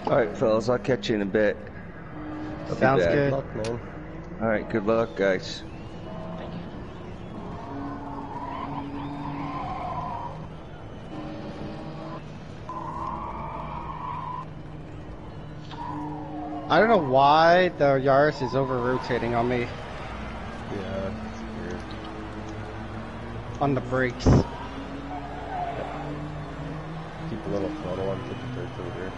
Alright, fellas, I'll catch you in a bit. Sounds good. Good luck, man. Alright, good luck, guys. Thank you. I don't know why the Yaris is over-rotating on me Yeah, it's weird. on the brakes. Keep a little throttle on 53rd over here.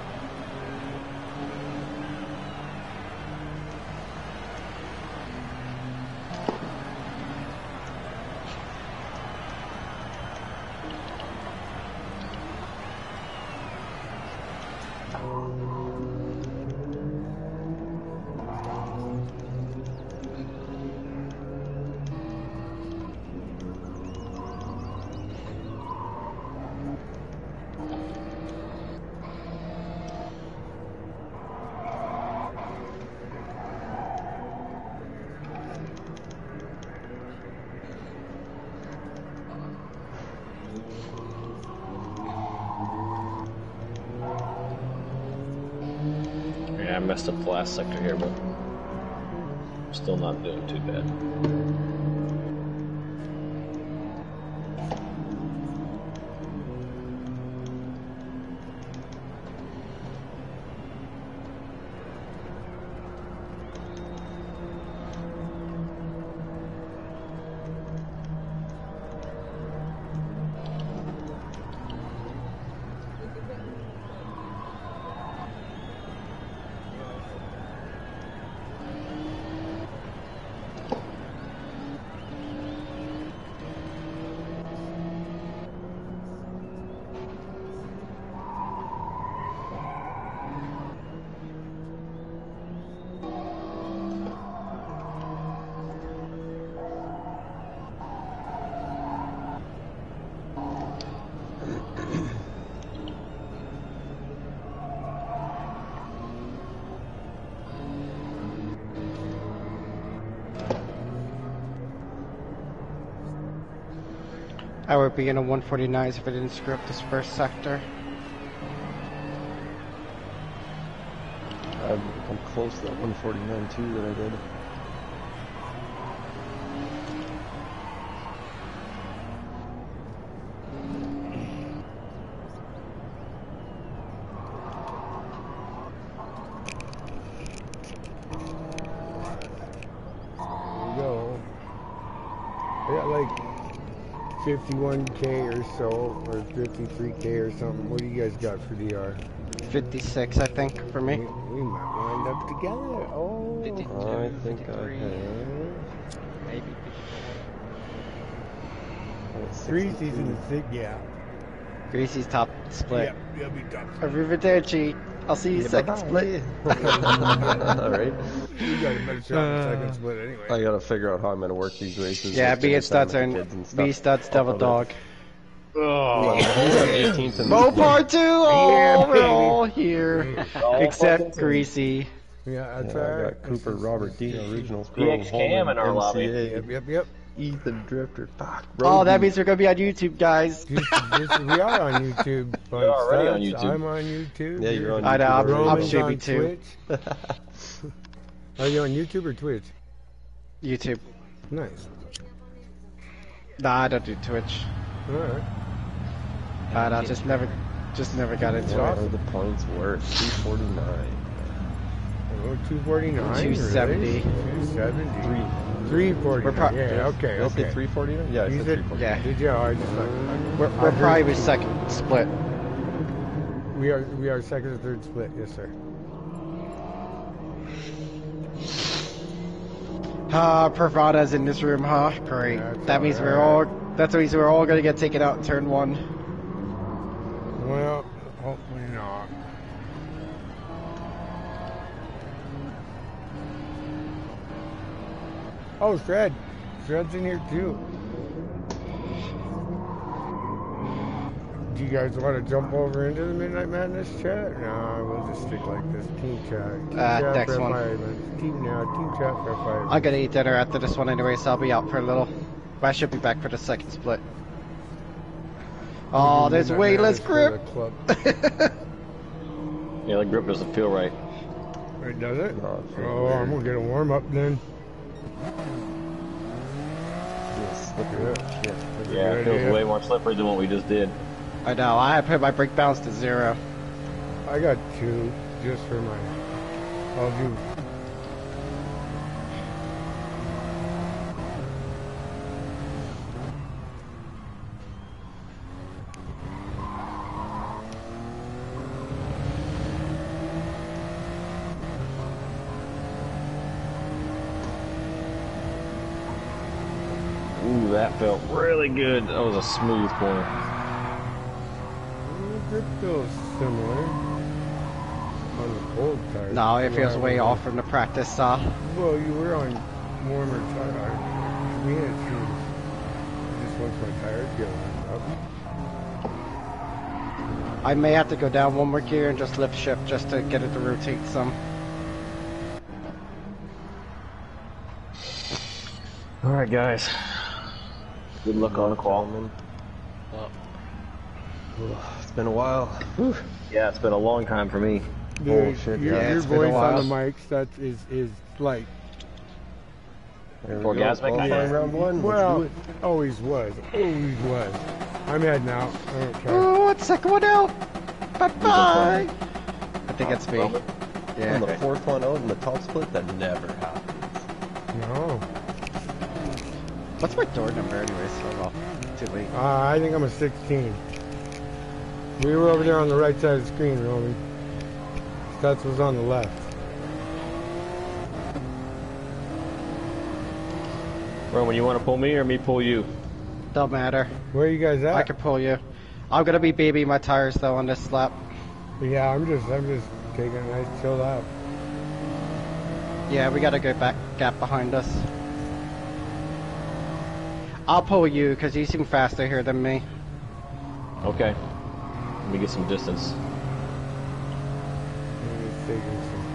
Yeah, I messed up the last sector here, but still not doing too bad. I would be in a 149 if I didn't screw up this first sector. I'm close to that 149 too that I did. There we go. I got like 51K or so, or 53K or something. What do you guys got for DR? 56, I think, for me. We might wind up together. Oh, 52, I think 53. I have. Maybe. Greasy's in the thick, yeah. Greasy's top split. Yep, you'll be top. Arrivederci. I'll see you Yeah, second bye-bye. split. You Alright. got a better shot in the second split anyway. I gotta figure out how I'm gonna work these races. Yeah, with B and Jason Studs with the are kids and stuff. B Studs Devil I'll Dog. Well, he's on 18th and Mopar 2! Oh, Yeah, we're baby. all here. Except Greasy. Yeah, that's Yeah, I alright. got Cooper, Robert, Dino, Originals, BX Cam in our lobby. Yep. Ethan Drifter, fuck. Oh, that Roby. means we're gonna be on YouTube, guys. We are on YouTube. You're already on Studs. YouTube. I'm on YouTube. Yeah, you're on I know, YouTube. I'm Roman's Shabby on too. Twitch. Are you on YouTube or Twitch? YouTube. Nice. Nah, I don't do Twitch. Alright. I don't, just never got into What it. are the points worth? 249. Oh, 249. 270. 270. 349. Yeah, okay, Did I say okay. 349? Yeah, I You said said, 349. Yeah. Did you? I just We're probably with second split. we are second or third split, yes sir. Pravada's in this room, huh? Great. That's That means alright. that means we're all gonna get taken out in turn 1. Well, hopefully not. Oh, Shred. Shred's in here too. Do you guys want to jump over into the Midnight Madness chat? No, we'll just stick like this. Team chat. Team chat next for one. Team chat for 5. I'm gonna eat dinner after this one anyway, so I'll be out for a little. But I should be back for the second split. Oh, there's way less grip. Yeah, the grip doesn't feel right. Wait, does it? No, it feels Oh, weird. I'm gonna get a warm up then. Yeah, slippery. Yeah. Shit. That's a Yeah, it good feels idea. way more slippery than what we just did. I know. I put my brake balance to 0. I got 2 just for my. I'll do. Ooh, that felt really good. That was a smooth corner. The grip feels similar on the cold tires. No, it feels way off from the practice saw. Well, you were on warmer tires. Me, it feels. Just once my tires get warmed up. I may have to go down one more gear and just lift shift just to get it to rotate some. All right, guys. Good luck on the call. It's been a while. Whew. Yeah, it's been a long time for me. Dude, shit, your, yeah, your it's been a voice on the while. mics is like, There we go. Orgasmic? Qualifying round 1. Let's well, do it. always was. I'm heading out. I don't care. Oh, what second one out? Bye-bye. I think it's me. On Yeah. the 4th one out in the top split, that never happens. No. What's my door number anyways? Oh well, too late. I think I'm a 16. We were over there on the right side of the screen, Romy. Stats was on the left. Roman, you want to pull me or me pull you? Don't matter. Where are you guys at? I can pull you. I'm gonna be babying my tires though on this lap. Yeah, I'm just taking a nice chill out. Yeah, we got a good back gap behind us. I'll pull you because you seem faster here than me. Okay. Let me get some distance. I'm just taking some.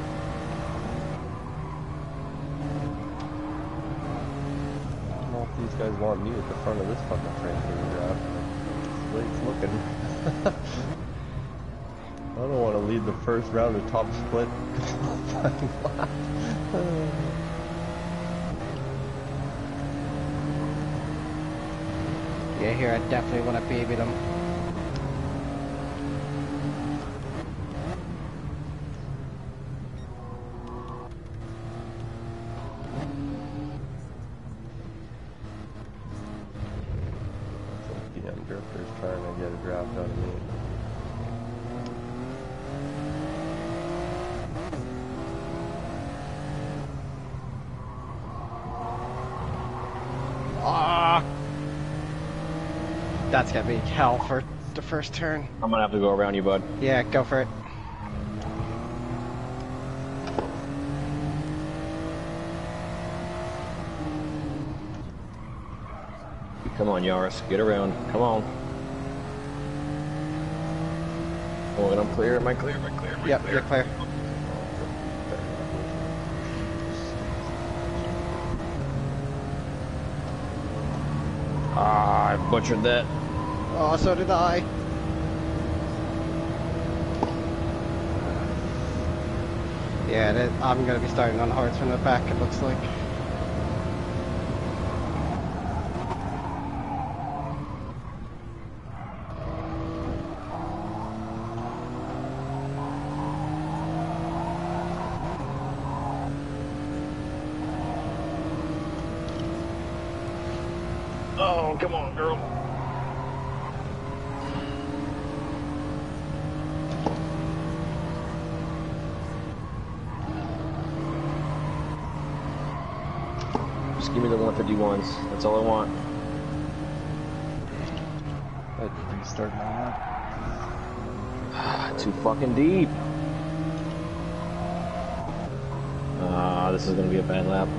I don't know if these guys want me at the front of this fucking train for the draft. That's the way it's looking. I don't want to lead the first round of top split. Yeah, here I definitely want to baby them. Some DM drifters trying to get a draft out of me. Ah, that's gonna be hell for the first turn. I'm gonna have to go around you, bud. Yeah, go for it. Come on, Yaris. Get around. Come on. Oh, and I'm clear. Am I clear? Am I clear? Am I Yep, clear? you're clear. Ah, I butchered that. Oh, so did I. Yeah, I'm gonna be starting on hards from the back, it looks like. Oh, come on, girl. Just give me the 151s. That's all I want. I'd restart my lap. Too fucking deep. Ah, this is gonna be a bad lap.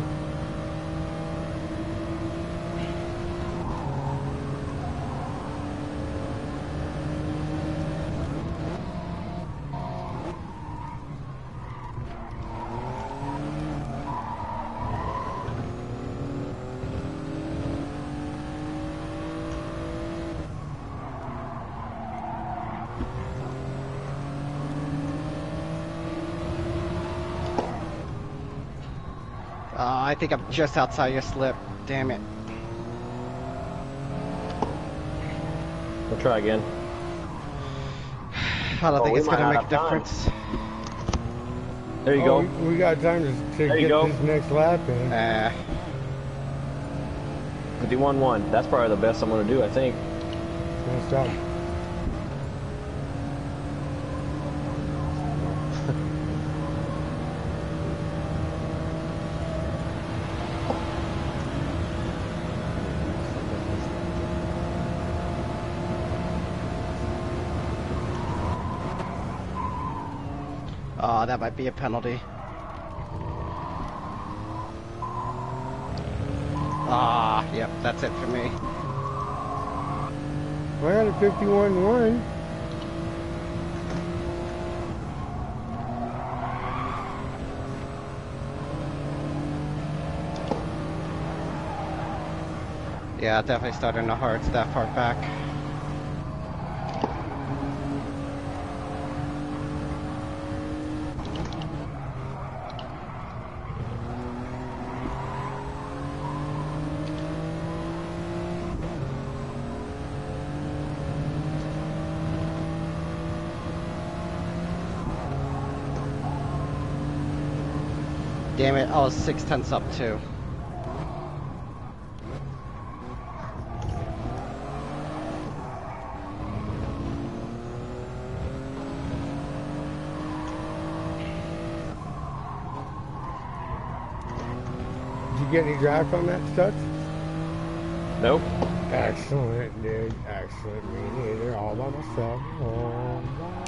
I think I'm just outside your slip. Damn it. We'll try again. I don't think we it's might gonna not make a have time. difference. There you go. We got time to There you get go. this next lap in. 51-1. That's probably the best I'm going to do, I think. Nice job. Oh, that might be a penalty. Ah, yep, that's it for me. Well, I had a 51-1. Yeah, definitely starting the hearts that far back. Damn it, I was 6/10 up too. Did you get any draft on that, Stutz? Nope. Excellent, dude. Excellent. Me neither. All by myself. All by myself.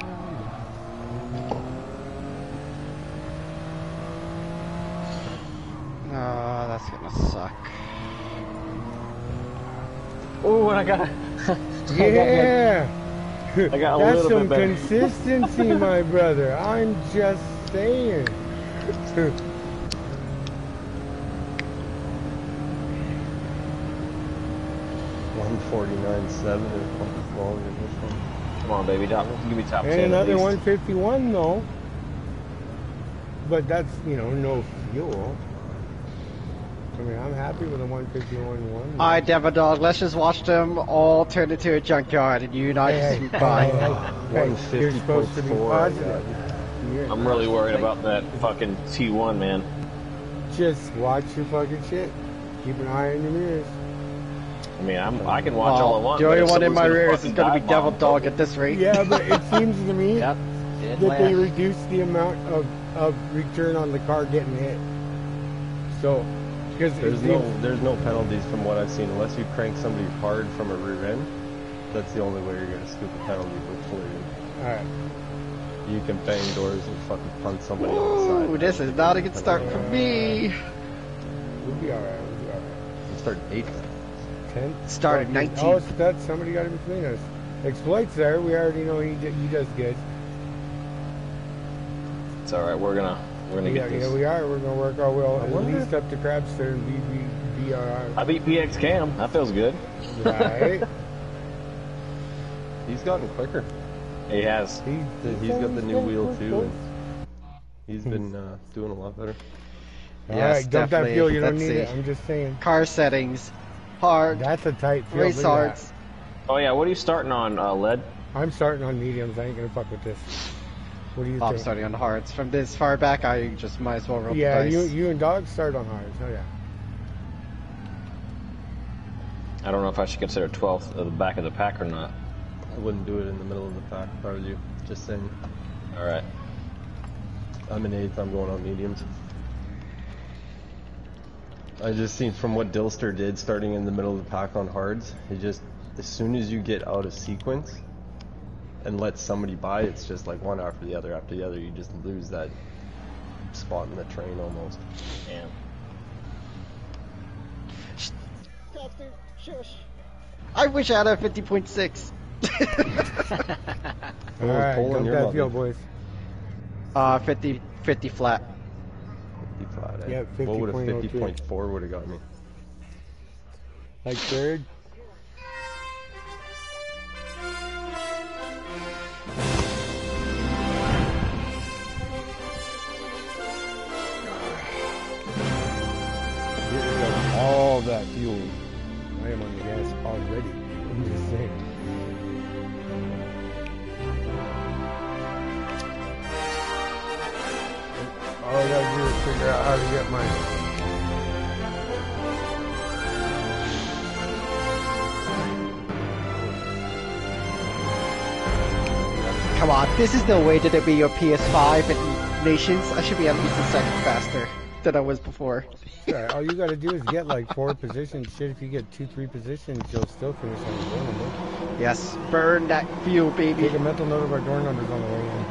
Oh, that's gonna suck. Oh, and I got Yeah. I got a That's little some bit better. consistency, my brother. I'm just saying. 149.7 is fucking longer than this one. Come on, baby. Give me top 10 And at another least. 151 though. But that's, you know, no fuel. I mean, I'm happy with a 151.1. Alright, Devil Dog, let's just watch them all turn into a junkyard and you and I just move by. Hey, you're supposed to be 150.4, positive. You're I'm really worried about that fucking T1, man. Just watch your fucking shit. Keep an eye on your mirrors. I mean, I can watch all I want. The but only if one in someone's my gonna rear is fucking gonna be dive Devil bomb- Dog at this rate. Yeah, but it seems to me Yep. Did that they last. reduce the amount of return on the car getting hit. So, because There's no penalties from what I've seen unless you crank somebody hard from a rear end. That's the only way you're gonna scoop a penalty for flirting. Alright. You can bang doors and fucking punt somebody on the side. Ooh, this is not a good start for me. We'll be alright. We'll be alright. You start 8th. 10? Started 19th. Oh, so that's somebody got in between us. Exploits there. We already know he does good. It's all right. We're gonna get this. Yeah, we are. We're gonna work our will I at wonder- least up to Crabster and be alright. I beat PX Cam. That feels good. Right? He's gotten quicker. He has. He's got the new wheel too, and he's been doing a lot better. Yes, Alright, dump that definitely. fuel. You don't Let's need it. see. I'm just saying. Car settings, hard, That's a tight fuel. race Look at hards. Oh yeah. What are you starting on, Lead? that. I'm starting on mediums. I ain't gonna fuck with this. What do you I'm think? starting on hards. From this far back, I just might as well roll Yeah, the dice. you and Dog start on hards. Oh yeah. I don't know if I should consider 12th at the back of the pack or not. I wouldn't do it in the middle of the pack if I was you. Just saying. All right. I'm in 8th. I'm going on mediums. I just seen from what Dilster did starting in the middle of the pack on hards, he just, as soon as you get out of sequence and let somebody by, it's just like one after the other, you just lose that spot in the train almost. Damn. I wish I had a 50.6. Alright, pulling dump your that lobby. fuel, boys. 50 flat. 50 flat, eh? Yeah, What would a 50.02. 50.4 would have got me? Like third. all that fuel. I am on the gas already. I'm just saying. All I gotta do is figure out how to get my... Come on, this is no way that it be your PS5 and Nations. I should be at least a second faster than I was before. Right, all you gotta do is get like 4 positions. Shit, if you get 2-3 positions, you'll still finish on the door number. Yes, burn that fuel, baby. Take a mental note of our door numbers on the way in.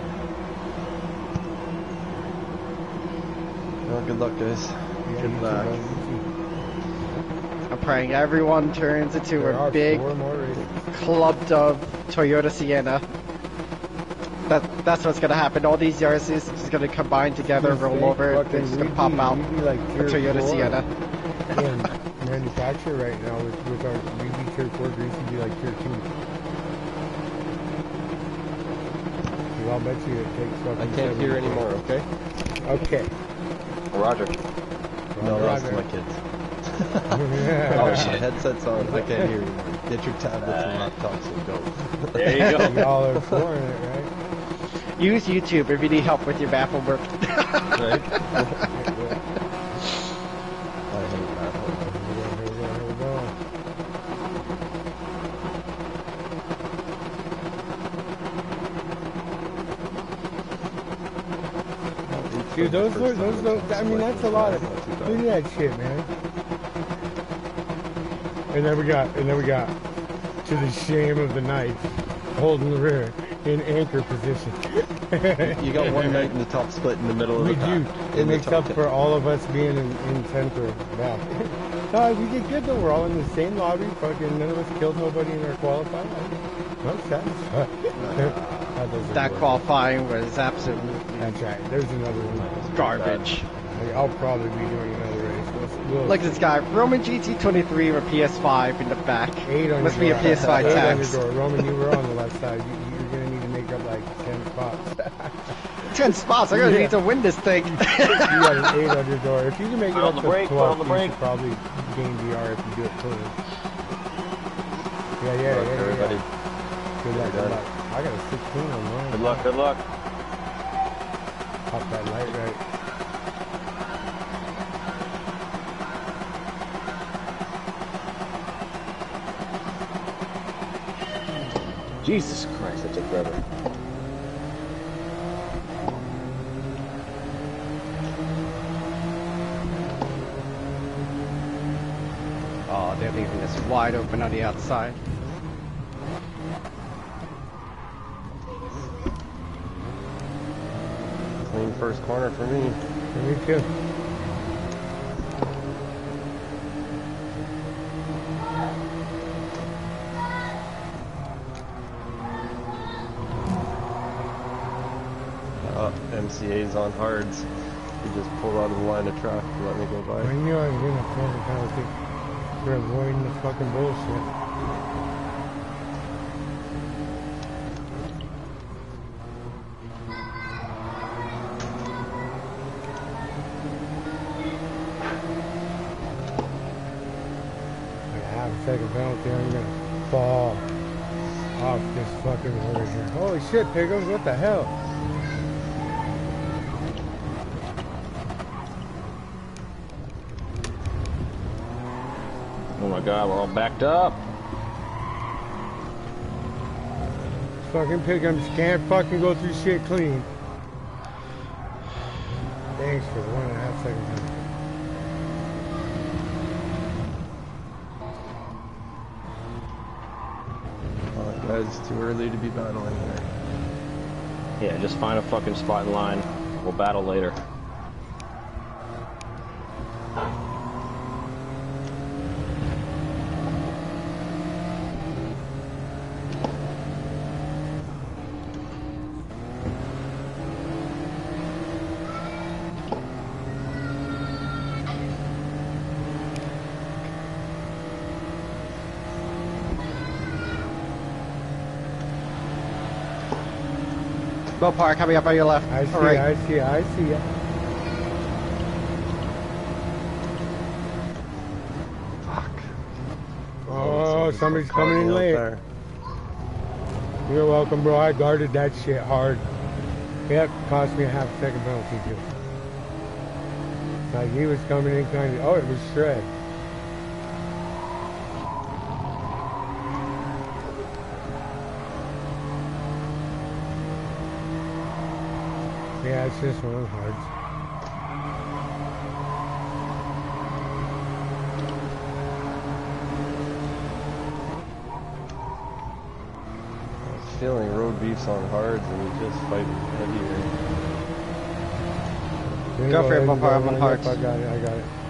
Well, good luck, guys. Yeah, Good you too, luck. man, you too. I'm praying everyone turns into There a are big 4 more races. clubbed up Toyota Sienna. That's what's gonna happen. All these Yaris's is gonna combine together, roll over, then it's gonna pop out. We'd be like A tier Toyota 4 Sienna. in manufacture right now with our we'd be tier 4 grease, would be like tier 2. Because I'll bet you it takes fucking I can't hear 7 anymore, okay? Okay. Roger. No, that's Roger. my kids. Yeah. Oh, my headset's on. I can't hear you. Get your tablets and laptops and go. There you go. Y'all are flooring it, right? Use YouTube if you need help with your baffle work. Right? I hate that. Here we go. Dude, those, I mean, that's a lot of, look at that shit, man. And then we got, to the shame of the night, holding the rear in anchor position. You got one night in the top split in the middle of We the pack. do. It makes up for all of us being in center back. No, we did good though. We're all in the same lobby. Fucking none of us killed nobody in our qualifying. I'm satisfied. That qualifying was absolutely That's right. There's another one. garbage. Like, I'll probably be doing another race. We'll Look at this guy, Roman GT23 or PS5 in the back. 8 on Must your be a door. PS5 8 on tax. your door. Roman, you were on the left side. You're gonna need to make up like 10 spots. 10 spots, I'm gonna need to win this thing. You got an 8 on your door. If you can make it Put up on the to brake, 12, put on the you brake. should probably gain VR if you do it clean. Yeah. Everybody. Good luck, good luck. I got a 16 on mine. Good luck, good luck. Pop that light right. Jesus Christ, that took forever. Oh, they're leaving this wide open on the outside. Clean first corner for me. Me too. MCA's on hards. He just pulled out of the line of traffic to let me go by. I knew I was gonna throw the penalty for avoiding the fucking bullshit. I have a second penalty, I'm gonna fall off this fucking water here. Holy shit, Piggles, what the hell? Oh my god, we're all backed up. Fucking Piggums can't fucking go through shit clean. Thanks for 1.5 seconds. It's too early to be battling there. Yeah, just find a fucking spot in line. We'll battle later. Mopar coming up on your left. I see, All right. I see. Oh, somebody's coming in late. There. You're welcome, bro. I guarded that shit hard. Yep, cost me a half-second penalty too. Like he was coming in kind of. Oh, it was Shred. Yeah, it's just one of the hards. Feeling road beefs on hards and we just fight heavier. Go for it, Mopar. I'm on hards. I got it.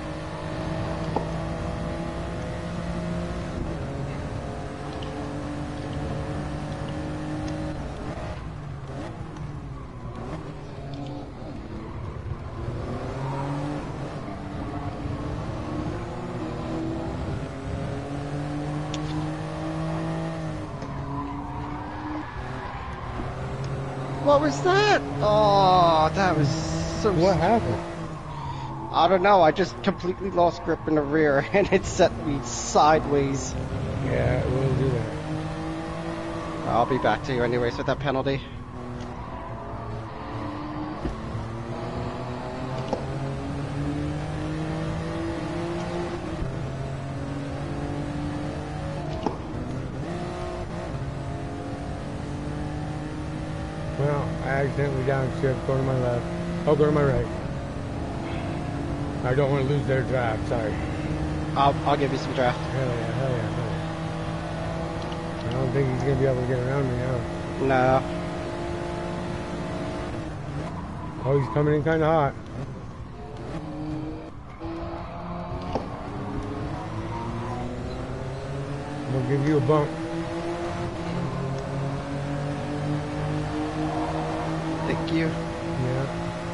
What was that? Oh, that was so... What happened? I don't know, I just completely lost grip in the rear and it set me sideways. Yeah, it will do that. I'll be back to you anyways with that penalty. Well, I accidentally downshift. Go to my left. Oh, go to my right. I don't want to lose their draft. Sorry. I'll give you some draft. Hell yeah. I don't think he's gonna be able to get around me now. No. Oh, he's coming in kind of hot. I'm gonna give you a bump. Thank you. Yeah.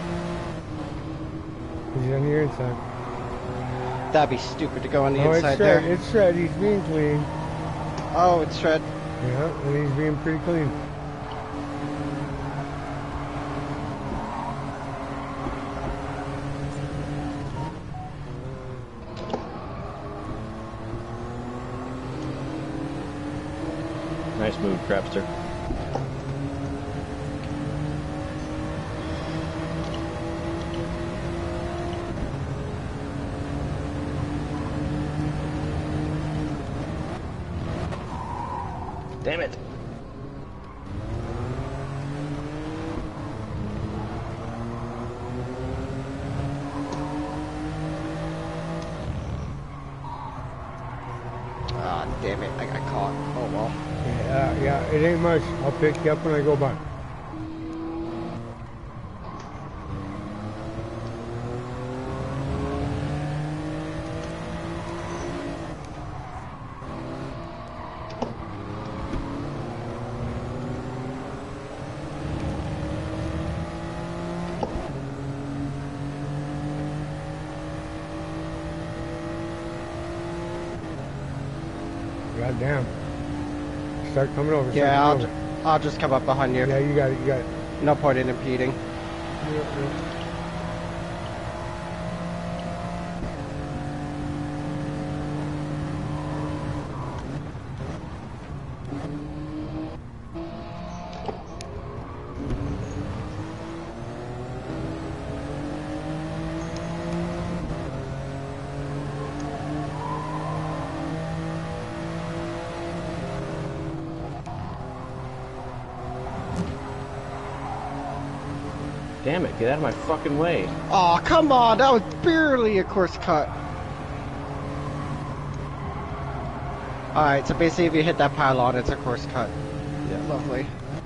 He's on your inside. That'd be stupid to go on the Oh, inside it's Shred. there. It's Shred. He's being clean. Oh, it's Shred. Yeah, and he's being pretty clean. Nice move, Crapster. Damn it. Ah, damn it, I got caught. Oh well. Yeah, it ain't much. I'll pick you up when I go by. God damn. Start coming over. Yeah, start coming over. I'll just come up behind you. Yeah, you got it. No point in impeding. Yeah. Damn it, get out of my fucking way. Oh, come on, that was barely a course cut. Alright, so basically if you hit that pylon, it's a course cut. Yeah. Lovely.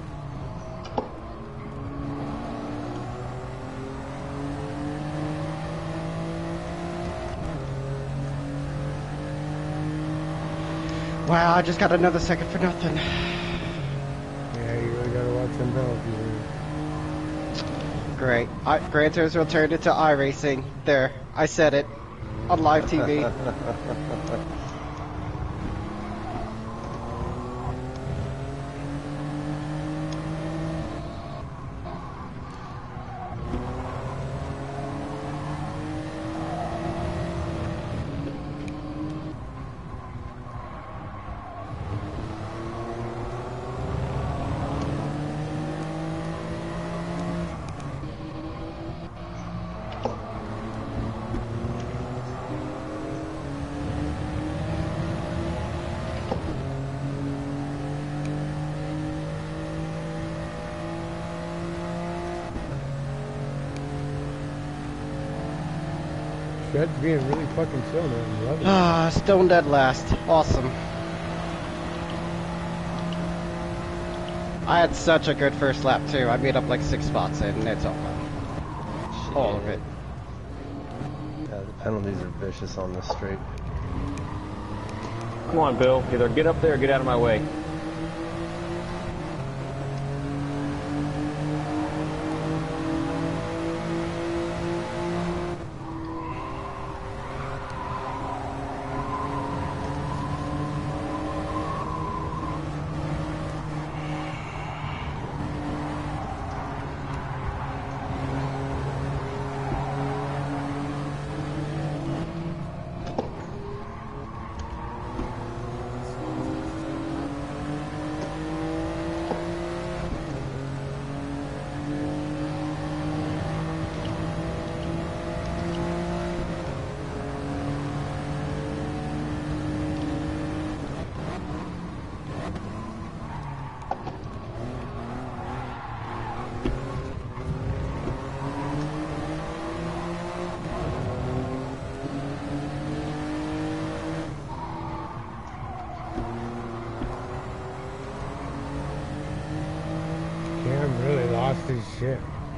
Wow, I just got another second for nothing. Yeah, you really gotta watch them penalties. Great. Gran Turismo turned into iRacing. There, I said it. On live TV. That's being really fucking chill, man. Love it. Ah, Stone Dead last. Awesome. I had such a good first lap too. I made up like 6 spots in, and it's all fun. All of it. Yeah, the penalties are vicious on this straight. Come on, Bill. Either get up there or get out of my way. Cam really lost his shit.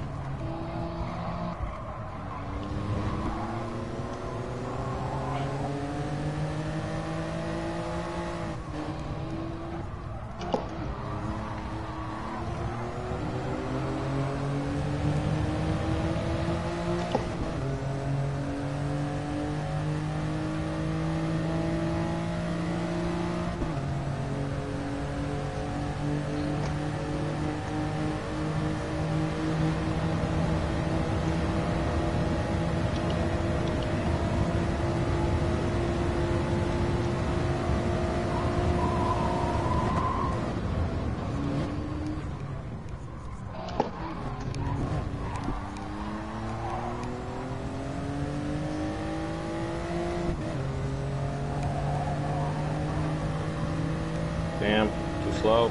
Damn, too slow.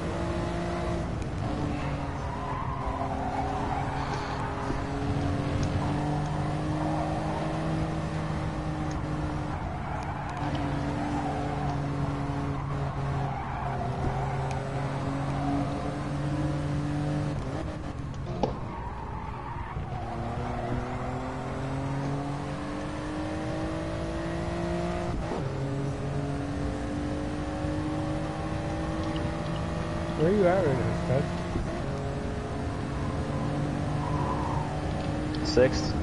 Where are you at right now, Scott? Sixth.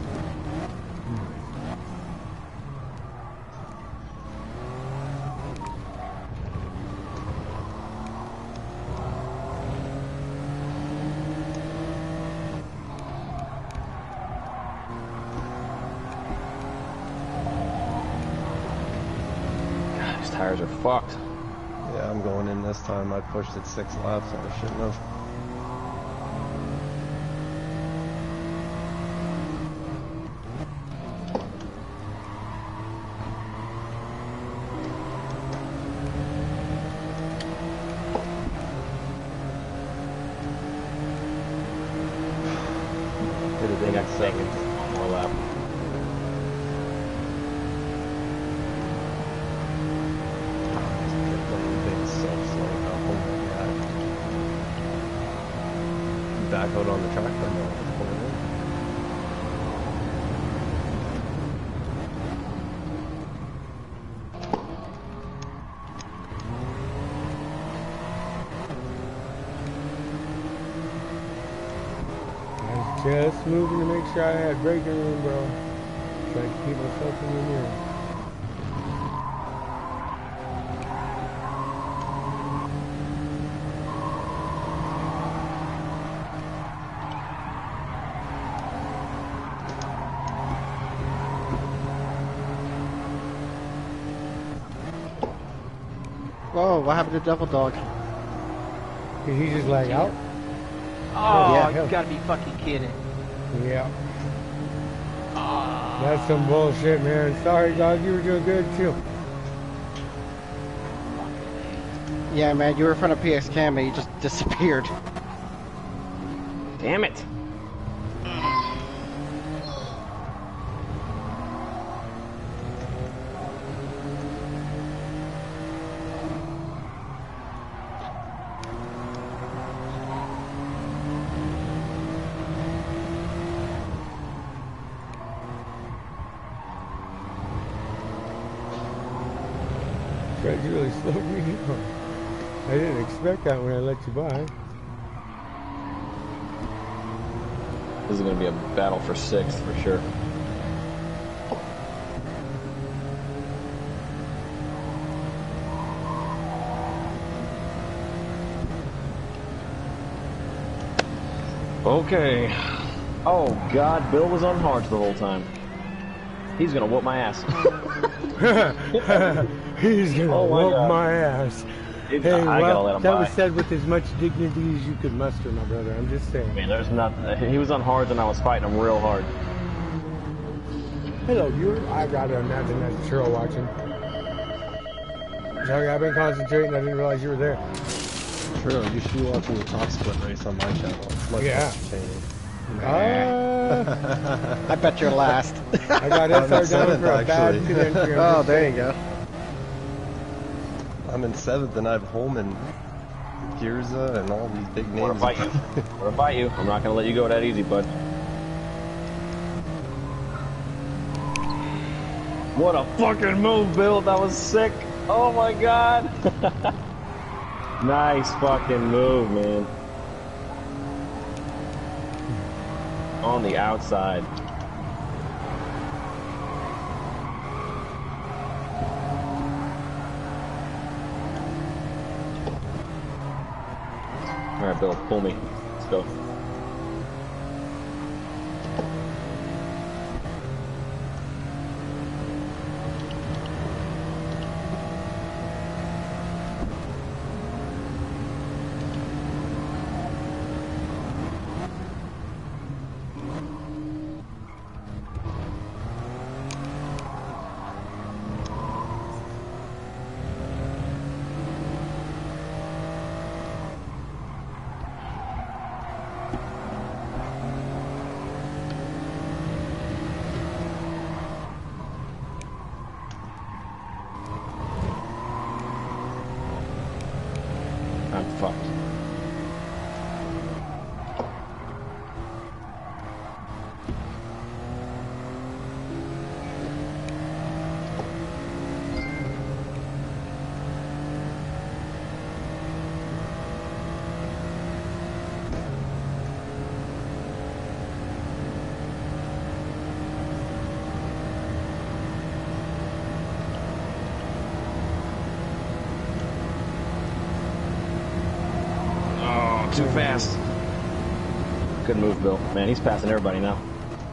God, these tires are fucked. Yeah, I'm going in this time. I pushed it 6 laps and I shouldn't have. Hit it They in got at seconds. 7. One more lap. Back out on the track or no? I was just moving to make sure I had braking room, bro. Trying to keep myself in the mirror. Whoa, what happened to Double Dog? Did he just lag out? Oh, yeah, you hell. gotta be fucking kidding. Yeah. That's some bullshit, man. Sorry, dog. You were doing good, too. Yeah, man, you were in front of PX Cam and you just disappeared. Damn it. God, you really slowed me down. I didn't expect that when I let you by. This is going to be a battle for 6th for sure. Okay. Oh God, Bill was on hards the whole time. He's gonna whoop my ass. He's gonna whoop my ass. Hey, well, that was said with as much dignity as you could muster, my brother. I'm just saying. I mean, there's nothing. He was on hards and I was fighting him real hard. Hello, I gotta imagine that's Cheryl watching. Sorry, I've been concentrating. I didn't realize you were there. True, you should be watching the top split race on my channel. It's much yeah. I bet you're last. I got SR down for a bad entry. Oh, there you go. I'm in 7th and I have Holman, Girza, and all these big names. We're gonna fight you. We're gonna fight you. I'm not gonna let you go that easy, bud. What a fucking move, Bill. That was sick. Oh my God. Nice fucking move, man. On the outside. Alright, Bill, pull me. Let's go. I'm fucked. Too fast. Good move, Bill. Man, he's passing everybody now.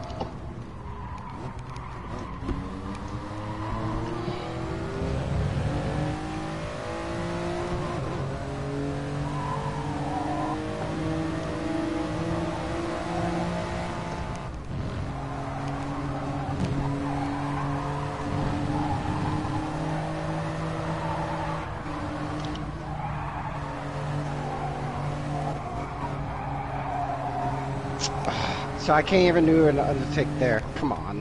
So I can't even do an undertake there. Come on.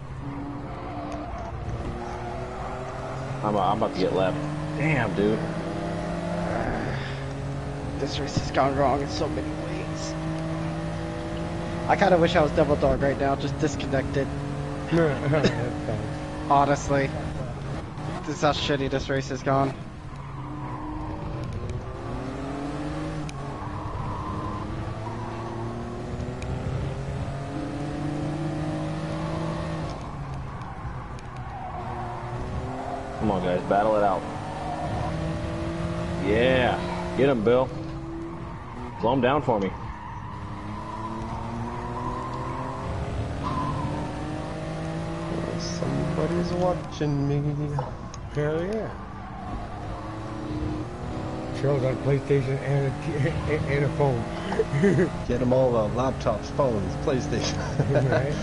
I'm about to get left. Damn, dude. This race has gone wrong in so many ways. I kind of wish I was double dog right now, just disconnected. Honestly. This is how shitty this race has gone. Come on, guys, battle it out. Yeah, get him, Bill. Slow him down for me. Somebody's watching me. Hell yeah. Cheryl's on PlayStation and a phone. Get them all laptops, phones, PlayStation. Right?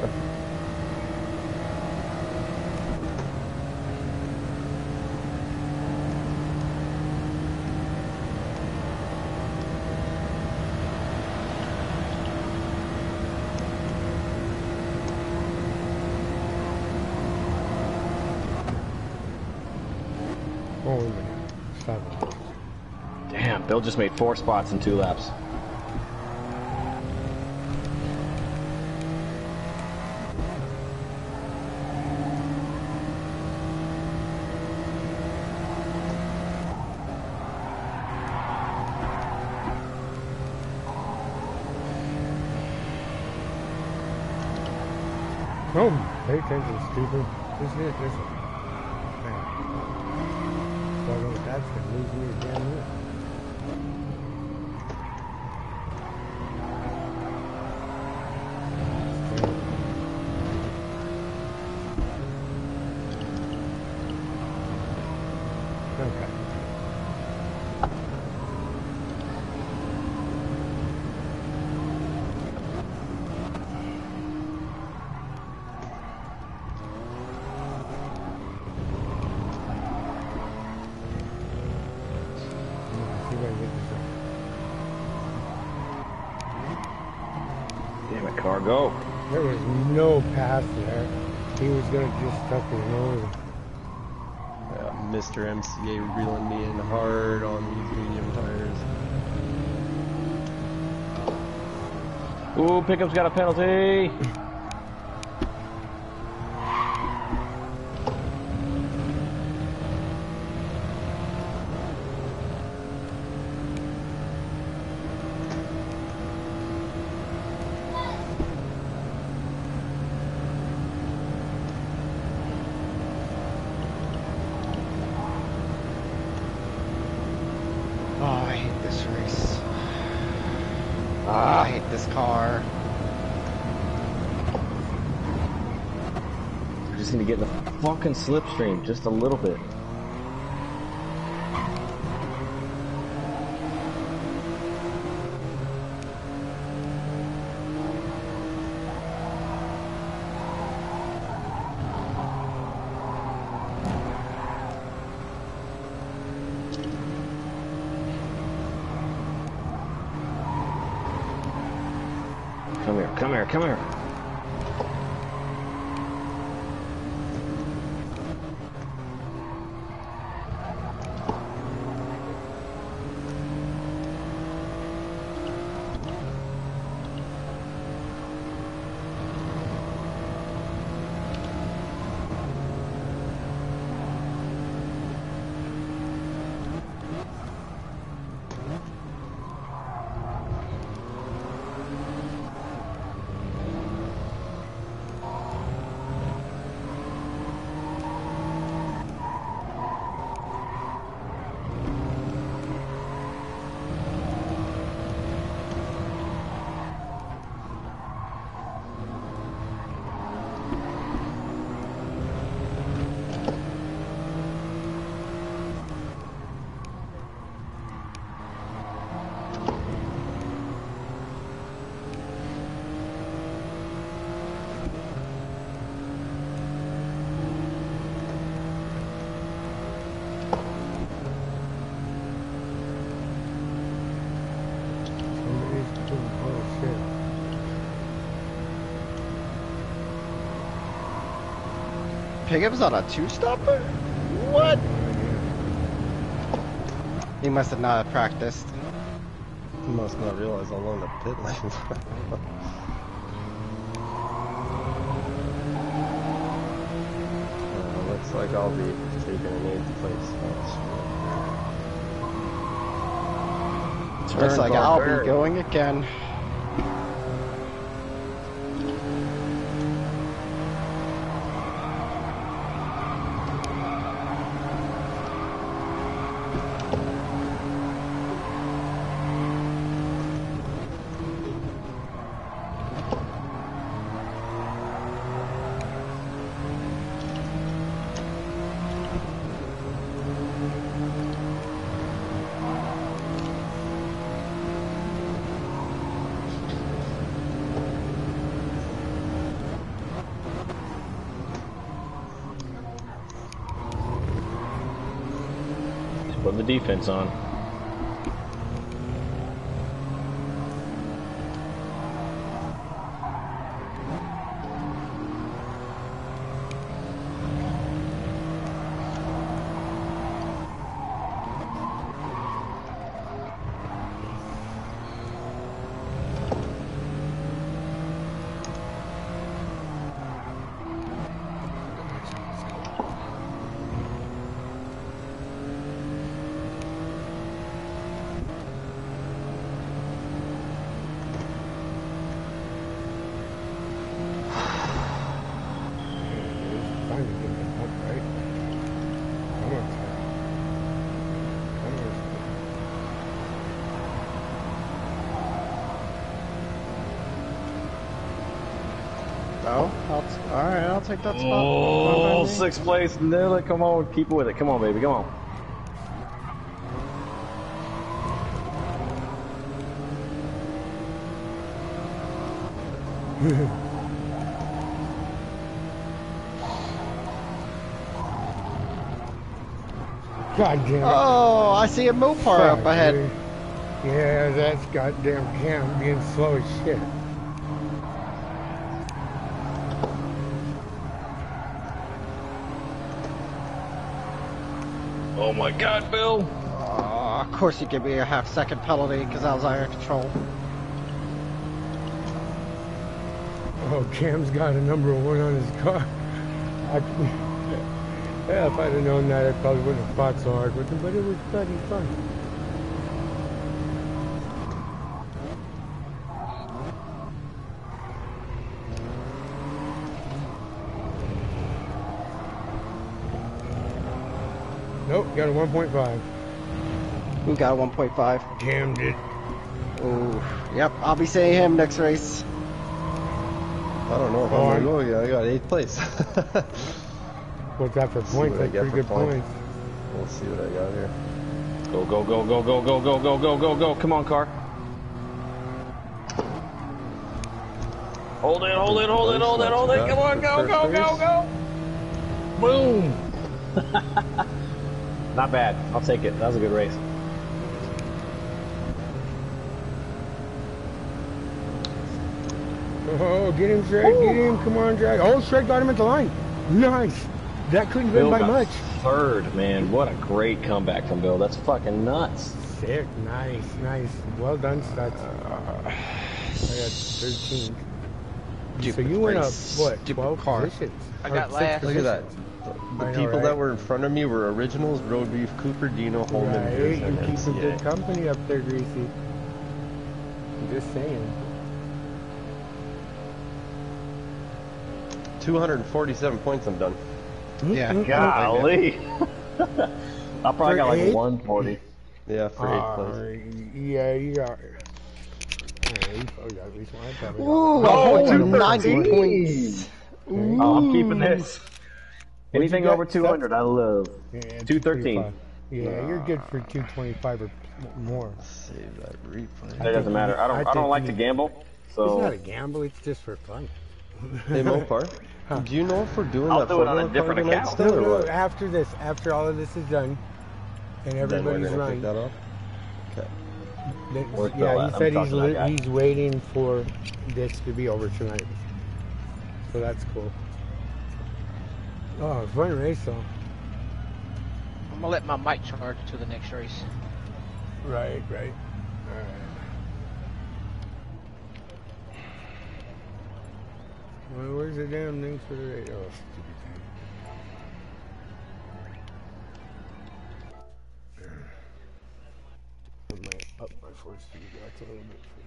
Damn, Bill just made 4 spots in 2 laps. Oh, pay attention, stupid. Just hit this one. Man. That's gonna lose me again. Okay. Damn it, car, go. There was no pass there. He was gonna just stuck his nose. Mr. MCA reeling me in hard on these medium tires. Ooh, Pickup's got a penalty. Oh, I hate this race. Ah, I hate this car. I just need to get in the fucking slipstream just a little bit. Come here, come here, come here. Pickup's on a two-stopper? What? He must have not practiced. He must not realize how long the pit lane was. Looks like I'll be taking an 8th place. Looks like I'll be going again. Put the defense on. Oh, alright, I'll take that spot. Oh, 6th place, Nilla, come on, keep with it. Come on, baby, come on. God damn it. Oh, I see a Mopar up ahead. Dude. Yeah, that's goddamn Cam being slow as shit. Oh my God, Bill. Oh, of course you give me a half-second penalty because I was out of control. Oh, Cam's got a number 1 on his car. Yeah, if I'd have known that, I probably wouldn't have fought so hard with him, but it was bloody fun. Nope, got a 1.5. Who got a 1.5? Cam did. Ooh, yep, I'll be seeing him next race. I don't know if I'm gonna go again. I got 8th place. What's that for points? That's pretty good points. We'll see what I got here. Go, go, go, go, go, go, go, go, go, go, go. Come on, car. Hold it, hold it, hold it, hold it, hold it. Come on, go, go, go, go. Boom. Not bad. I'll take it. That was a good race. Oh, get him, Shrek, get him. Come on, Drag. Oh, Shrek got him at the line. Nice. That couldn't have been Bill by got much. 3rd, man. What a great comeback from Bill. That's fucking nuts. Sick. Nice, nice. Well done, Stats. I got 13. So you went up, what, 12 positions? I got Or last. 6 Look at that. positions. The I know, people right? that were in front of me were originals, road beef, Cooper, Dino, Holman, Right, Pearson, you and keep some CA. good company up there, Greasy. I'm just saying. 247 points, I'm done. Yeah. Golly. I probably got like eighth? 140. Yeah, for 8th place. Yeah, you got. Yeah, you probably got at least one. I probably got Ooh, it. I'm going to Super 90 team. points. Oh, I'm keeping this. Anything got, over 200, I love. Yeah, 213. Yeah, you're good for 225 or more. Save that replay. It doesn't matter. I don't like to gamble, It's not so a gamble. It's just for fun. Hey, Mopar, do you know if we're doing I'll that do it on a Formula car different tonight account. still, or No, what? after this, after all of this is done, and Then we're everybody's gonna running. take that off? Okay. Where's Bill Yeah, at? he I'm said talking to that guy. he's waiting for this to be over tonight. So that's cool. Oh, fun race though. I'm gonna let my mic charge to the next race. Right, right. Alright. Well, where's the damn things for the race? Oh, stupid thing. Up my force speed that's a little bit for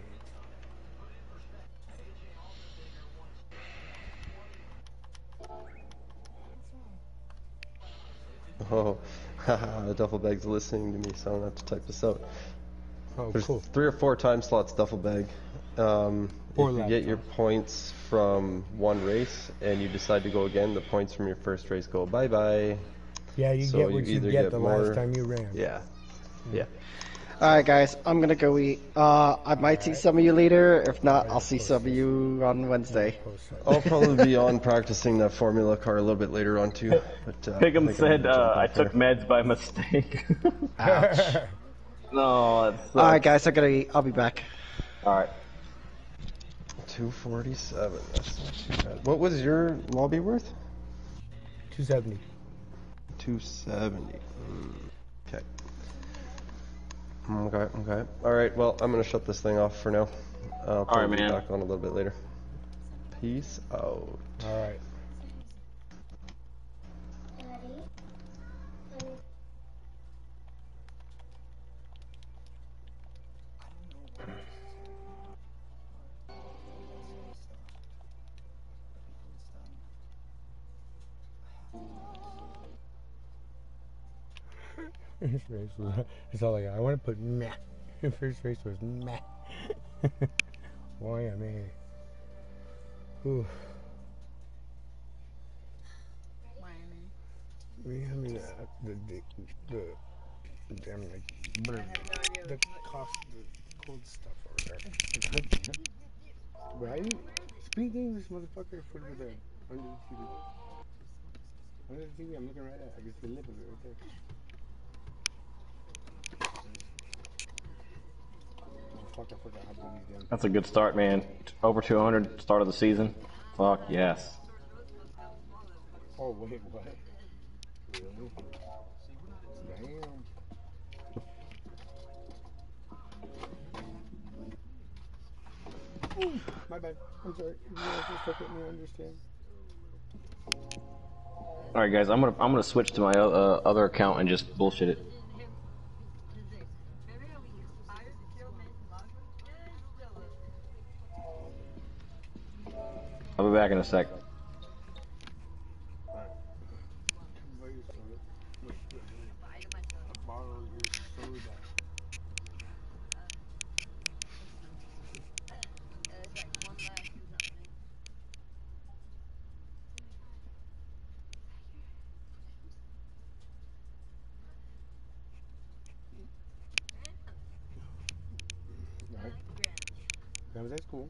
Oh, haha, the duffel bag's listening to me, so I don't have to type this out. Oh, There's cool. 3 or 4 time slots duffel bag. If you get your points from one race and you decide to go again, the points from your first race go bye-bye. Yeah, you So get what you either get the more- last time you ran. Yeah. Yeah. Alright guys, I'm gonna go eat. I might see some of you later. If not, I'll see some of you on Wednesday. I'll probably be on practicing that Formula car a little bit later on too. But Piggum I think I'm said gonna jump I off took there. meds by mistake. Ouch. No, that's Alright guys, I gotta eat. I'll be back. All right. 247. That's not too bad. What was your lobby worth? 270. 270. Okay. Okay. Alright, well, I'm gonna shut this thing off for now. I'll probably be man. back on a little bit later. Peace out. Alright. First race was, it's all like, I want to put meh. First race was meh. Boy, I mean, ooh. the damn like the cough, the cold stuff over there. Right? Speak English, motherfucker. Put it there under the TV. Under the TV, I'm looking right at. I guess the lip of it right there. Oh fuck! I forgot how big these damn. That's a good start, man. Over 200 start of the season. Fuck yes. Oh wait, what? Really? Damn. Ooh, my bad. I'm sorry. You guys just look at me. I understand. All right, guys. I'm gonna switch to my other account and just bullshit it. I'll be back in a sec. Alright. Wait, borrow your soda. Alright. That's cool.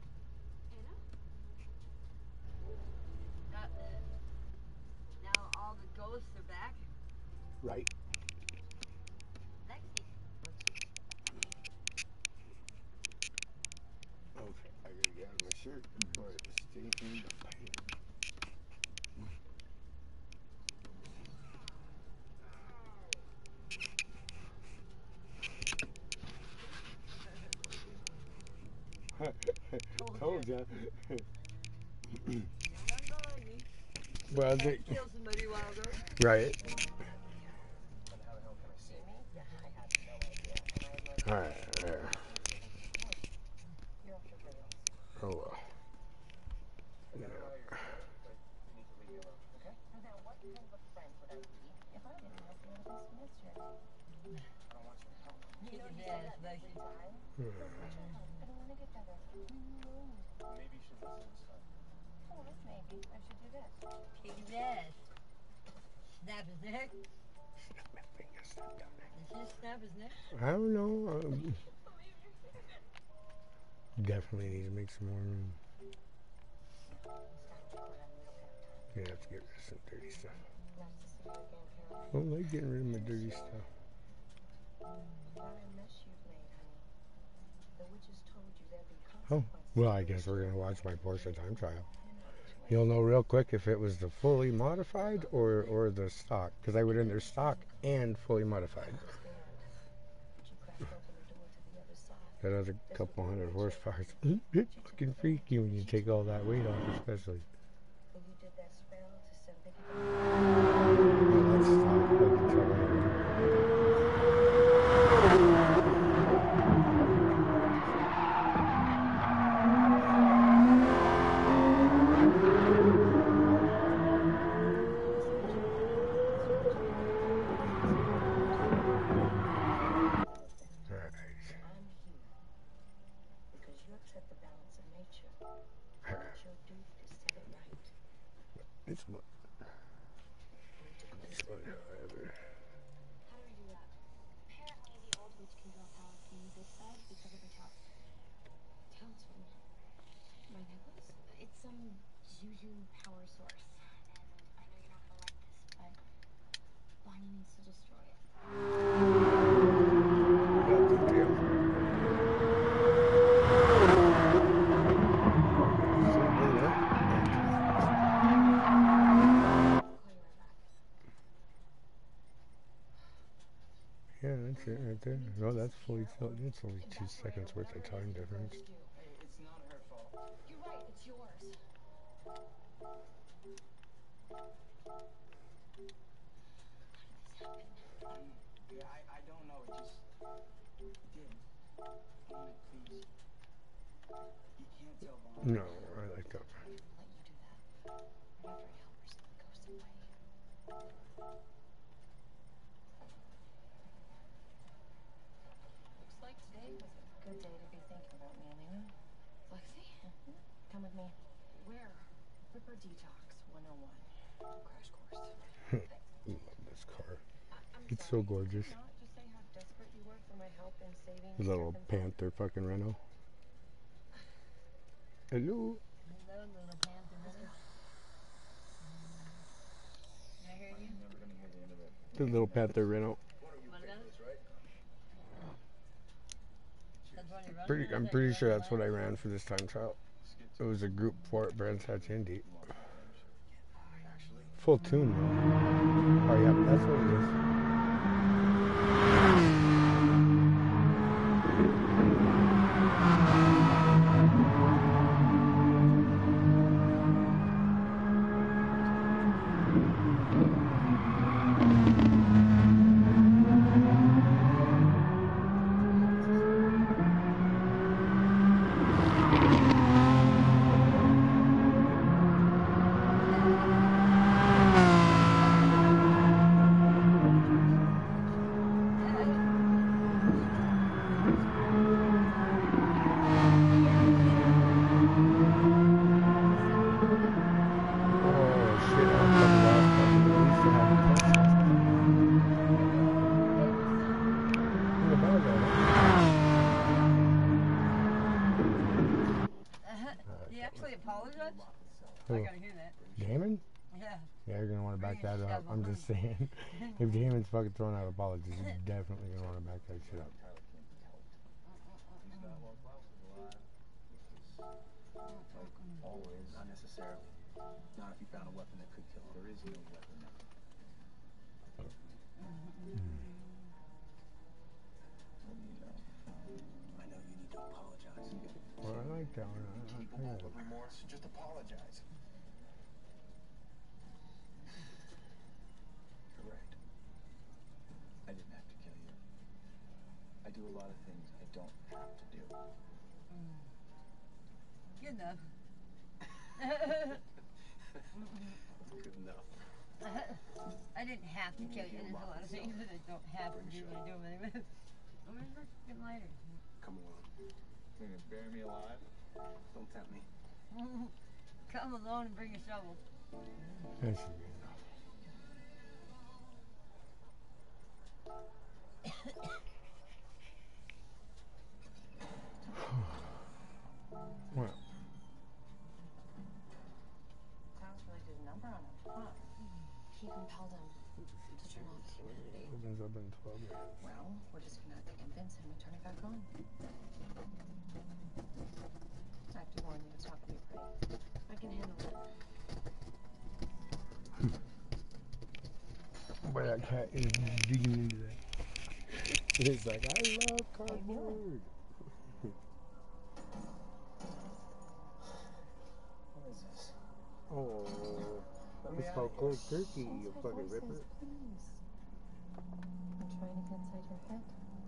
Now all the ghosts are back. Right. Okay, I gotta get out of my shirt, but stay in the pants. Told ya. Well, they... Killed somebody a while ago. Right. Alright, there. Oh well. Yeah. Kick his ass. Snap his neck. Did you snap his neck? I don't know. Definitely need to make some more room. You have to get rid of some dirty stuff. I don't like getting rid of my dirty stuff. Oh, well, I guess we're going to watch my Porsche time trial. You'll know real quick if it was the fully modified or the stock, because I went in there stock and fully modified. That other couple hundred horsepower, it's fucking freaky when you take all that weight off, especially. Yeah, that's stock. I can tell that. It's what? It's what, however. Apparently the old witch can draw power from this side because of her talisman. My necklace? It's some juju power source. And I know you're not gonna like this, but Bonnie needs to destroy it. Yeah, that's it right there. No, that's fully filled. It's only 2 seconds worth of time difference. It's not her fault. You're right, it's yours. Yeah, I don't know. It just did. Only please. You can't tell Bonnie. No, I like that. Let you do that. Whenever I help her, something goes away. Looks like today was a good day to be thinking about me, Elena. Lexi? Come with me. Where? Ripper Detox 101. Crash course. Love this car. So gorgeous. Not just say how desperate you were for my help in saving The little Stephen's panther fucking Renault. Hello. Hello, little panther brother. Did I hear you? The little panther Renault. What about it? That's one you're running? Or I'm is that pretty your sure running that's what I license? ran for this time trial. It was a group for it, Brands Hatch Indy. Full tune though. Oh yeah, but that's what it is. He actually apologized? Who? I gotta hear that. Damon? Yeah. Yeah, you're gonna want to back Bring that a up. I'm shovel. just saying. If Damon's fucking throwing out apologies, you're definitely gonna want to back that shit up. Always. Not necessarily. Not if you found a weapon that could kill him. There is no weapon that could. I know you need to apologize. Well, I like that one. Capable of remorse, just apologize. You're right. I didn't have to kill you. I do a lot of things I don't have to do. Good enough. Good enough. I didn't have to kill you. There's a lot of things that I don't have to do, but I do them anyway. Where's my fucking lighter? Come along. You're gonna bury me alive? Don't tempt me. Come alone and bring a shovel. That should be enough. Well, Klaus really did a number on him, huh? He compelled him to turn off the humidity. opens up in 12 minutes. Well, we're just gonna have to convince him to turn it back on. I have to warn you, it's not gonna be pretty. I can handle it. Boy, that cat is digging into that. It's like, I love cardboard. What is this? Oh, Let me it's out called of cold here. turkey, you fucking ripper. Please. I'm trying to get inside your head.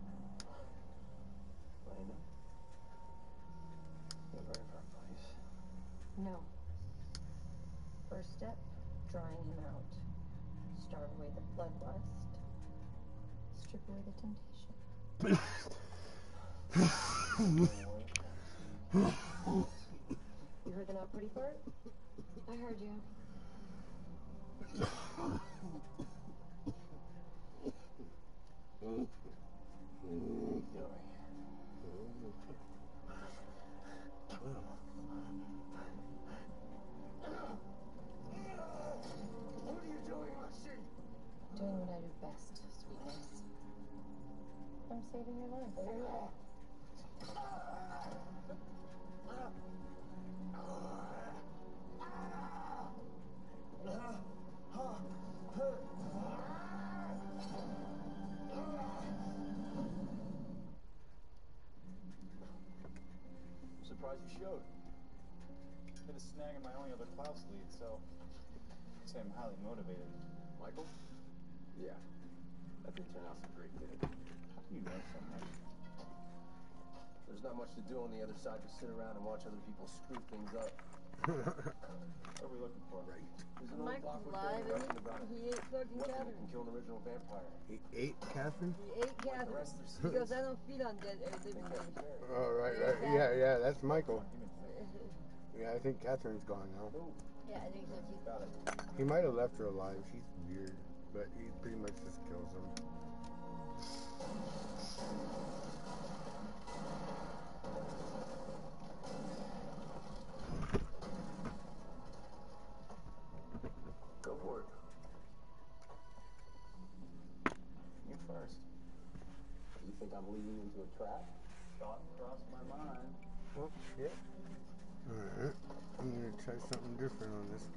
Lena? You're very hard place. No. First step, drying him out. Starve away the bloodlust. Strip away the temptation. You heard the not pretty part? I heard you. What are you doing, Lucy? Doing what I do best, sweetness. I'm saving your life. I'm surprised you showed. Been a snag in my only other Klaus lead, so I'd say I'm highly motivated. Michael? Yeah. That did turn out some great kid. How can you know so much? There's not much to do on the other side, just sit around and watch other people screw things up. What are we looking for? Right. There's an old Michael's Lockwood alive, guy isn't about he? He ate fucking weapon that Catherine. can kill an original vampire. He ate Catherine? He ate Catherine. He goes, I don't feed on dead living things. Oh, right. Yeah, that's Michael. Yeah, I think Catherine's gone now. Yeah, I think so too. Got it. He might have left her alive. She's weird, but he pretty much just kills them. Go for it. You first. You think I'm leading into a trap? Thought crossed my mind. Oh, yeah. Alright. I'm gonna try something different on this.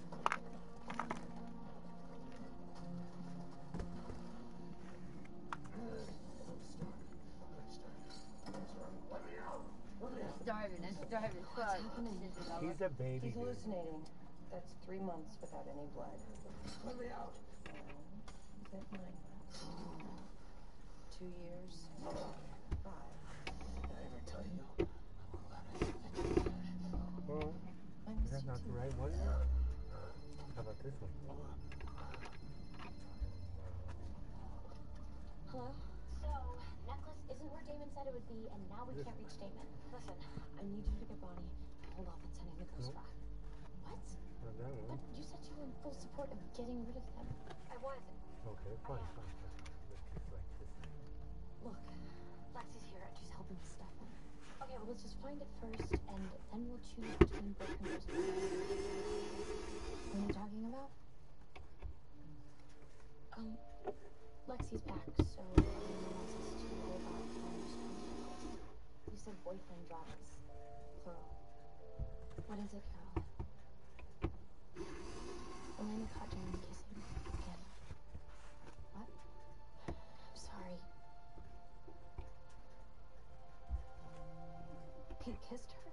Starving, I'm starving. Fuck. He's a baby. He's hallucinating. That's 3 months without any blood. Let me out. Is that 9 months? 2 years? 5. Did I ever tell you? Well, I is miss that you not the too. right one? How about this one? Hello? So, necklace isn't where Damon said it would be, and now we can't reach Damon. Listen, I need you to get Bonnie to hold off on sending the ghost back. what? Not that But one. you said you were in full support of getting rid of them. I was. Okay, fine. Let's just like this. Look, Lexi's here, and she's helping with Stefan. Okay, well, let's just find it first, and then we'll choose between both conversions. What are you talking about? Lexi's back, so everyone wants us to hold off on just. You said boyfriend dramas. Plural. What is it, Carol? Elena caught Jamie kissing again. What? I'm sorry. Pete kissed her?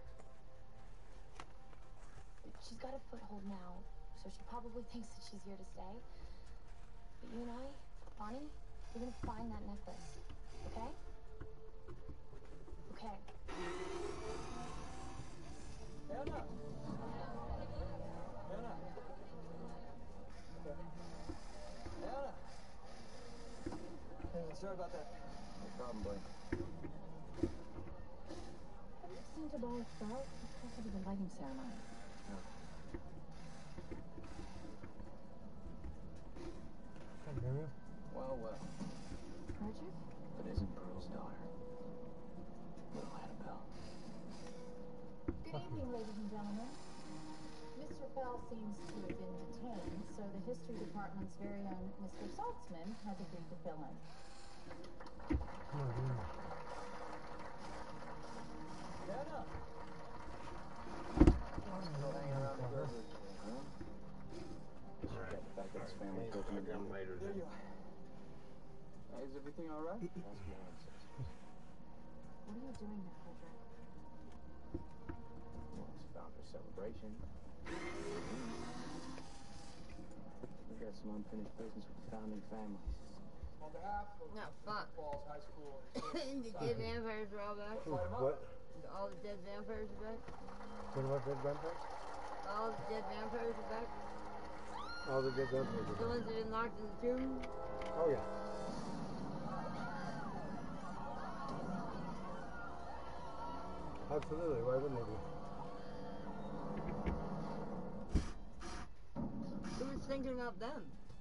She's got a foothold now, so she probably thinks that she's here to stay. But you and I, Bonnie, we're gonna find that necklace. Okay? Okay. Anna! Anna! Anna! Hey, sorry about that. No problem, buddy. Have you seen Tobias Sprout? He's supposed to be the lighting ceremony. Well, well. Frederick? But isn't Pearl's daughter. Little Annabelle. Good evening, ladies and gentlemen. Mr. Bell seems to have been detained, so the history department's very own Mr. Saltzman has agreed to fill in. Anna! Still hanging around the river, huh? Forget the fact that his family took him down later. There you are. Hey, is everything all right? Ask your ancestors. What are you doing here, Frederick? Well, it's founder celebration. We got some unfinished business with the founding families. On behalf of No, fuck. Falls High School The dead vampires are all back. What? All the dead vampires are back. What about dead vampires? All the dead vampires are back. All the dead vampires. The ones that have been locked in the tomb. Oh, yeah. Absolutely. Why wouldn't they be? Who was thinking about them?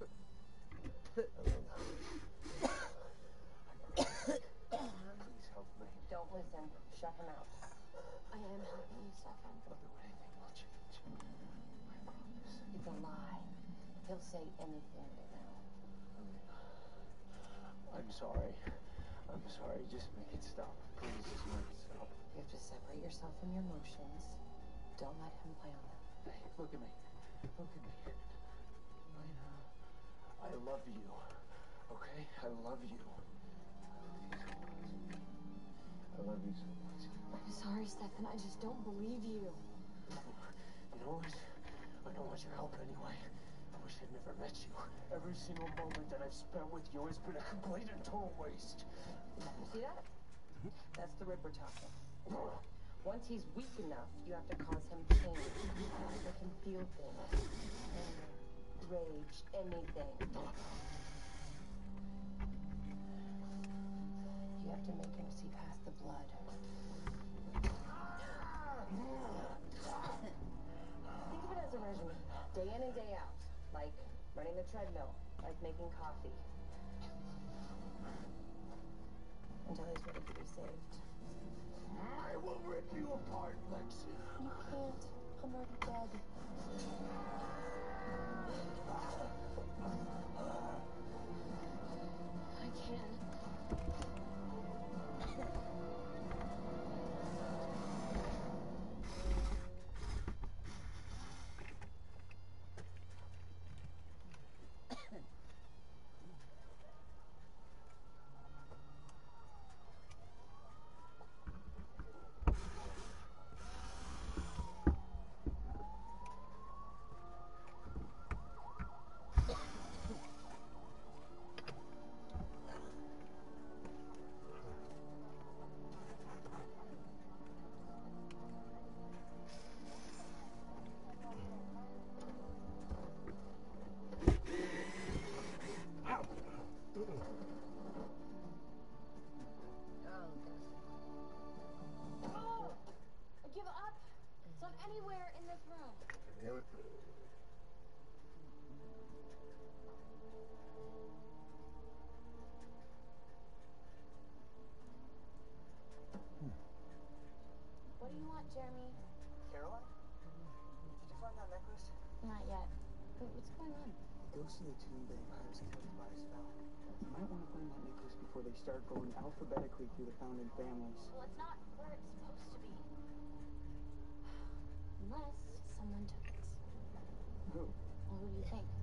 Please help me. Don't listen. Shut him out. I am helping you, Stefan. I'll do anything will change. I promise. It's a lie. He'll say anything now. I'm sorry. I'm sorry. Just make it stop. Please just make it stop. You have to separate yourself from your emotions. Don't let him play on them. Hey, look at me. Look at me. I love you. Okay? I love you. I love you so much. I'm sorry, Stefan. I just don't believe you. You know what? I don't want your help anyway. I wish I'd never met you. Every single moment that I've spent with you has been a complete and total waste. You see that? That's the Ripper talking. Once he's weak enough, you have to cause him pain. Make him feel things. Anger, rage, anything. You have to make him see past the blood. Think of it as a regimen. Day in and day out. Like running the treadmill. Like making coffee. until he's ready to be saved. I will rip you apart, Lexi. You can't. I'm already dead. I can. Give up. It's not anywhere in this room. Damn it. What do you want, Jeremy? Caroline? Did you find that necklace? Not yet. But what's going on? Ghosts of the tomb vampires killed by a spell. You might want to find that necklace before they start going alphabetically through the founding families. Well, it's not where it's supposed to be. Unless someone took it. Who? Well, who do you think?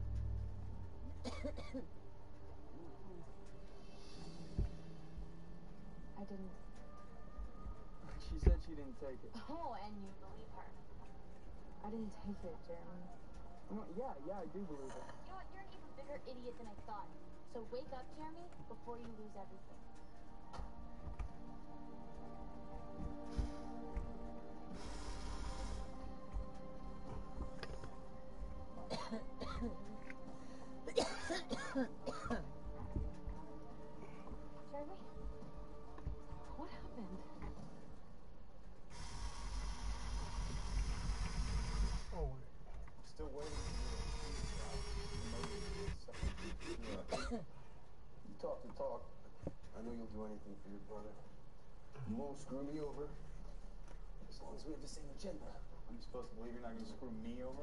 I didn't. She said she didn't take it. Oh, and you believe her. I didn't take it, Jeremy. No, yeah, I do believe it. You know what? You're an even bigger idiot than I thought. So wake up, Jeremy, before you lose everything. Jeremy? What happened? Oh, Still waiting for you. You talk the talk. I know you'll do anything for your brother. You won't screw me over. As long as we have the same agenda. I'm supposed to believe you're not going to screw me over?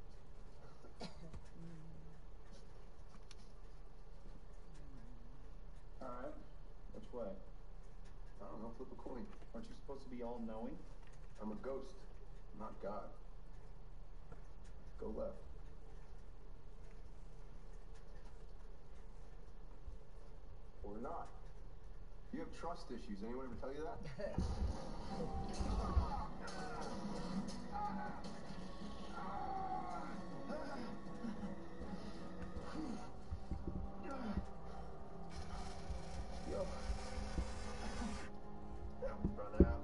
Alright. Which way? I don't know, flip a coin. Aren't you supposed to be all-knowing? I'm a ghost, not God. Go left. Or not. You have trust issues. Anyone ever tell you that? Yo. That was brother out.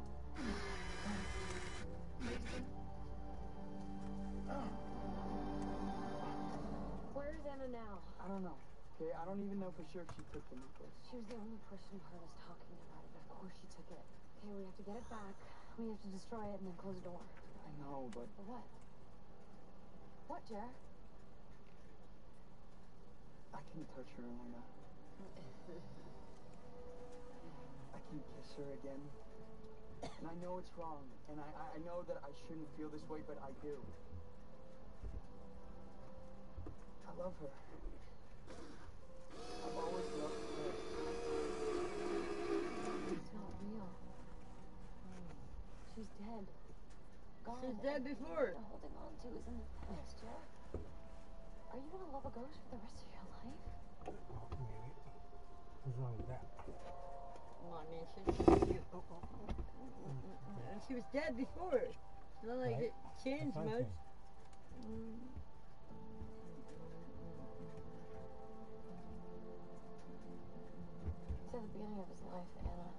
Where's Anna now? I don't know. Okay, I don't even know for sure if she took the necklace. She was the only person who heard us talking about it. Of course she took it. Okay, we have to get it back. We have to destroy it and then close the door. I know, but For what? What, Jer? I can touch her, Elena. I can kiss her again. And I know it's wrong. And I know that I shouldn't feel this way, but I do. I love her. I've always loved her. It's not real. She's dead. Gone. She's dead before. What holding on to is in the past, Jer. Are you gonna love a ghost for the rest of your life? oh, maybe. What's wrong with that? Well, I mean, she was dead before. It's not like Right. it changed That's much. fine. It's at the beginning of his life, Anna.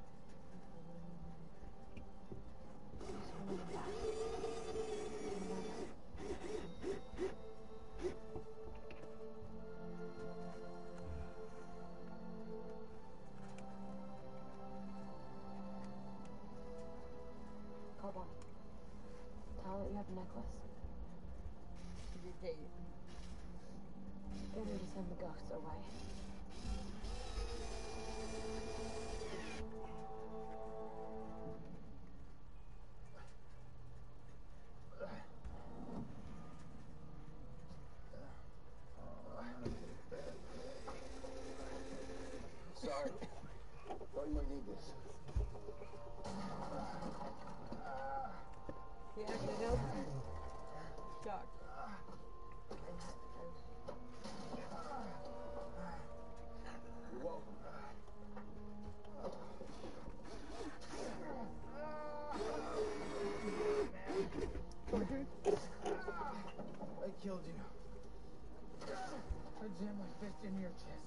Just remember that. Call Bonnie. Tell her that you have a necklace. She did take it. Get her to send the ghosts away. Sorry. Thought you might need this. Yeah, you know? Shock. You're welcome. I killed you. I jammed my fist into your chest.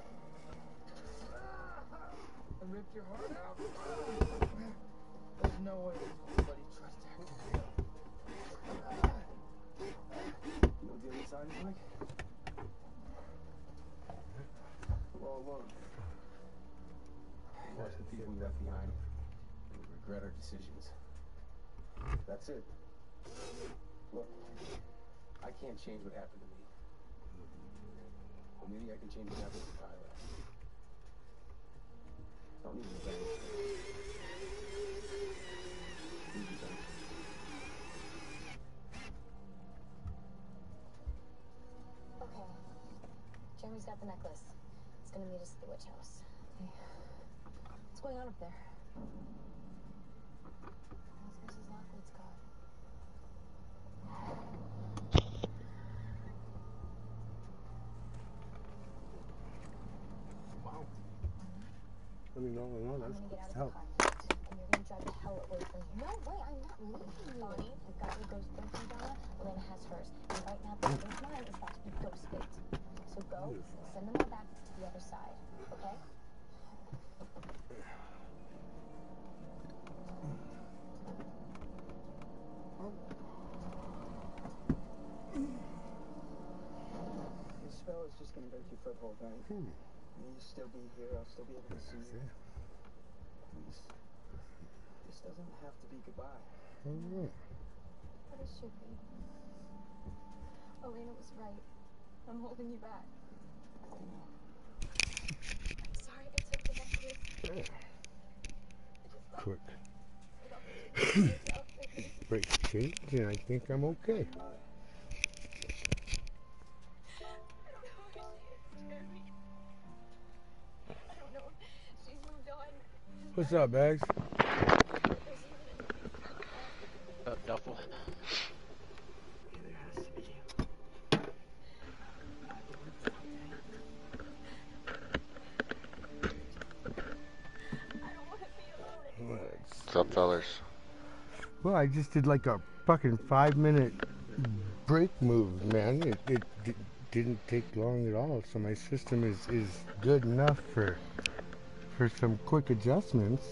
I ripped your heart out. There's no way anybody trusts Hector. You know what the other side is like? We're all alone. Watch the people we left behind. And we regret our decisions. That's it. Look, I can't change what happened to me. But maybe I can change what happened to Tyler. I don't need revenge. I need revenge. Okay. Jeremy's got the necklace. It's gonna meet us at the witch house. Okay. What's going on up there? How's Mrs. Lockwood's got? Wow. I mean, all in all, that's I'm gonna get out of help. the car, and you're gonna drive the hell away from here. No way, I'm not leaving you. Bonnie, you've got your ghost thinking, Donna. Elena has hers. And right now, Bonnie's mine is about to be ghost bait. So go and send them all back to the other side, okay? The spell is just gonna break you for the whole night. You'll still be here. I'll still be able to see you. Please. This doesn't have to be goodbye. But it should be. Elena was right. I'm holding you back. I'm sorry I took the necklace. Quick. Break the change, and I think I'm okay. What's up, Bags? Duffel. What's up, fellas? Well, I just did like a fucking 5-minute break move, man. It didn't take long at all, so my system is good enough for some quick adjustments.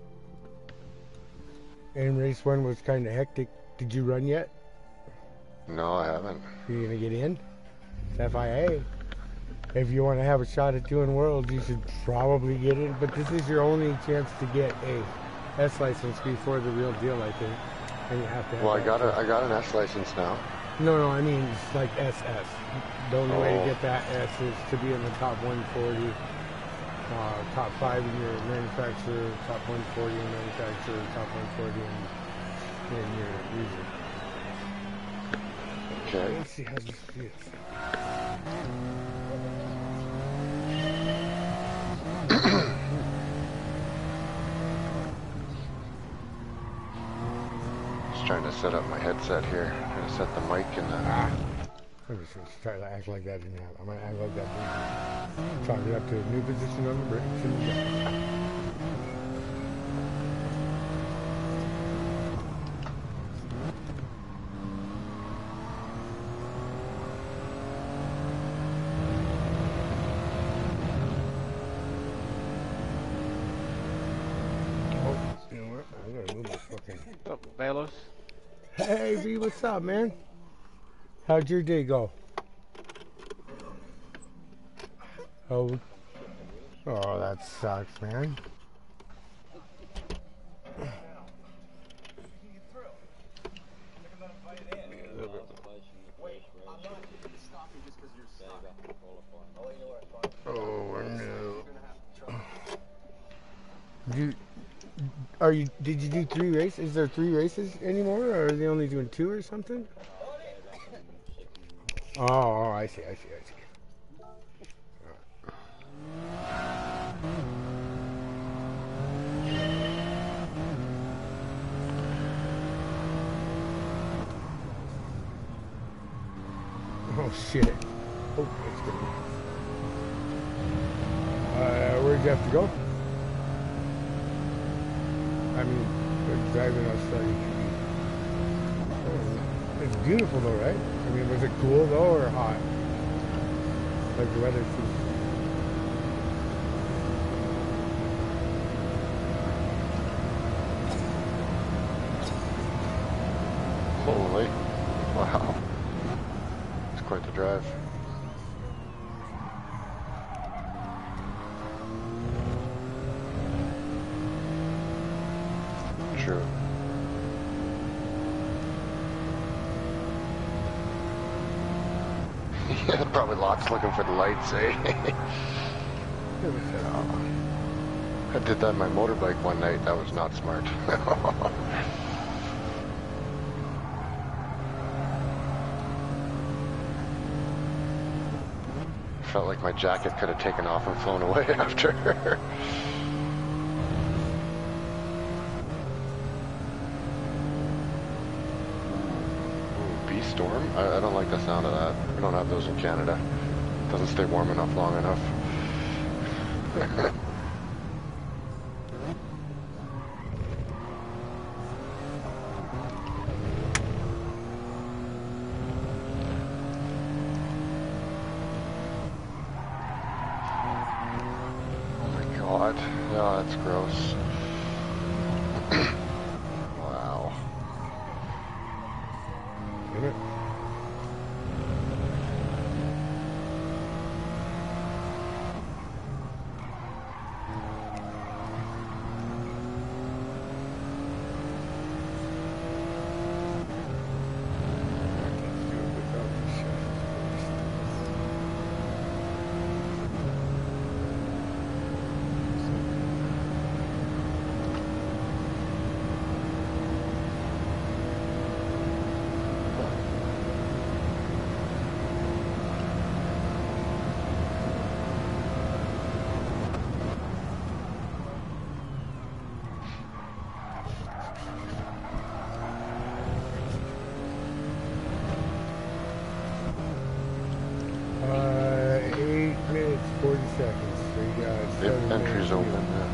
And race 1 was kind of hectic. Did you run yet? No, I haven't. You gonna get in? It's FIA. If you want to have a shot at doing Worlds, you should probably get in. But this is your only chance to get a S license before the real deal, I think. And you have to have Well, I got an S license now. No, I mean it's like SS. The only way to get that S is to be in the top 140, top 5 in your manufacturer, top 140 in manufacturer, top 140 in your region. Okay. Let's see how this feels. Just trying to set up my headset here. Trying to set the mic in the... I'm just going to try to act like that didn't happen. I'm going to act like that didn't happen. Chalk it up to a new position on the brakes and the gas. You know what? I'm going to move my fucking... What's up, Balos? Hey, V, what's up, man? How'd your day go? Oh, that sucks, man. Oh no. Did you do 3 races? Is there 3 races anymore, or are they only doing 2 or something? Oh, I see. shit. Oh, that's good. Where'd you have to go? I mean, driving Australia. It's beautiful though, right? I mean, was it cool though or hot? Like the weather too. Holy. Wow. It's quite the drive. True. Yeah, probably lots looking for the lights, eh? I did that on my motorbike one night. That was not smart. Felt like my jacket could have taken off and flown away after. Storm? I don't like the sound of that. We don't have those in Canada. It doesn't stay warm enough long enough. Oh my god. Yeah, that's gross. Wow. Isn't it? Entry's open, yeah.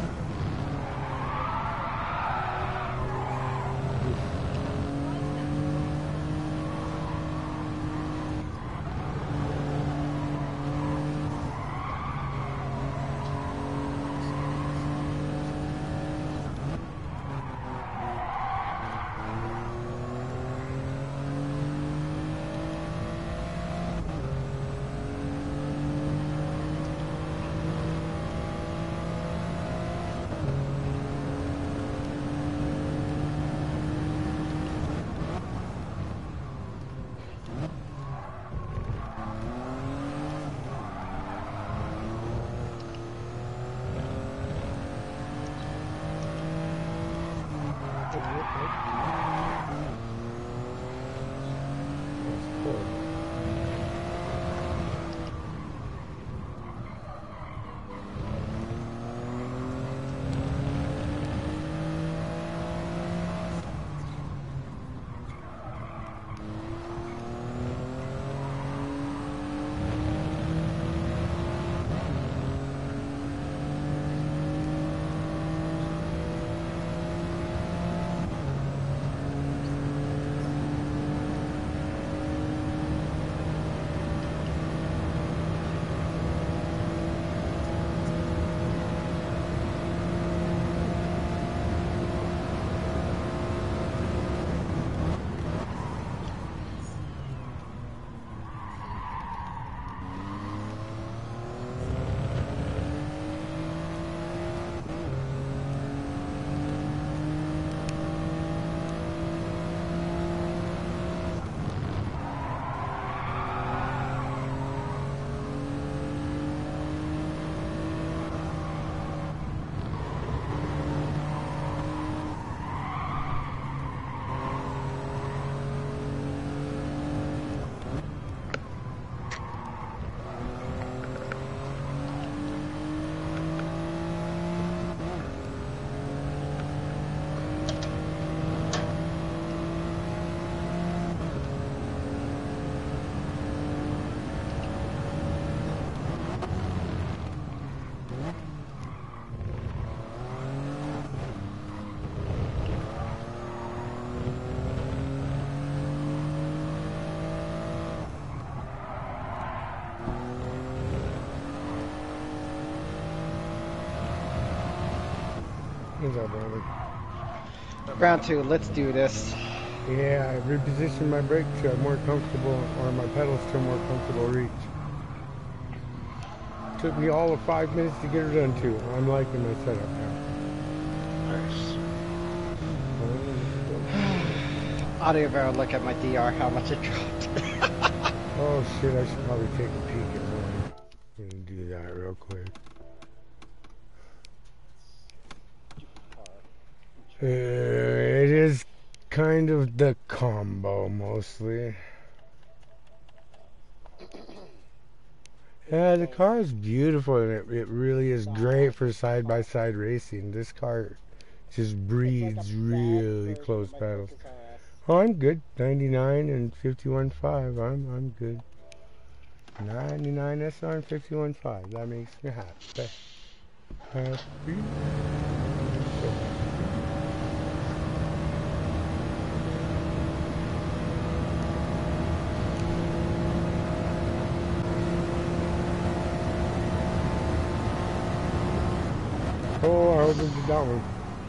What's up, brother? Round 2, let's do this. Yeah, I repositioned my brake to a more comfortable, or my pedals to a more comfortable reach. Took me all of 5 minutes to get her done too. I'm liking my setup now. Nice. Audio Barrel, look at my DR, how much it dropped. Oh shit, I should probably take a peek at mine. I'm gonna do that real quick. It is kind of the combo mostly. Yeah, the car is beautiful and it really is great for side-by-side racing. This car just breeds really close battles. Oh, I'm good. 99 and 51.5. I'm good. 99 SR and 51.5. That makes me happy. Happy. Oh, I hope it's that one.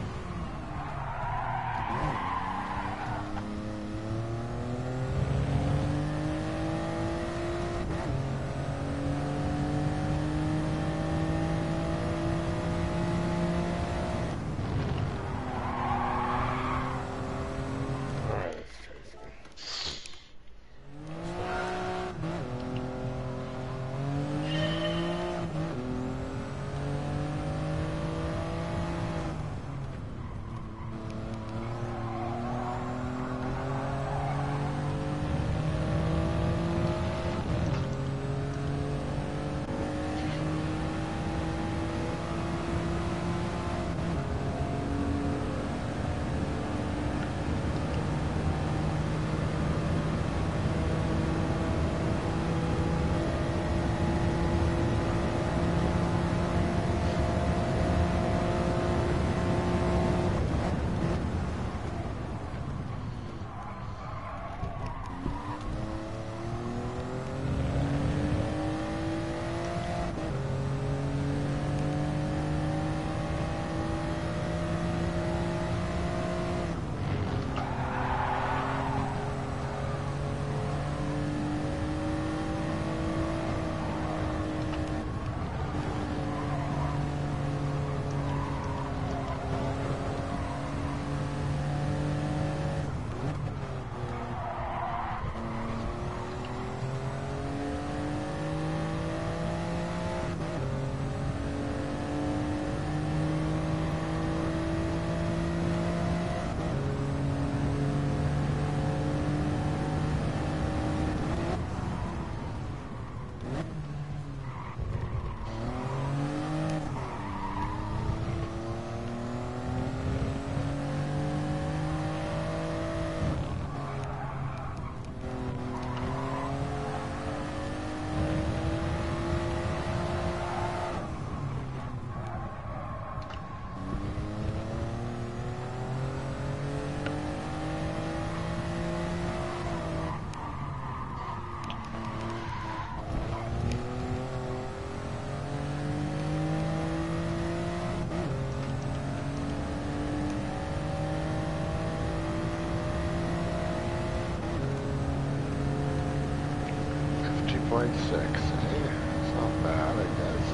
It's not bad, I guess.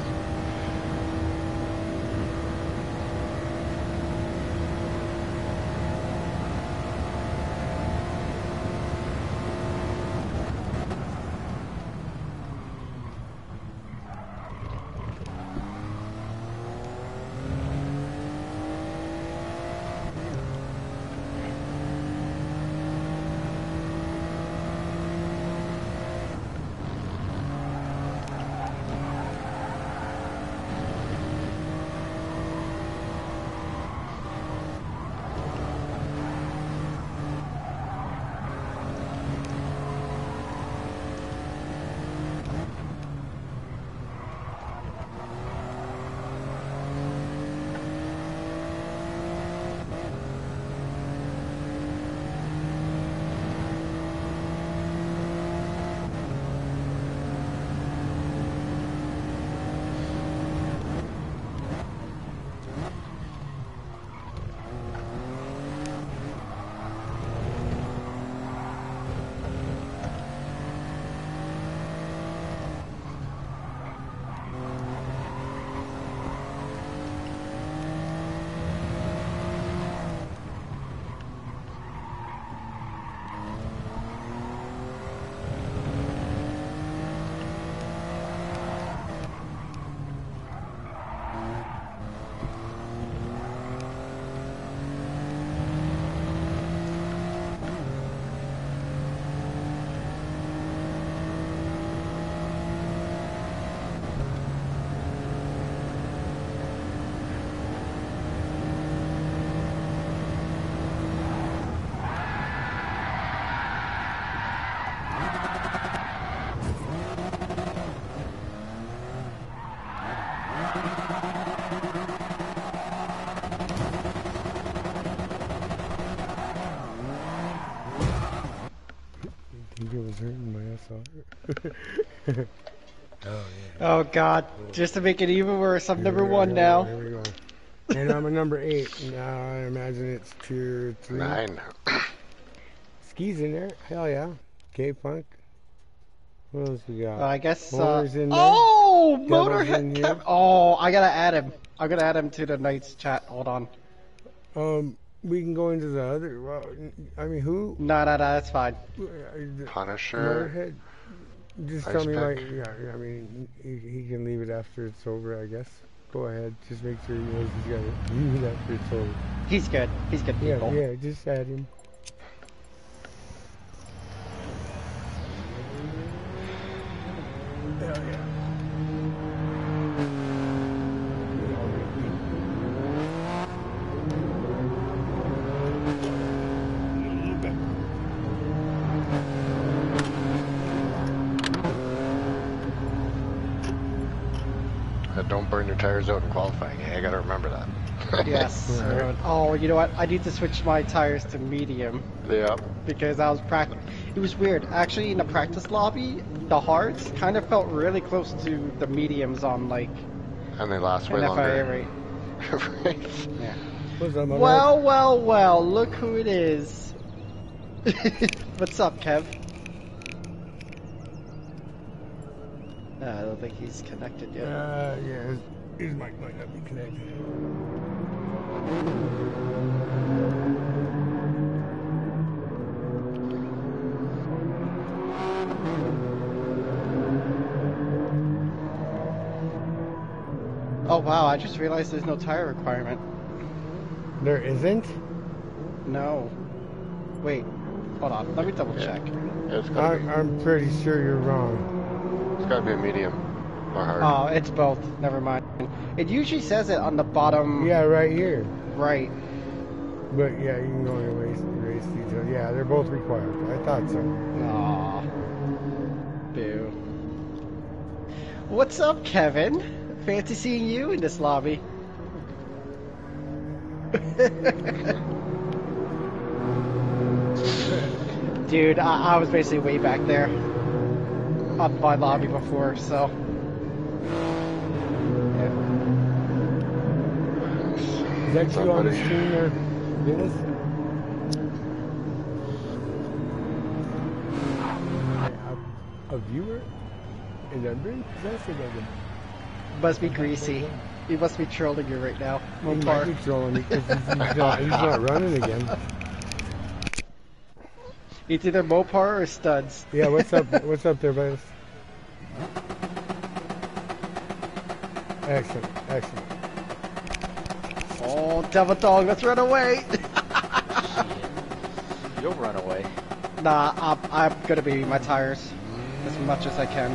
hurting my SR. Oh, yeah. Oh, God. Just to make it even worse, I'm number Here we 1 go, now. Here we go. And I'm a number 8. Now I imagine it's tier 3. 9. Ski's in there. Hell yeah. K-Punk. What else we got? I guess, Motor's in there. oh! Devil's in Motorhead here. Kev. Oh, I gotta add him. I'm gonna add him to the Knights chat. Hold on. We can go into the other. Well, I mean, who? No, that's fine. Punisher. Motorhead. Just Ice tell me, Pick. like, yeah, I mean, he can leave it after it's over, I guess. Go ahead. Just make sure he knows he's got to leave it after it's over. He's good. He's good people. Yeah, just add him. Hell yeah. Don't burn your tires out in qualifying. Hey, I gotta remember that. Yes. Oh, you know what? I need to switch my tires to medium. Yeah. Because I was it was weird. Actually, in the practice lobby, the hards kind of felt really close to the mediums on, like... And they last way an longer. FIA rate. Yeah. What's up, my Well, look who it is. What's up, Kev? I don't think he's connected yet. Yeah, his mic might not be connected. Oh wow, I just realized there's no tire requirement. There isn't? No. Wait, hold on, let me double check. I'm pretty sure you're wrong. It's gotta be a medium or hard. Oh, it's both. Never mind. It usually says it on the bottom. Yeah, right here. Right. But yeah, you can go into race detail. Yeah, they're both required. I thought so. Aw. Boo. What's up, Kevin? Fancy seeing you in this lobby. Dude, I was basically way back there on my lobby before, so. Yeah. Is that you on the screen there, Dennis? A viewer? In London? That's a London. Must be greasy. He must be trolling you right now. He might be trolling me because he's not running again. It's either Mopar or Studs. Yeah, what's up? What's up there, buddies? Excellent. Oh, Devil Dog, let's run away! You'll run away. Nah, I'm gonna baby my tires as much as I can.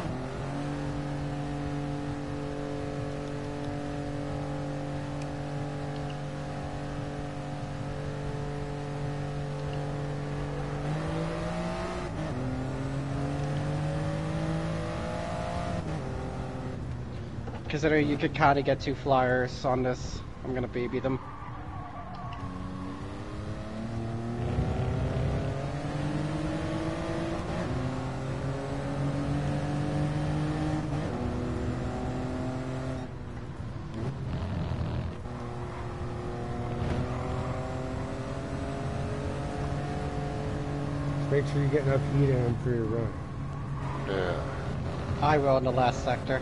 Considering you could kind of get 2 flyers on this, I'm gonna baby them. Make sure you get enough heat in them for your run. Yeah. I will in the last sector.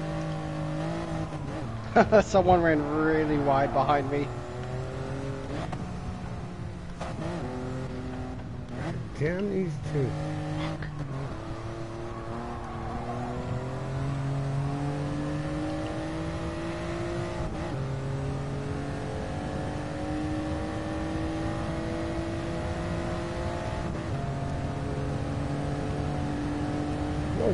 Someone ran really wide behind me. Damn these two. No.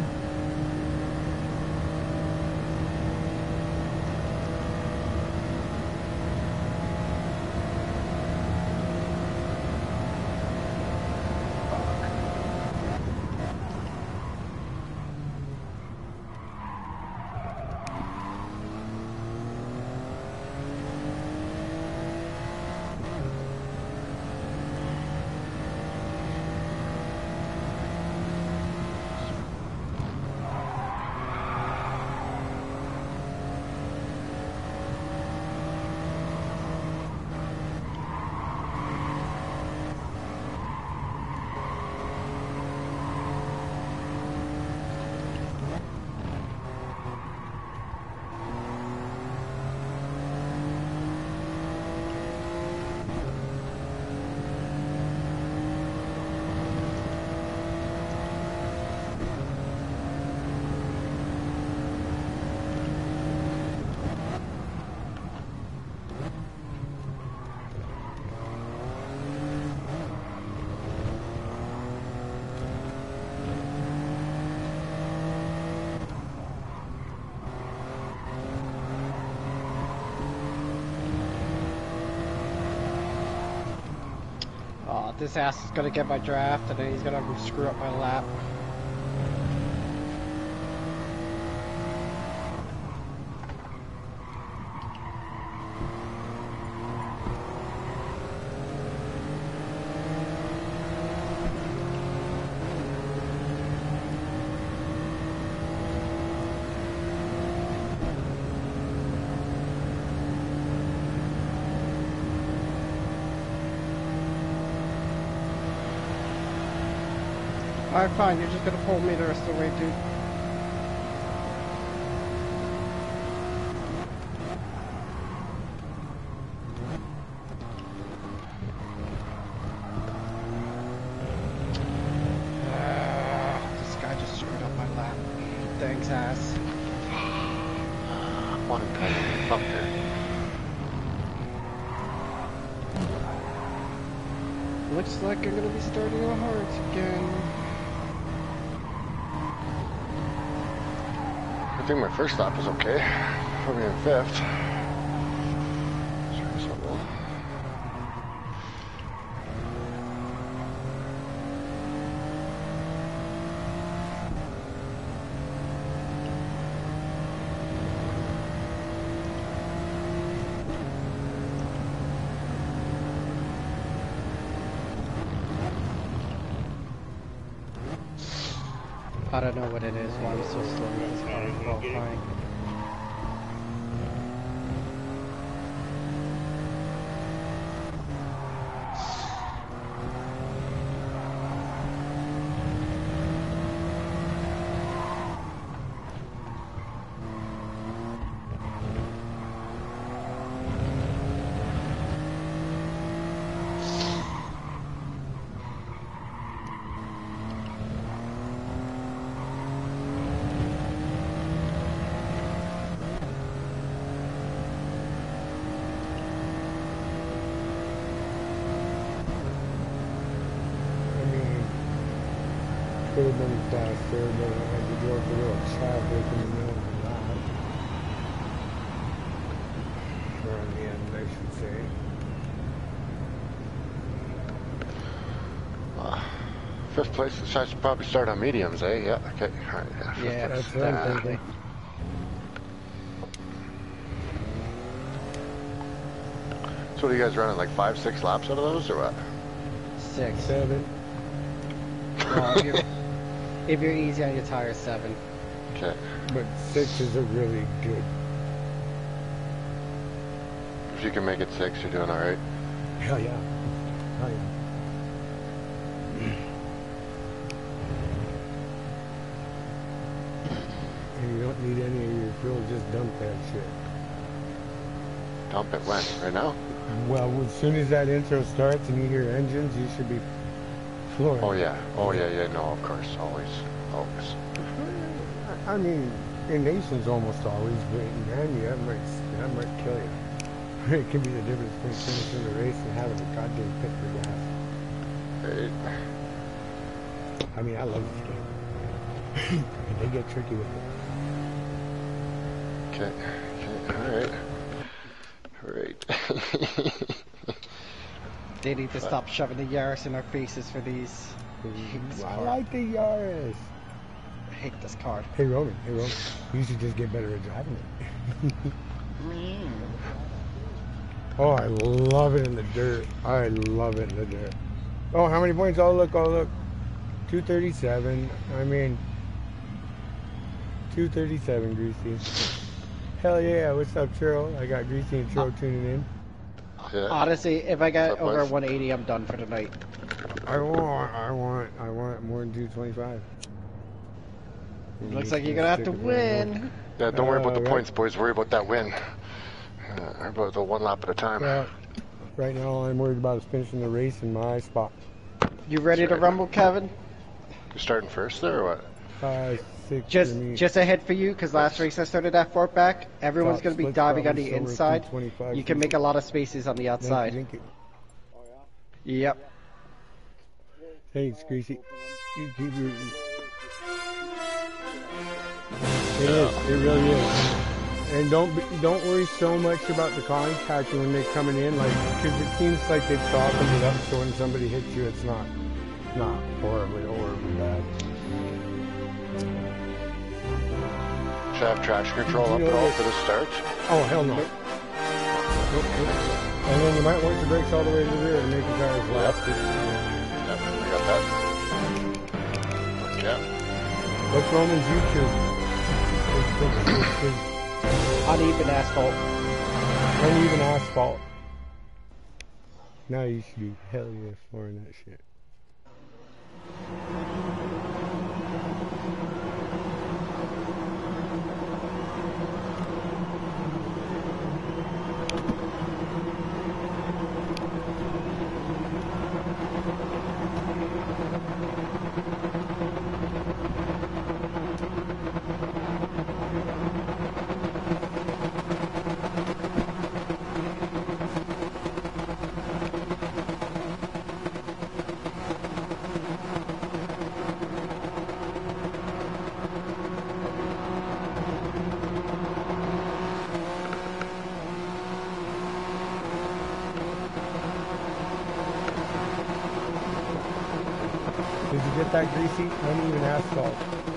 This ass is gonna get my draft, and then he's gonna screw up my lap. Alright, fine, you're just gonna pull me the rest of the way, dude. This guy just screwed up my lap. Thanks, ass. One tiny fucker. Looks like I'm gonna be starting on hards again. I think my first lap was okay. Put me in fifth. I don't know what it is, why I'm so slow with this car qualifying. Could have been faster, but I had to go through real traffic in the middle of the lot. Or on the end, I should say. Fifth place, I should probably start on mediums, eh? Yeah, okay. All right, yeah. Yeah, That's what I'm thinking. So what are you guys running, like 5-6 laps out of those, or what? 6. 7. Well, if you're easy on your tire, 7. Okay. But 6 is a really good. If you can make it 6, you're doing all right. Hell yeah. Hell yeah. And you don't need any of your fuel, just dump that shit. Dump it when? Right now? Well, as soon as that intro starts and you hear engines, you should be Florida. Oh yeah. Oh yeah, yeah, no, of course. Always. Always. I mean, in nations almost always, but man, that might kill you. It can be the difference between finishing the race and having a goddamn pit for gas. Right. I mean, I love this game. They get tricky with it. Okay. Okay. All right. They need to stop shoving the Yaris in our faces for these. I like the Yaris. I hate this car. Hey Roman, you should just get better at driving it. Oh, I love it in the dirt. I love it in the dirt. Oh, how many points? Oh, look. 237. I mean, 237, Greasy. Hell yeah, what's up, Churro? I got Greasy and Churro tuning in. Yeah. Honestly, if I get over 180, I'm done for the night. I want more than 225. Looks like you're gonna have to win. Yeah, don't worry about the points, boys. Worry about that win. About the one lap at a time. Right now, all I'm worried about is finishing the race in my spot. You ready to rumble, Kevin? You're starting first there, or what? 5, 6. Just ahead for you, because last race I started that fort back. Everyone's going to be diving on the inside. You can make a lot of spaces on the outside. Yep. Thanks, Greasy. You keep your... It is. It really is. And don't worry so much about the contact when they're coming in, like, because it seems like they've softened it up, so when somebody hits you, it's not horribly bad. Should I have traction control up at all for the start? Oh, hell no. Nope. And then you might want your brakes all the way to the rear to make the tires lap. Yep, I got that. Yeah. What's Roman's YouTube? Uneven asphalt. Uneven asphalt. Now you should be hell yeah flooring that shit. Did you get that, Greasy? Uneven asphalt.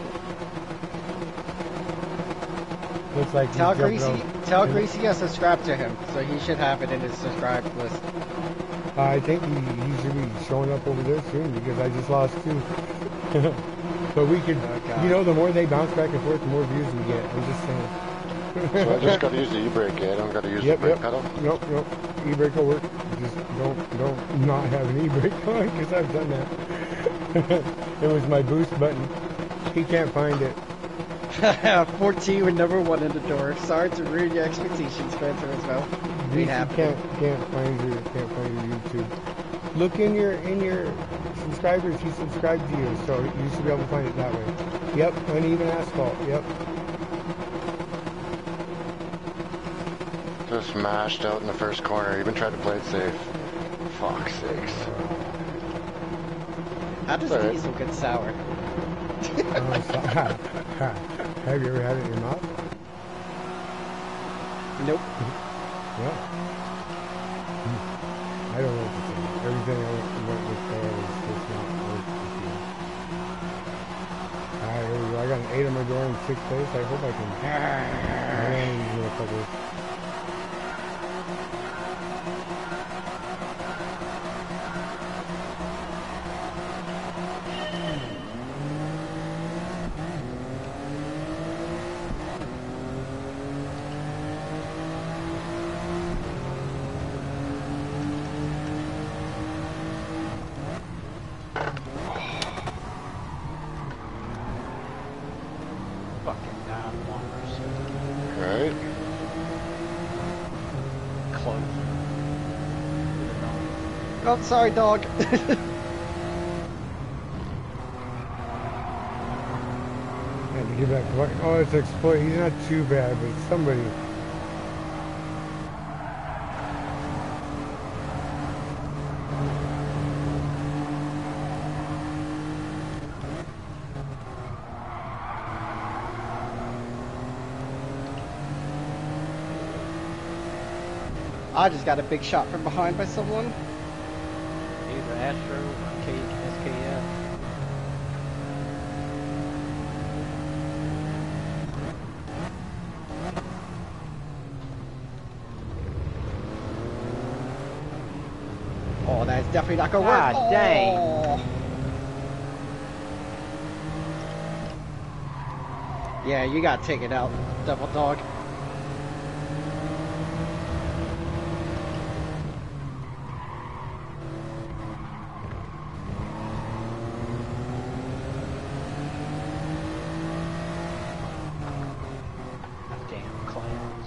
Looks like Tell Greasy I subscribed to him, so he should have it in his subscribed list. I think he should be showing up over there soon because I just lost 2. But we could, the more they bounce back and forth, the more views we get. I'm just saying. So I just got to use the e-brake, I don't got to use the brake pedal? Nope. E-brake will work. Just don't not have an e-brake on because I've done that. It was my boost button. He can't find it. 14 with number 1 in the door. Sorry to ruin your expectations, Spencer, as well. You can't find your YouTube. Look in your subscribers. He subscribed to you, so you should be able to find it that way. Yep, uneven asphalt. Yep. Just smashed out in the first corner. Even tried to play it safe. Fuck's sakes. How does diesel get sour? Have you ever had it in your mouth? Nope. Well, I don't know what to say. Everything I went with there was just not worth it. I got an 8 on my door in 6th place. I hope I can. Right. Oh, sorry, dog. Had to get back to work. Oh, it's exploit. He's not too bad, but somebody. I just got a big shot from behind by someone. Either Astro or SKF. Oh, that's definitely not gonna work. God dang. Oh. Yeah, you got taken out, Devil Dog. Damn clowns.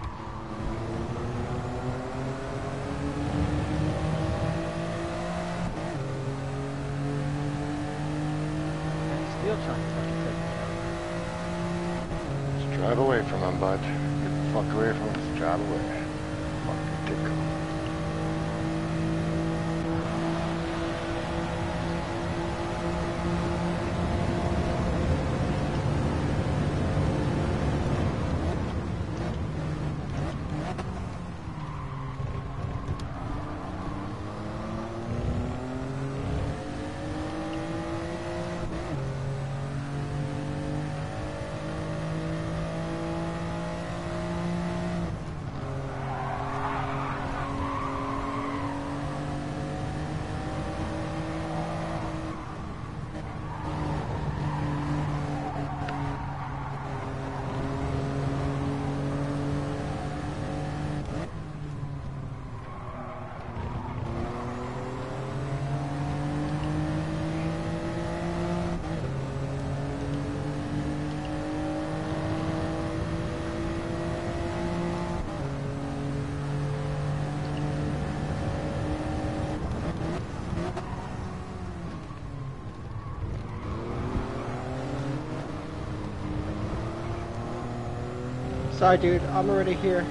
Still trying to fucking take me out. Just drive away from him, bud. Get the fuck away from him. Just drive away. Fucking dick. Sorry, dude. I'm already here.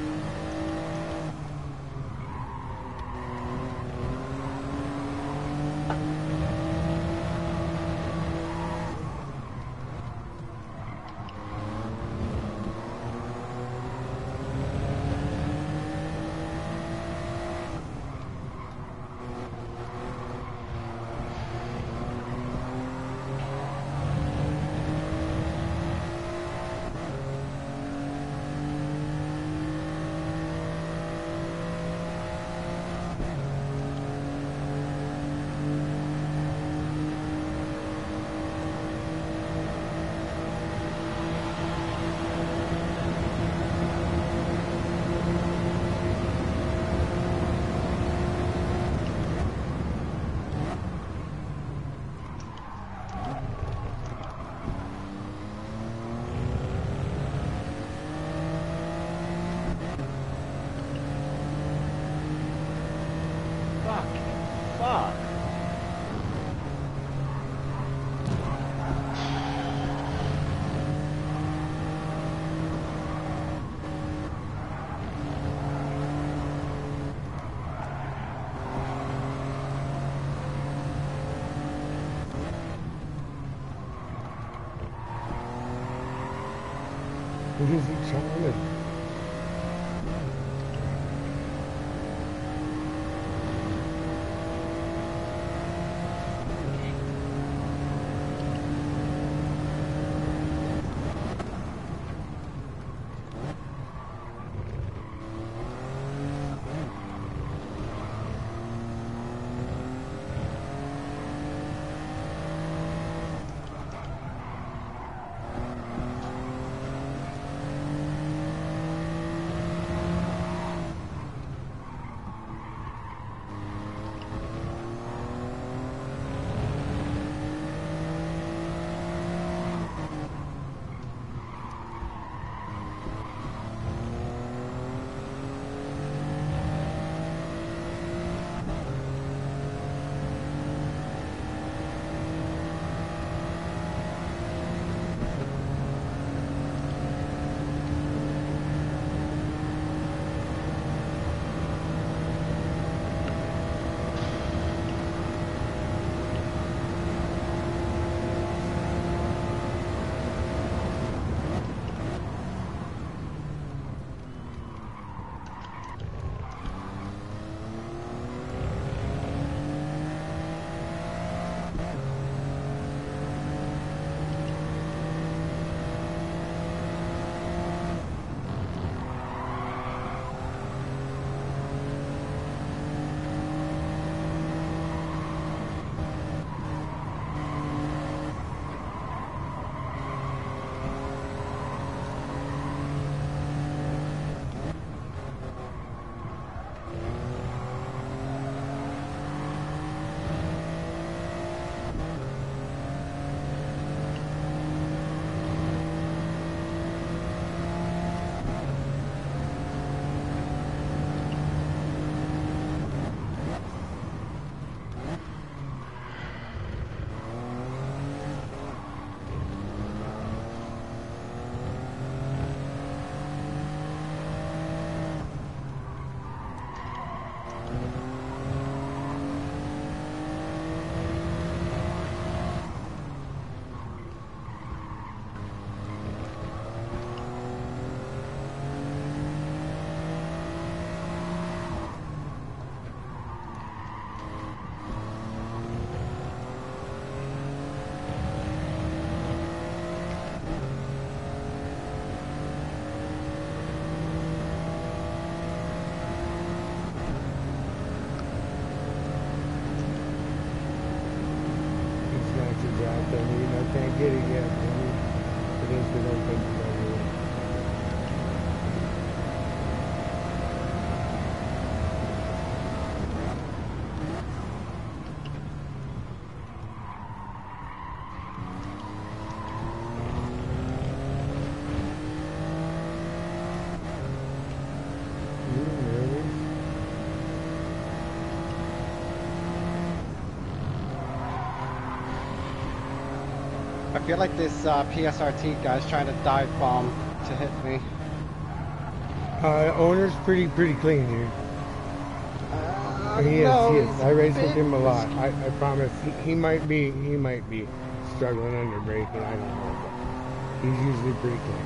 Fuck. Who is he trying? get it yet. It is the one thing to go with. I feel like this PSRT guy's trying to dive bomb to hit me. Owner's pretty clean here. He is. I race with him a lot. I promise. He might be struggling under braking. I don't know, but he's usually pretty clean.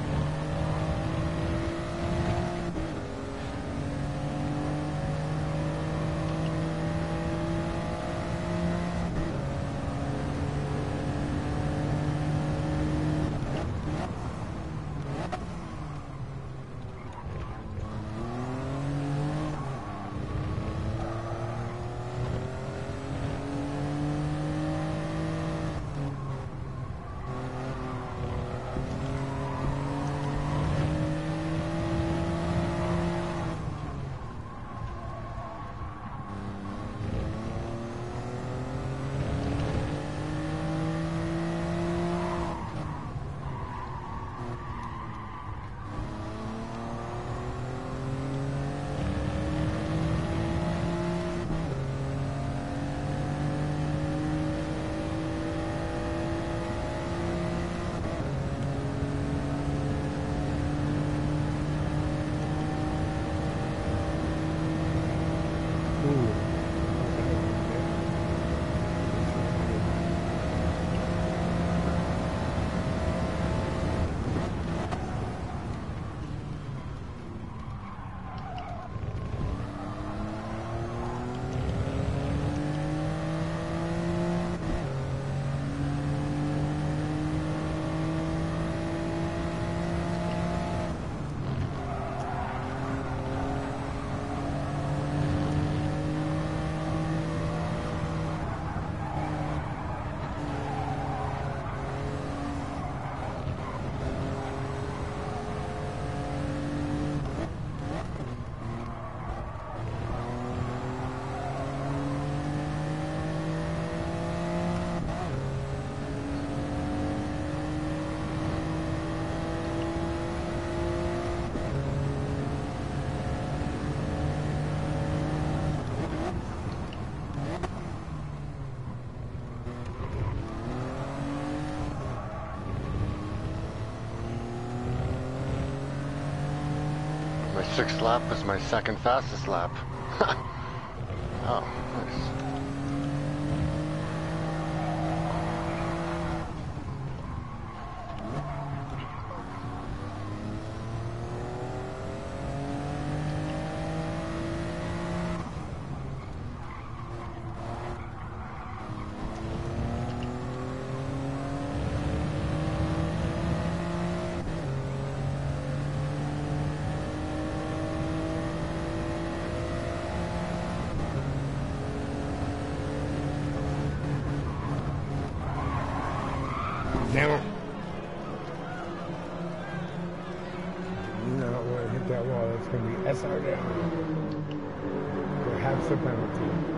My 6th lap was my 2nd fastest lap. Oh, nice. Damn it. No, when I hit that wall, it's going to be SR down. Perhaps a penalty.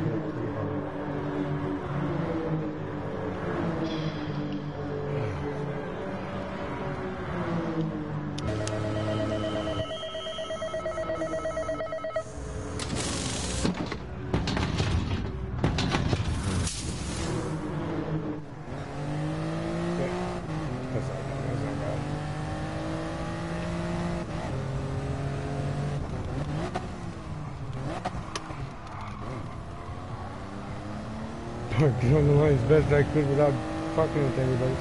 Get on the line as best I could without fucking with anybody.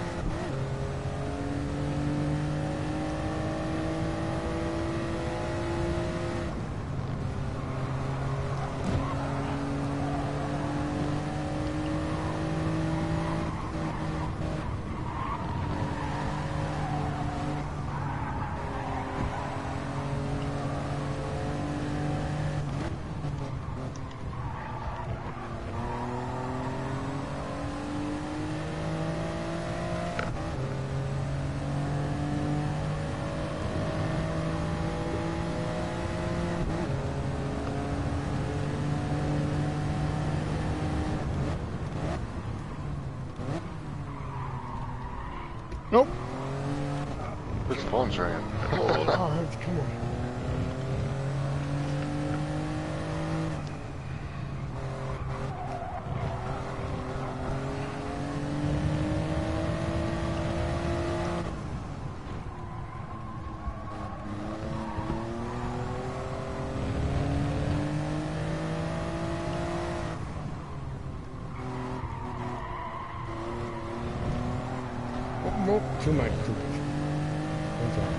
Nope. His phone's ringing. Oh, cards, come on. Nope, too much. That's all.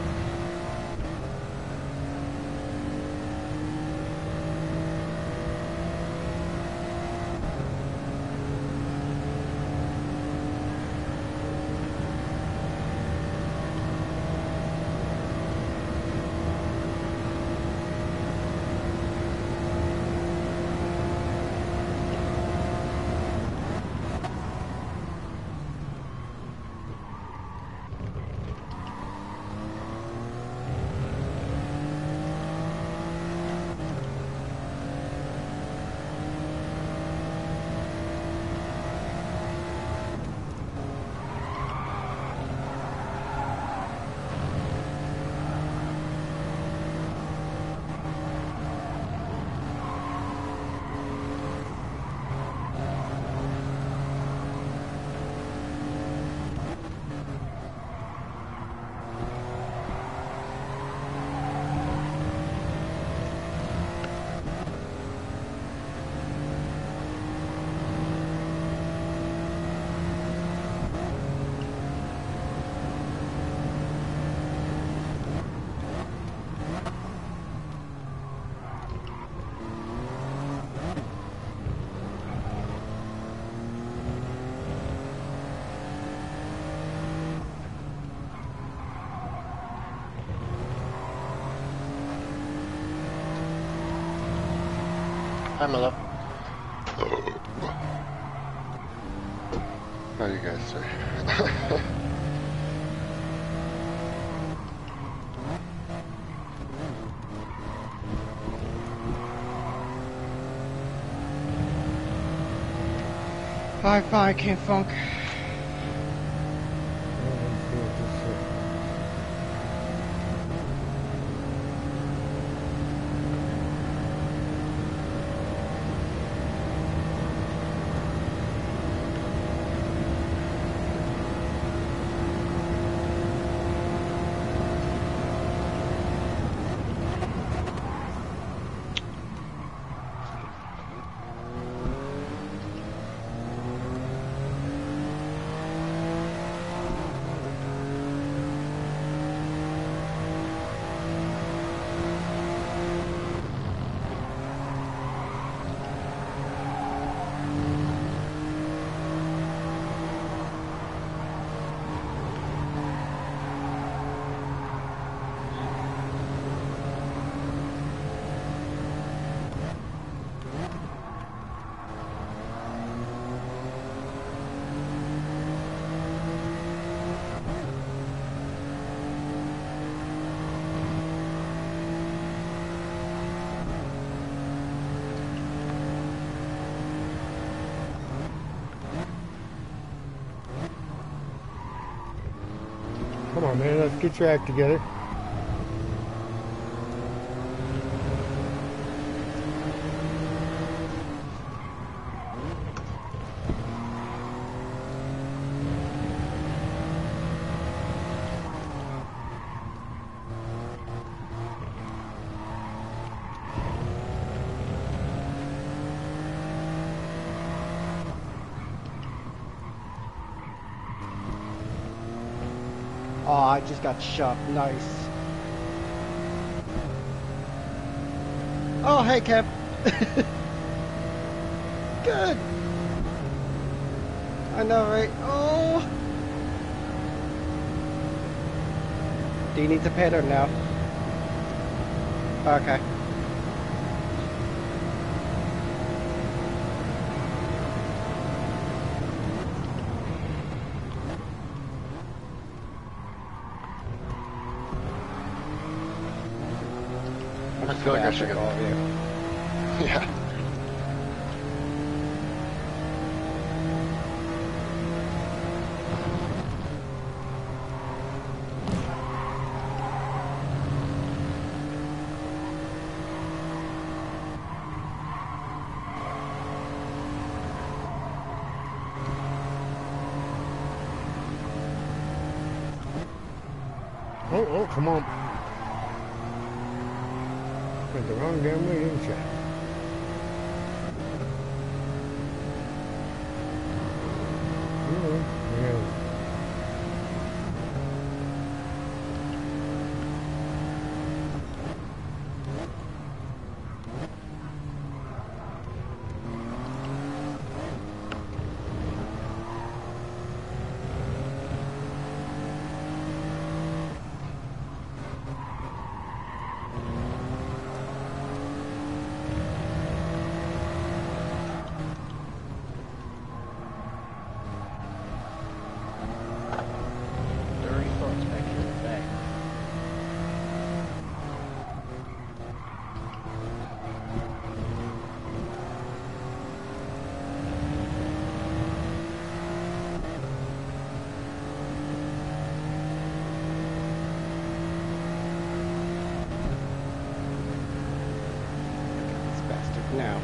Hi, Milo. How do you guys say? Bye, King Funk. Come on, man, let's get your act together. Oh, I just got shot. Nice. Oh, hey, Kev. Good. I know, right? Oh. Do you need to pay her now? Okay. I feel like I should get all of you. Yeah. Oh, come on. Went the wrong damn way, didn't you? Yeah. Dirty thoughts back here in the back. Look at this bastard now.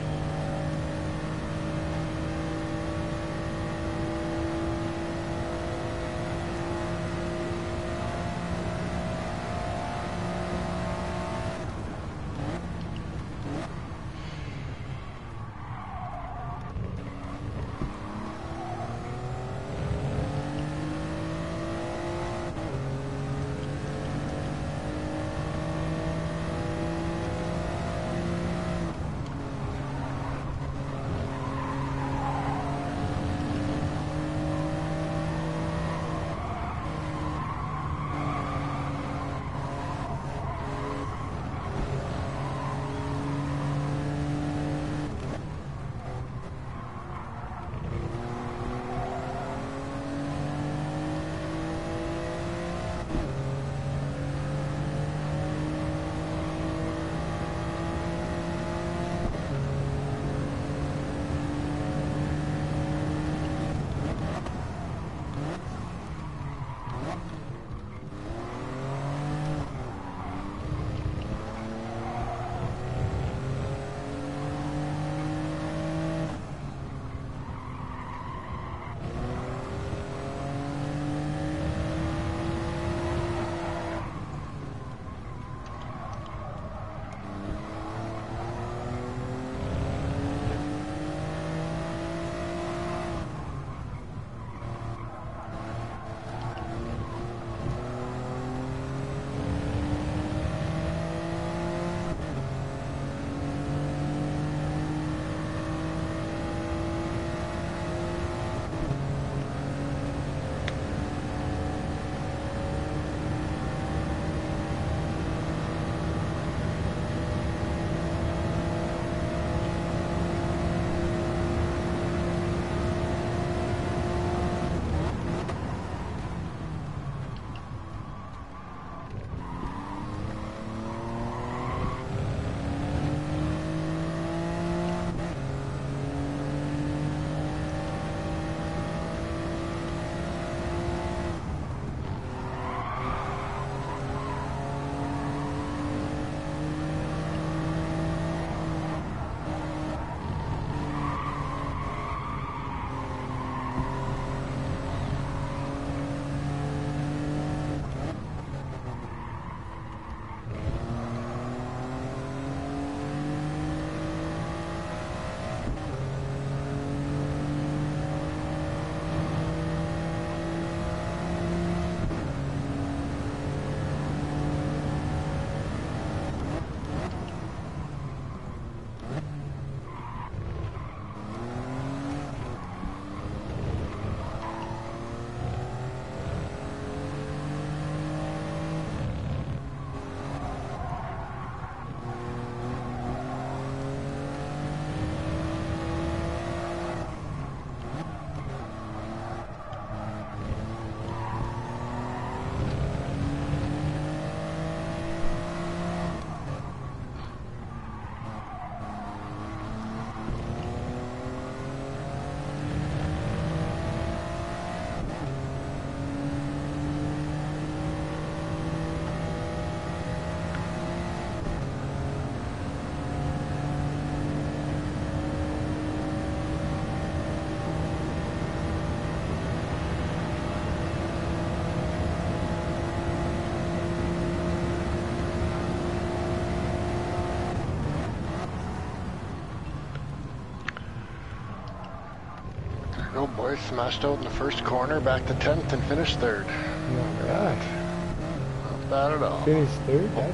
go, boys. Smashed out in the first corner, back to 10th, and finished third. Not bad. Not bad at all. Finished third? That's...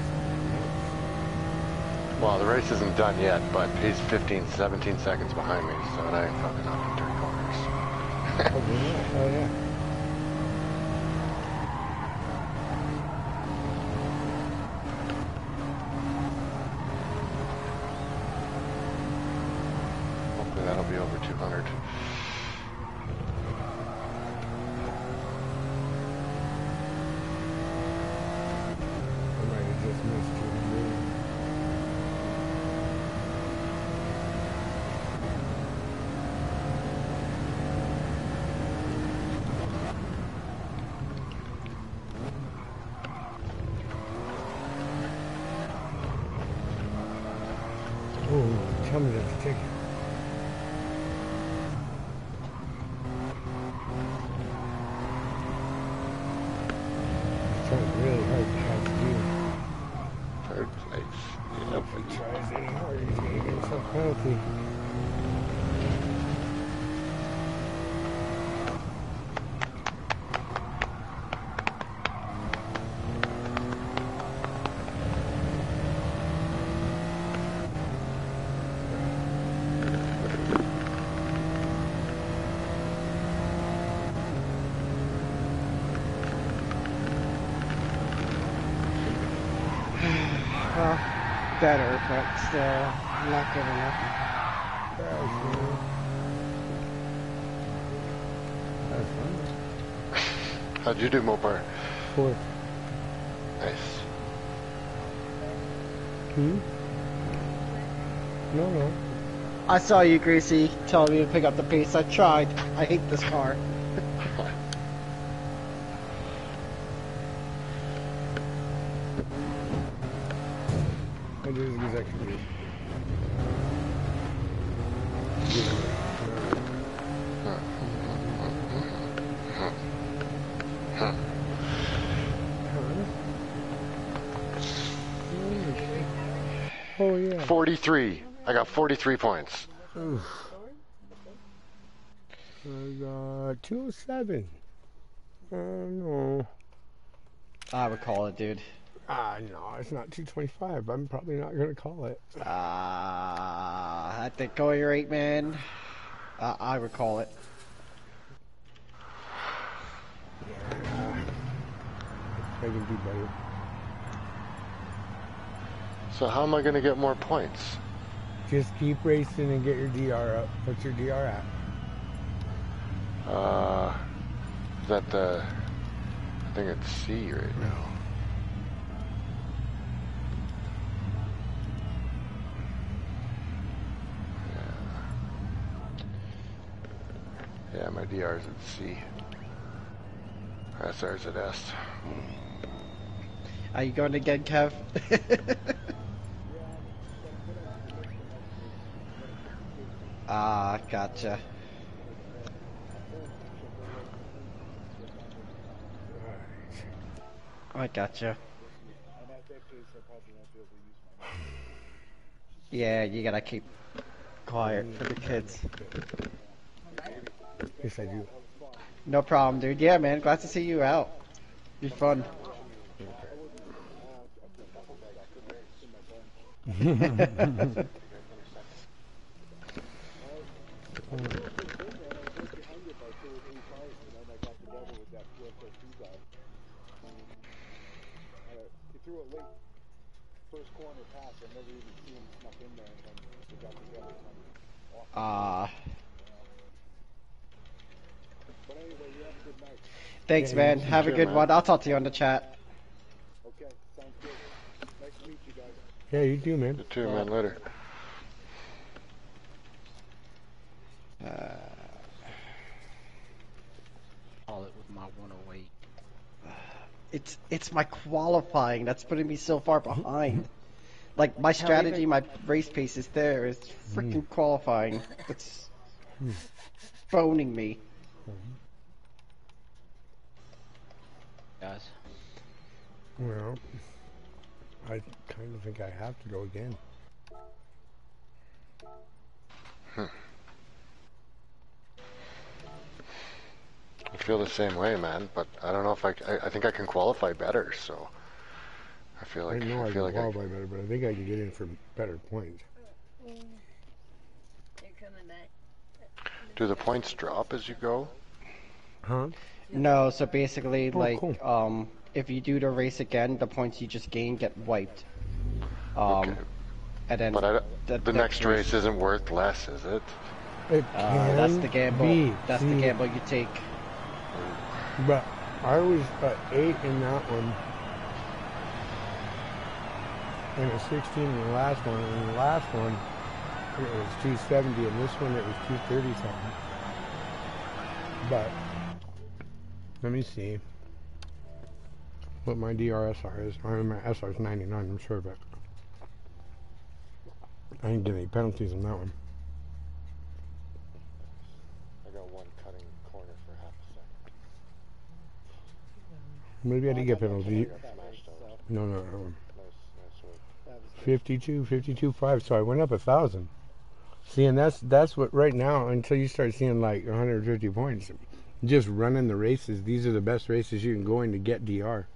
Well, the race isn't done yet, but he's 15, 17 seconds behind me, so it ain't fucking up in 3 corners. Oh, yeah. Hopefully that'll be over 200. I might have just missed 200. Oh, tell me that's a ticket. It's trying really hard to have to do. Third place. Yep. If he tries any harder, he's going to get himself a penalty. Well, better, but still not good enough. That's fun. How'd you do, Mopar? 4th. Nice. No. I saw you, Greasy, telling me to pick up the pace. I tried. I hate this car. I did it exactly. Oh, yeah. 43. I got 43 points. Oof. I got 207. No. I would call it, dude. No, it's not 225. I'm probably not going to call it. I think going rate, man. I would call it. Yeah. I can do better. So how am I going to get more points? Just keep racing and get your DR up. What's your DR at? Is that the... I think it's C right now. Yeah, my DR's at C. SR's at S. Are you going again, Kev? Gotcha. I gotcha. Yeah, you gotta keep quiet for the kids. Yes, I do. No problem, dude. Yeah, man. Glad to see you out. Be fun. Thanks, Yeah, man. you Have a too, good man. one. I'll talk to you on the chat. Okay, sounds good. Nice to meet you guys. Yeah, you do, man. You too, man. Later. Call it with my 108. It's my qualifying that's putting me so far behind. Like my strategy, my race pace is there. It's freaking qualifying. It's phoning me. Guys. Well, I kind of think I have to go again. feel the same way, man. But I don't know if I think I can qualify better. So I feel like I know I feel can qualify better, but I think I can get in for better points. They're coming back. Do the points drop as you go? Huh? No, so basically, cool. if you do the race again, the points you just gained get wiped. Okay. And then But the next race isn't worth less, is it? It can that's the gamble. be. That's See, the gamble you take. But I was 8 in that one, and a 16 in the last one. And in the last one, it was 270, and this one it was 230 something. But let me see what my DRSR is. My SR is 99. I'm sure of it. I didn't get any penalties on that one. I got one cutting corner for half a second. Maybe I did get penalties. No. Nice work. 52.5. So I went up 1,000. See, and that's what right now, until you start seeing like 150 points, just running the races. These are the best races you can go in to get DR.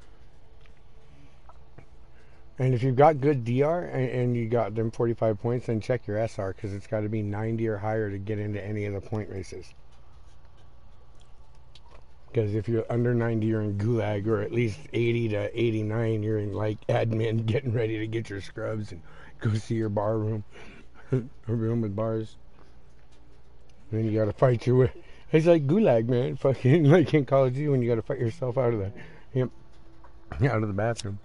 And if you've got good DR and you got them 45 points, then check your SR, because it's got to be 90 or higher to get into any of the point races. Because if you're under 90, you're in gulag, or at least 80 to 89, you're in like admin, getting ready to get your scrubs and go see your bar room, a room with bars. And then you got to fight your way. It's like gulag, man. Fucking like in Call of Duty when you got to fight yourself out of out of the bathroom.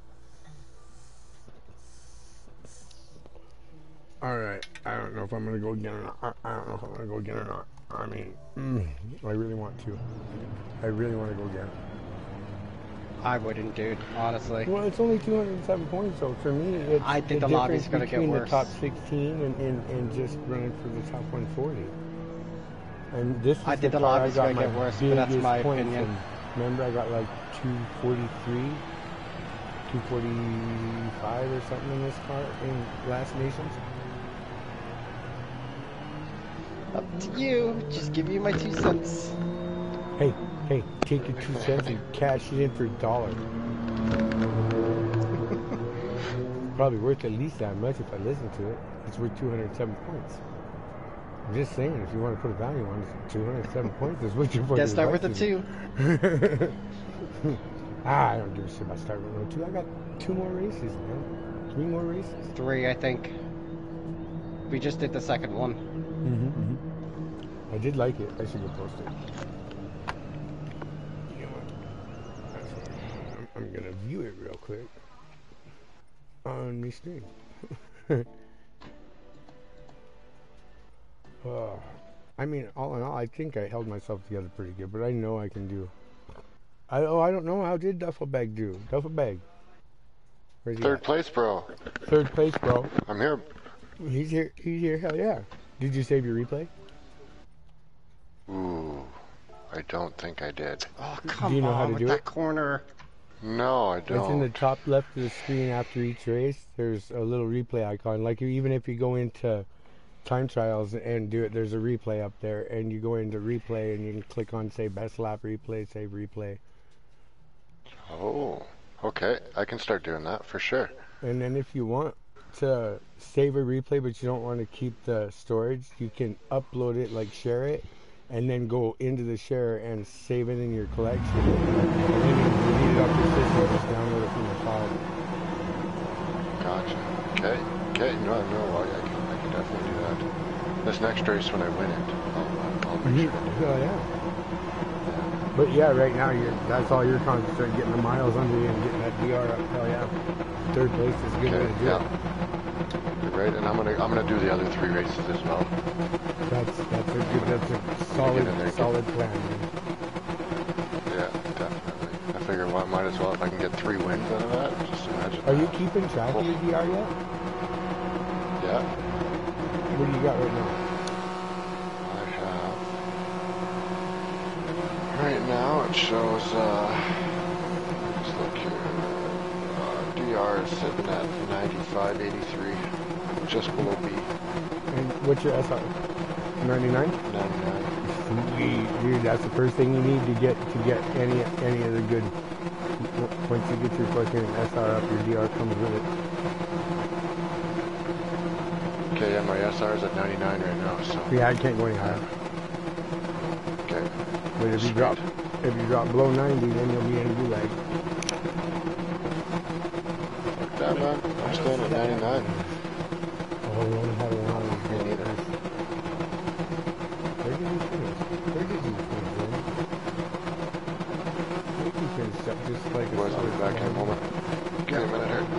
Alright, I don't know if I'm going to go again or not. I don't know if I'm going to go again or not. I mean, I really want to. I really want to go again. I wouldn't, dude, honestly. Well, it's only 207 points, so for me, it's I think the lobby's going to get between worse. the top 16 and just running for the top 140. And this is I think the lobby's going to get worse, but that's my opinion. Remember, I got like 243, 245 or something in this car in Last Nations. Up to you. Just give you my 2 cents. Hey, take your 2 cents and cash it in for $1. Probably worth at least that much if I listen to it. It's worth 207 points. I'm just saying, if you want to put a value on it, 207 points is what you're putting. Guess start with a 2. I don't give a shit about starting with a 2. I got 2 more races, man. 3 more races. 3, I think. We just did the second one. I did like it. I should go post it. You know what? I'm gonna view it real quick on my stream. I mean, all in all, I think I held myself together pretty good, but I know I can do. I don't know. How did Duffel Bag do? Duffel Bag. Where's he Third at? place, bro. Third place, bro. I'm here. He's here. He's here. Hell yeah. Did you save your replay? Ooh, I don't think I did. Oh, come do you know on how to with do that it? corner. No, I don't. It's in the top left of the screen after each race. There's a little replay icon. Like even if you go into time trials and do it, there's a replay up there, and you go into replay and you can click on say best lap replay, save replay. Oh, okay. I can start doing that for sure. And then if you want to save a replay but you don't want to keep the storage, you can upload it, like share it, and then go into the share and save it in your collection. And then you delete it off your system, just download it from the cloud. Gotcha. Okay. No, I can definitely do that. This next race when I win it, I'll make sure to do Oh yeah. But yeah, right now that's all you're concentrating, getting the miles under you and getting that DR up. Hell yeah. Third place is a good way to do it. You're right, and I'm gonna do the other 3 races as well. That's a solid plan, man. Yeah, definitely. I figure might as well if I can get 3 wins out of that. Just imagine. Are you keeping track of your DR yet? Yeah. What do you got right now? Right now it shows, let's look here, DR is sitting at 95.83, just below B. And what's your SR? 99? 99. Dude, that's the first thing you need to get any of the good. Once you get your fucking SR up, your DR comes with it. Okay, yeah, my SR is at 99 right now, so. Yeah, I can't go any higher. Okay. But if you drop below 90, then you'll be in a gulag. Fuck that, man. I'm staying at 99. Oh, we only had one. Me neither. Where did you finish? Where did you finish, man? Where did you finish up just like a Boys, I'll be back in a moment. Give me a minute here.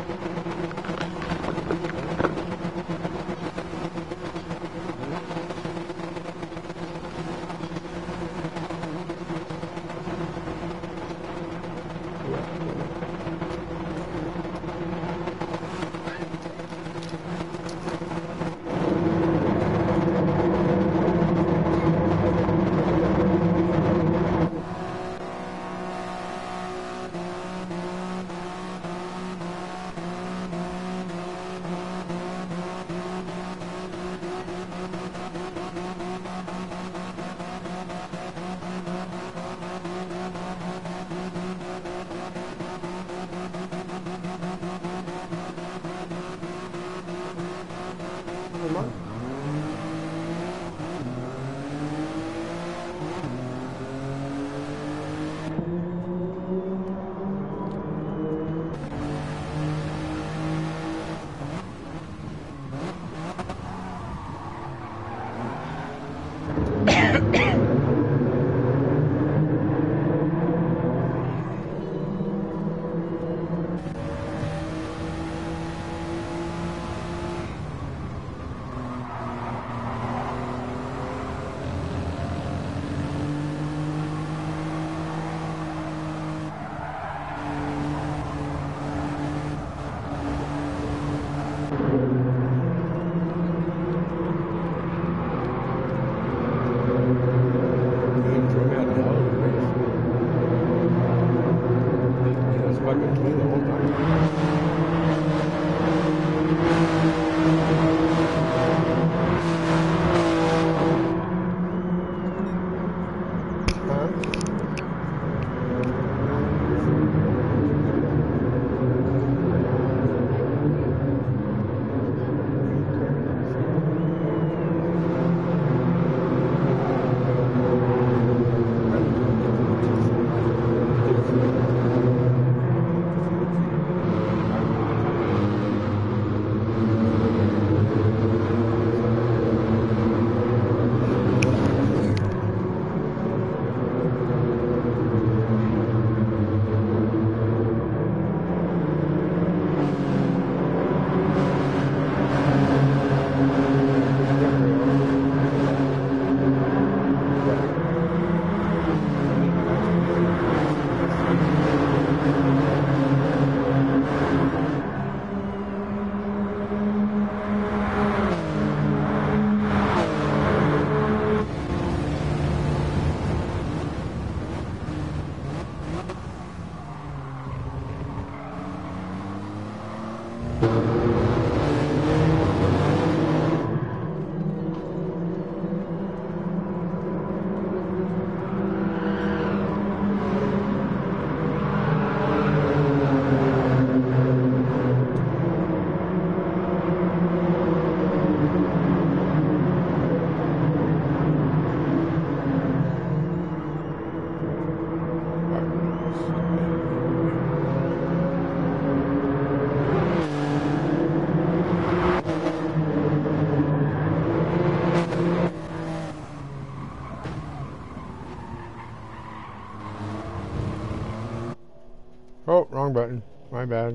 Oh, wrong button. My bad.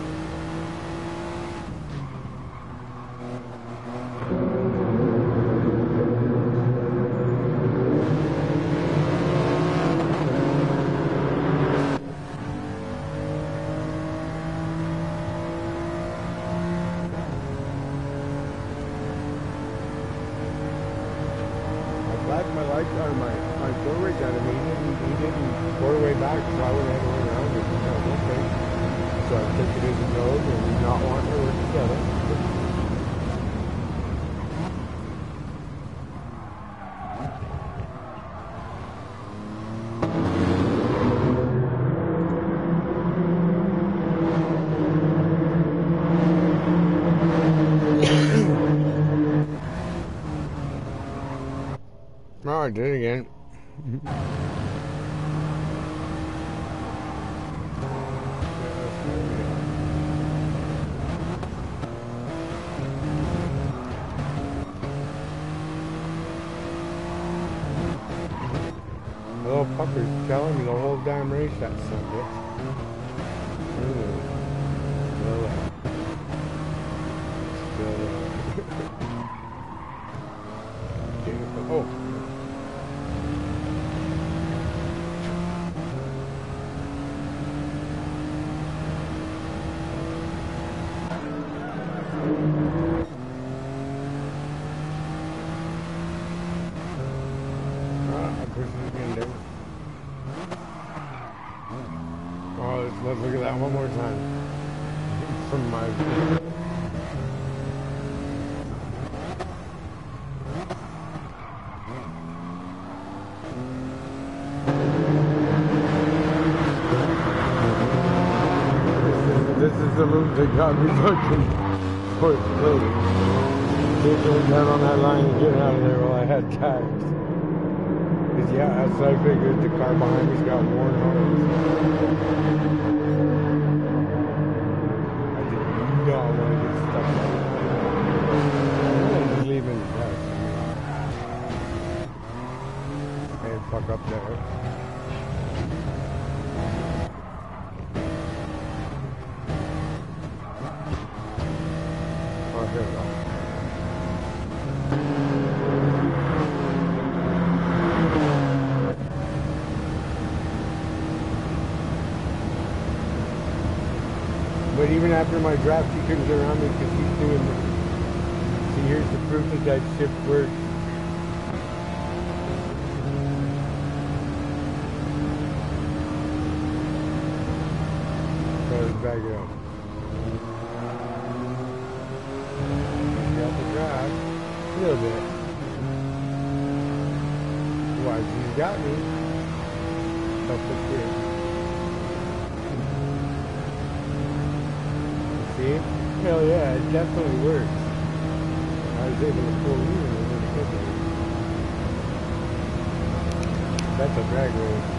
My light or my four-way got him. He didn't four-way back, so I went ahead and went around it. Okay. So I took it as a node and not wanting to work together. little fucker's telling me the whole damn race, that son of a bitch. Ooh. Still out. Still out. Oh. Let's look at that one more time. From my view. This is the loop that got me fucking forced building. Just going down on that line and getting out of there while I had tires. Cause yeah, that's what I figured. The car behind me's got worn horns. I did not want to get stuck like that. I'm just leaving the dust. I didn't fuck up there. Oh, here we go. But even after my draft, he couldn't get around me because he's doing the... See, here's the proof that that ship works. So let's back it up. He's got the draft. A little bit. Why, he's got me. Up here. See? Hell yeah, it definitely works. I was able to pull even really quickly. That's a drag race.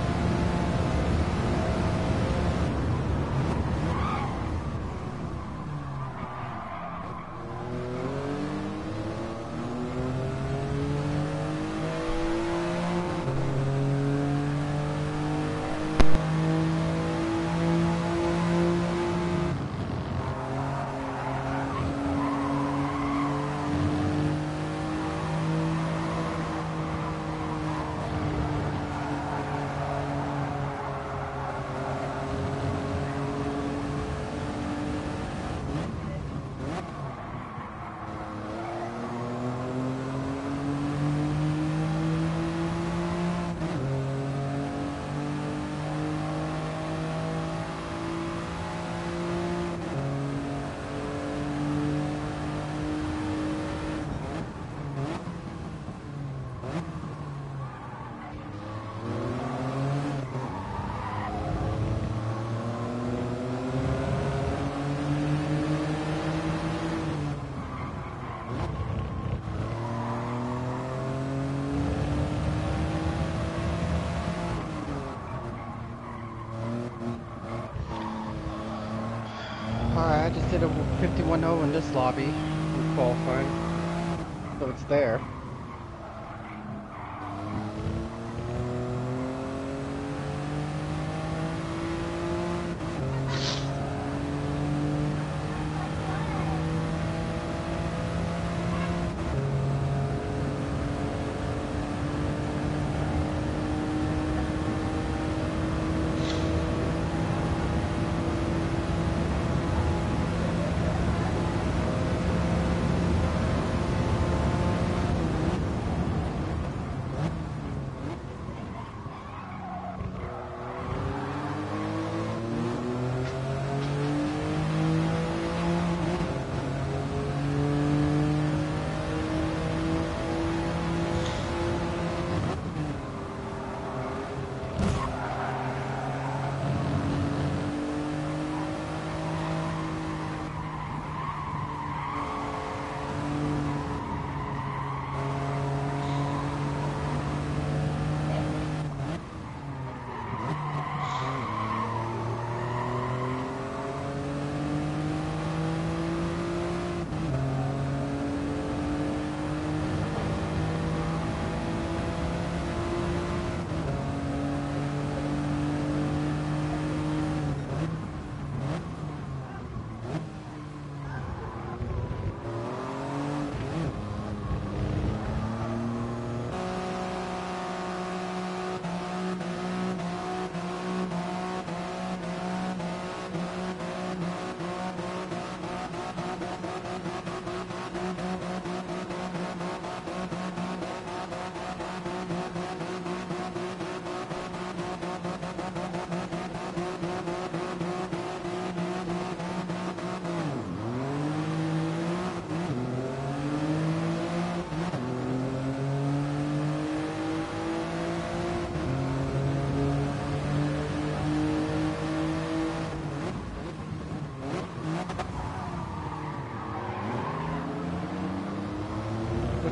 I just did a 51-0 in this lobby in qualifying, so it's there.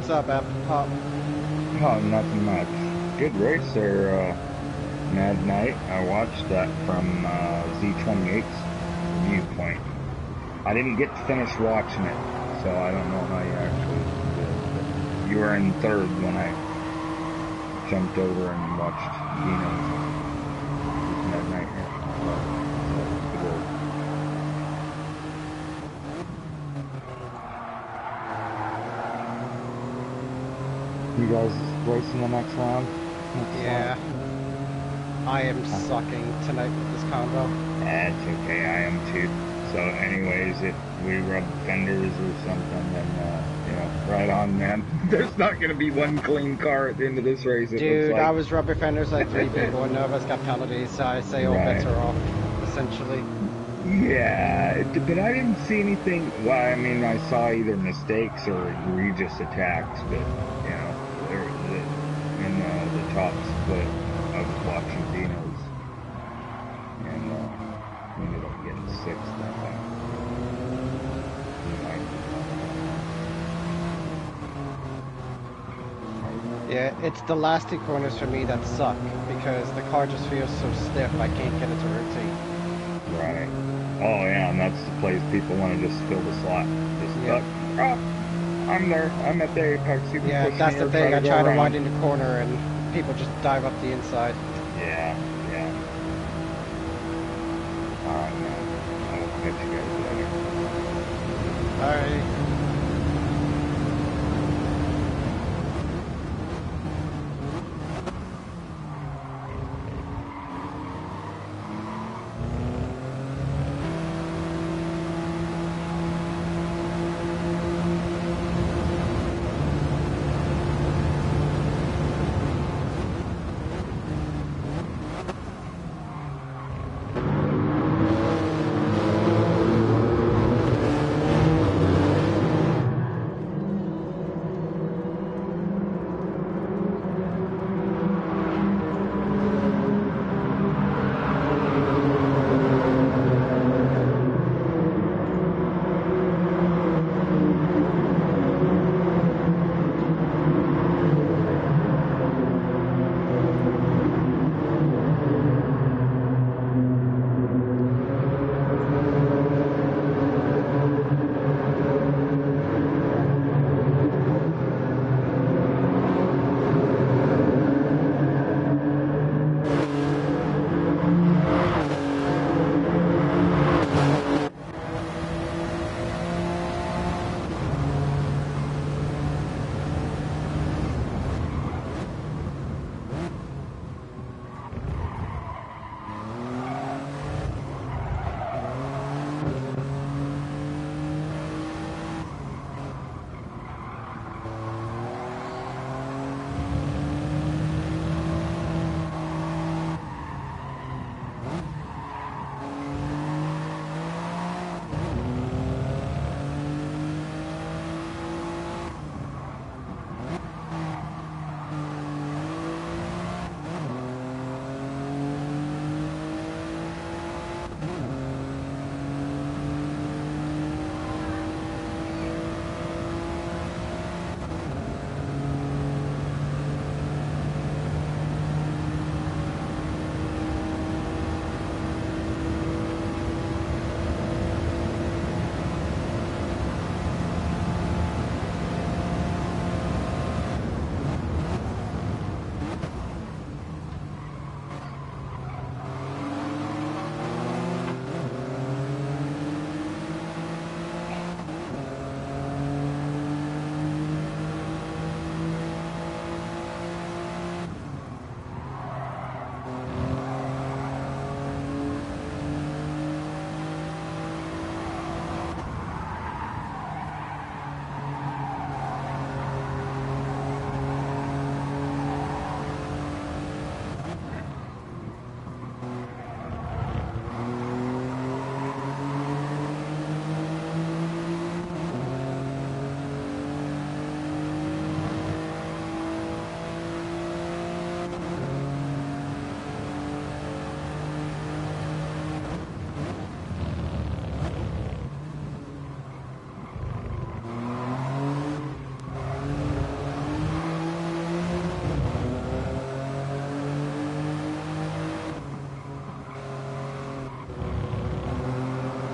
What's up, Pop? Oh, nothing much. Good race there, Mad Knight. I watched that from Z28's viewpoint. I didn't get to finish watching it, so I don't know how you actually did. But you were in third when I jumped over and watched Dino's Mad Knight here. So, good work. You guys racing the next round? Yeah. I am sucking tonight with this combo. That's okay, I am too. So anyways, if we rub fenders or something, then, right on, man. There's not going to be one clean car at the end of this race, it Dude, looks like. I was rubber fenders like 3 people, and none of us got penalties, so I say all bets are off, essentially. Yeah, but I didn't see anything. Well, I mean, I saw either mistakes or egregious attacks, but, in the top split, I was watching Dino's, and we ended up getting 6th that time. Yeah, it's the last 2 corners for me that suck, because the car just feels so stiff, I can't get it to rotate. Right. Oh, yeah, and that's the place people want to just fill the slot. I'm there. I'm at the apex. You can push that's me the or thing. I go try to around. widen the corner, and people just dive up the inside. Yeah. Alright, man. I'll catch you guys later. Alright.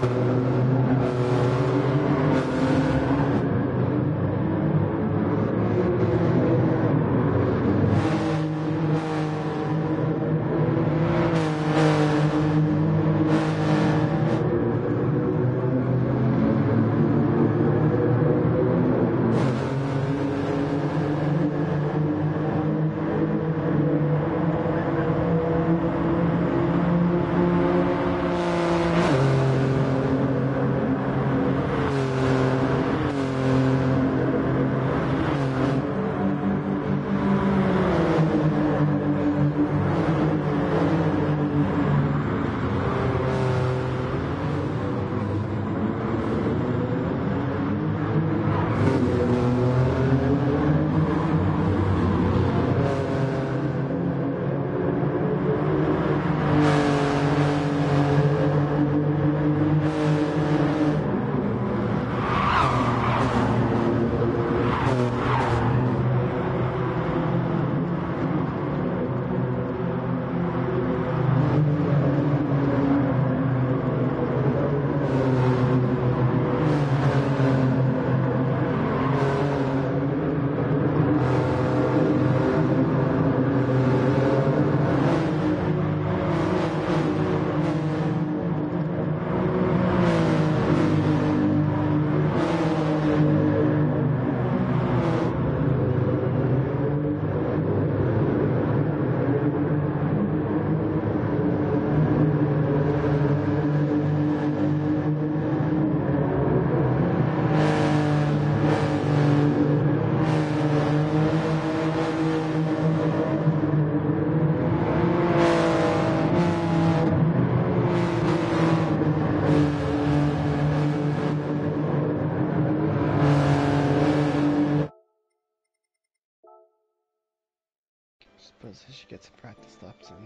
Suppose I should get some practice laps in.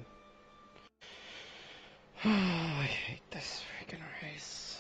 Oh, I hate this freaking race.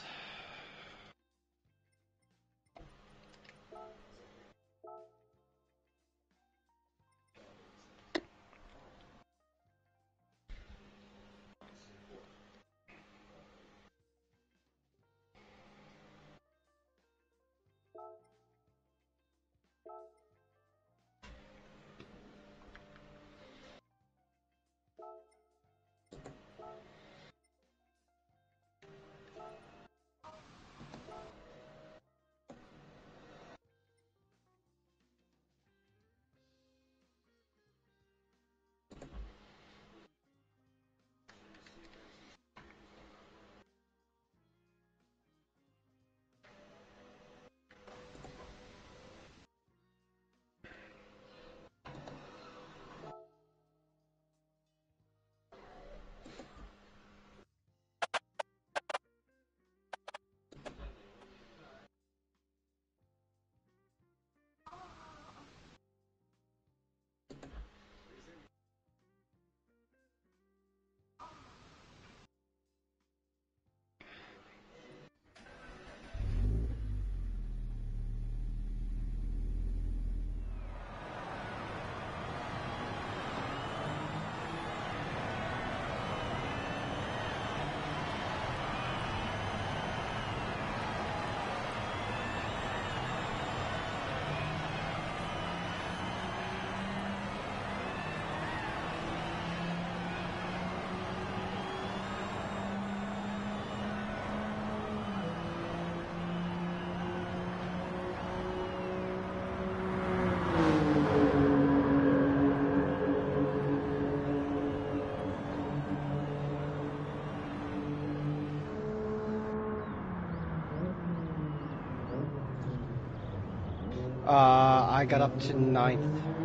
I got up to 9th.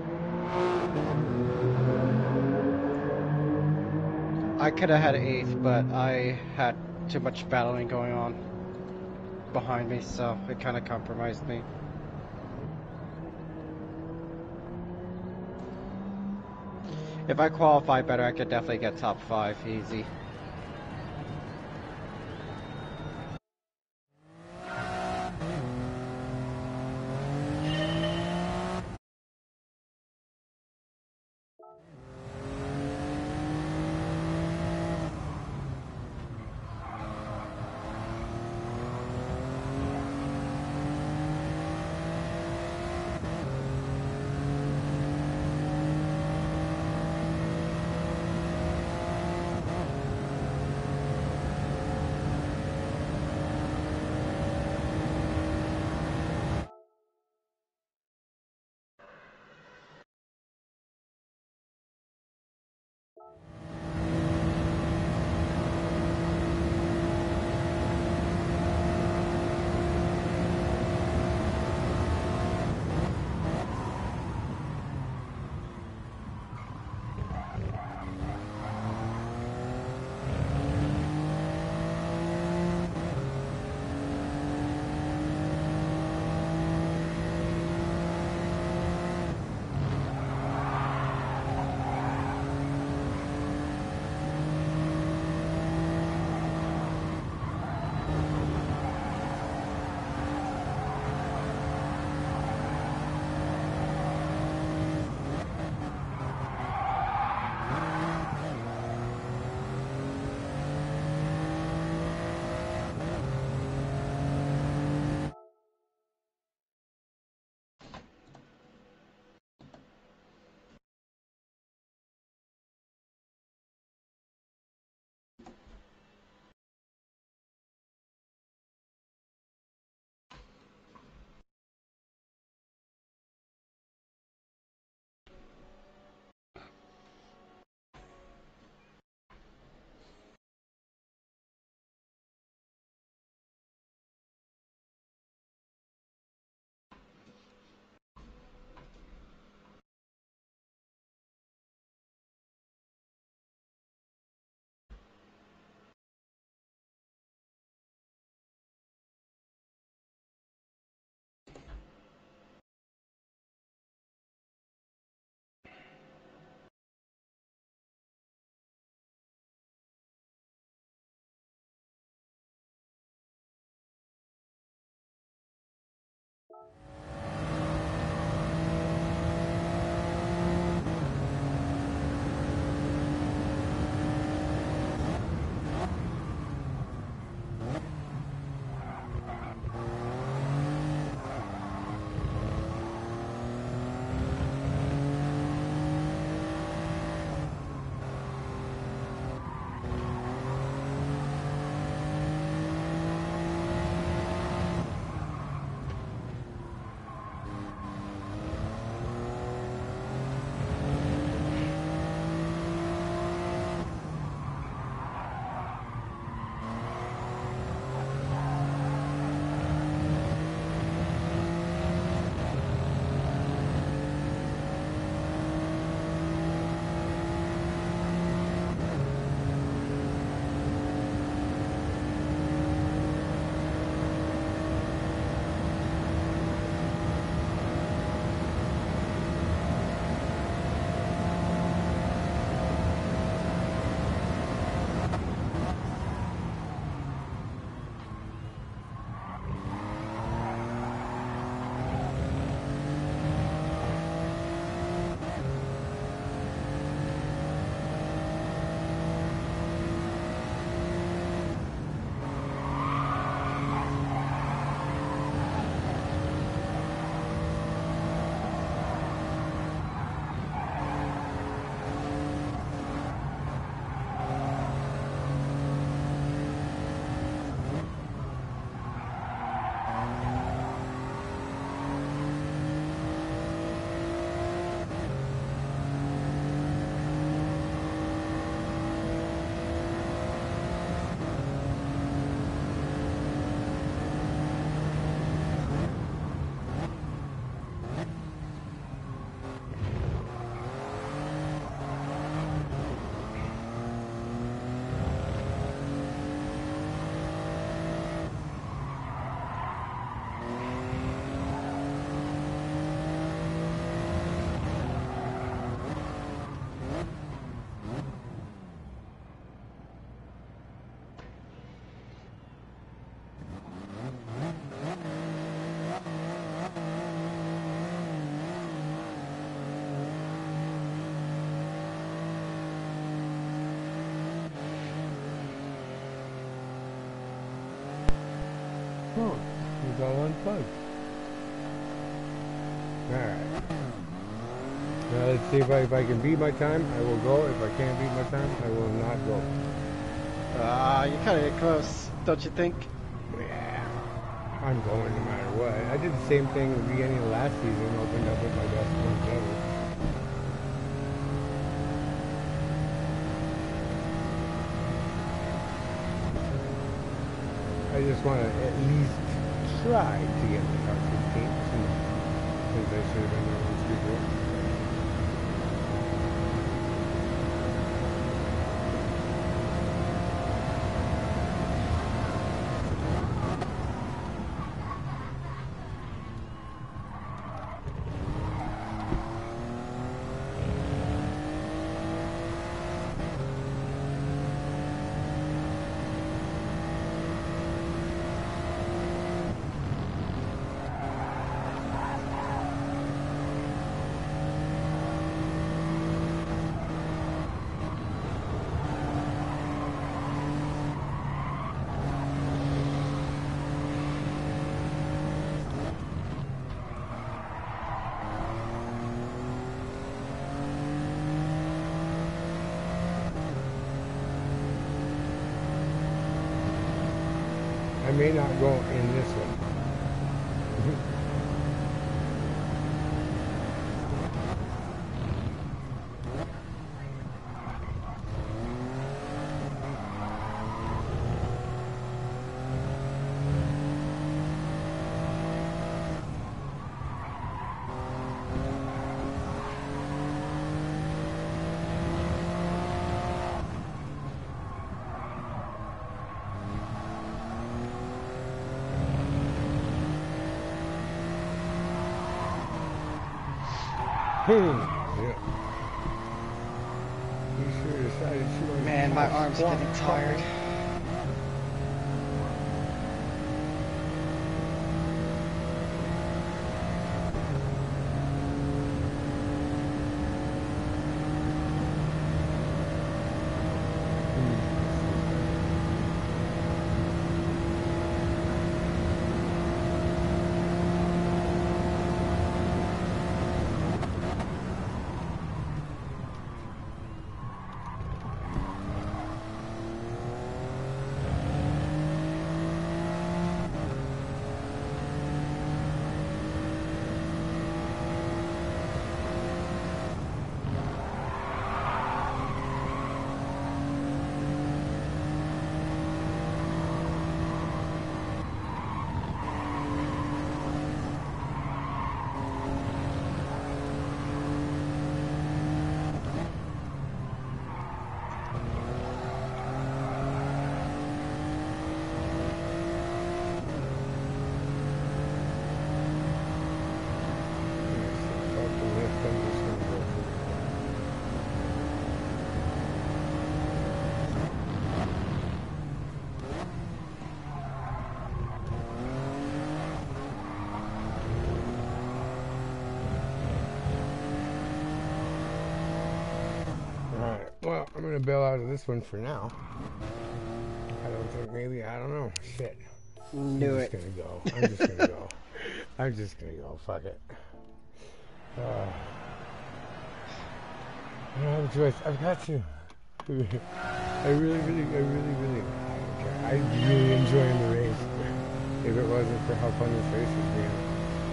I could have had 8th, but I had too much battling going on behind me, so it kind of compromised me. If I qualify better, I could definitely get top 5 easy. Oh, it's all unplugged. Alright. Now let's see if I can beat my time, I will go. If I can't beat my time, I will not go. You kind of get close, don't you think? Yeah. I'm going no matter what. I did the same thing at the beginning of last season, opened up with my best points ever. I just want to at least try to get the top 15. Since I should have been there once before. I may not go in this one. Yeah. You sure decided she was. Man, my arm's getting tired. Well, I'm gonna bail out of this one for now. I don't think maybe, I don't know. Shit. Knew I'm it. just gonna go. I'm just gonna go. I'm just gonna go. Fuck it. I don't have a choice. I've got to. I really, I don't care. I'm really enjoying the race. If it wasn't for how fun this race has been.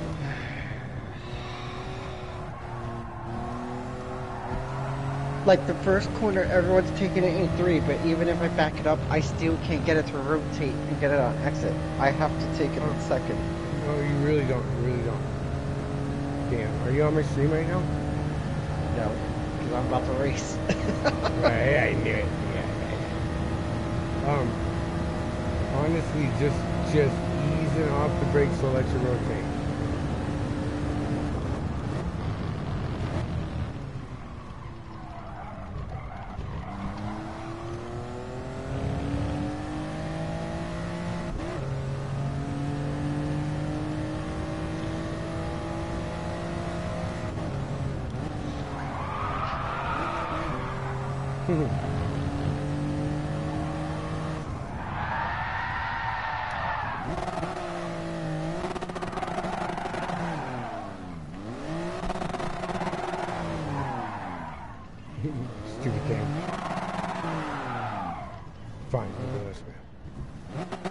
Like the first corner, everyone's taking it in 3, but even if I back it up, I still can't get it to rotate and get it on exit. I have to take it on second. No, you really don't. You really don't. Damn. Are you on my stream right now? No, because I'm about to race. Right, I knew it. Yeah. Honestly, just easing off the brakes will let you rotate. Stupid thing. Fine, we'll go this way.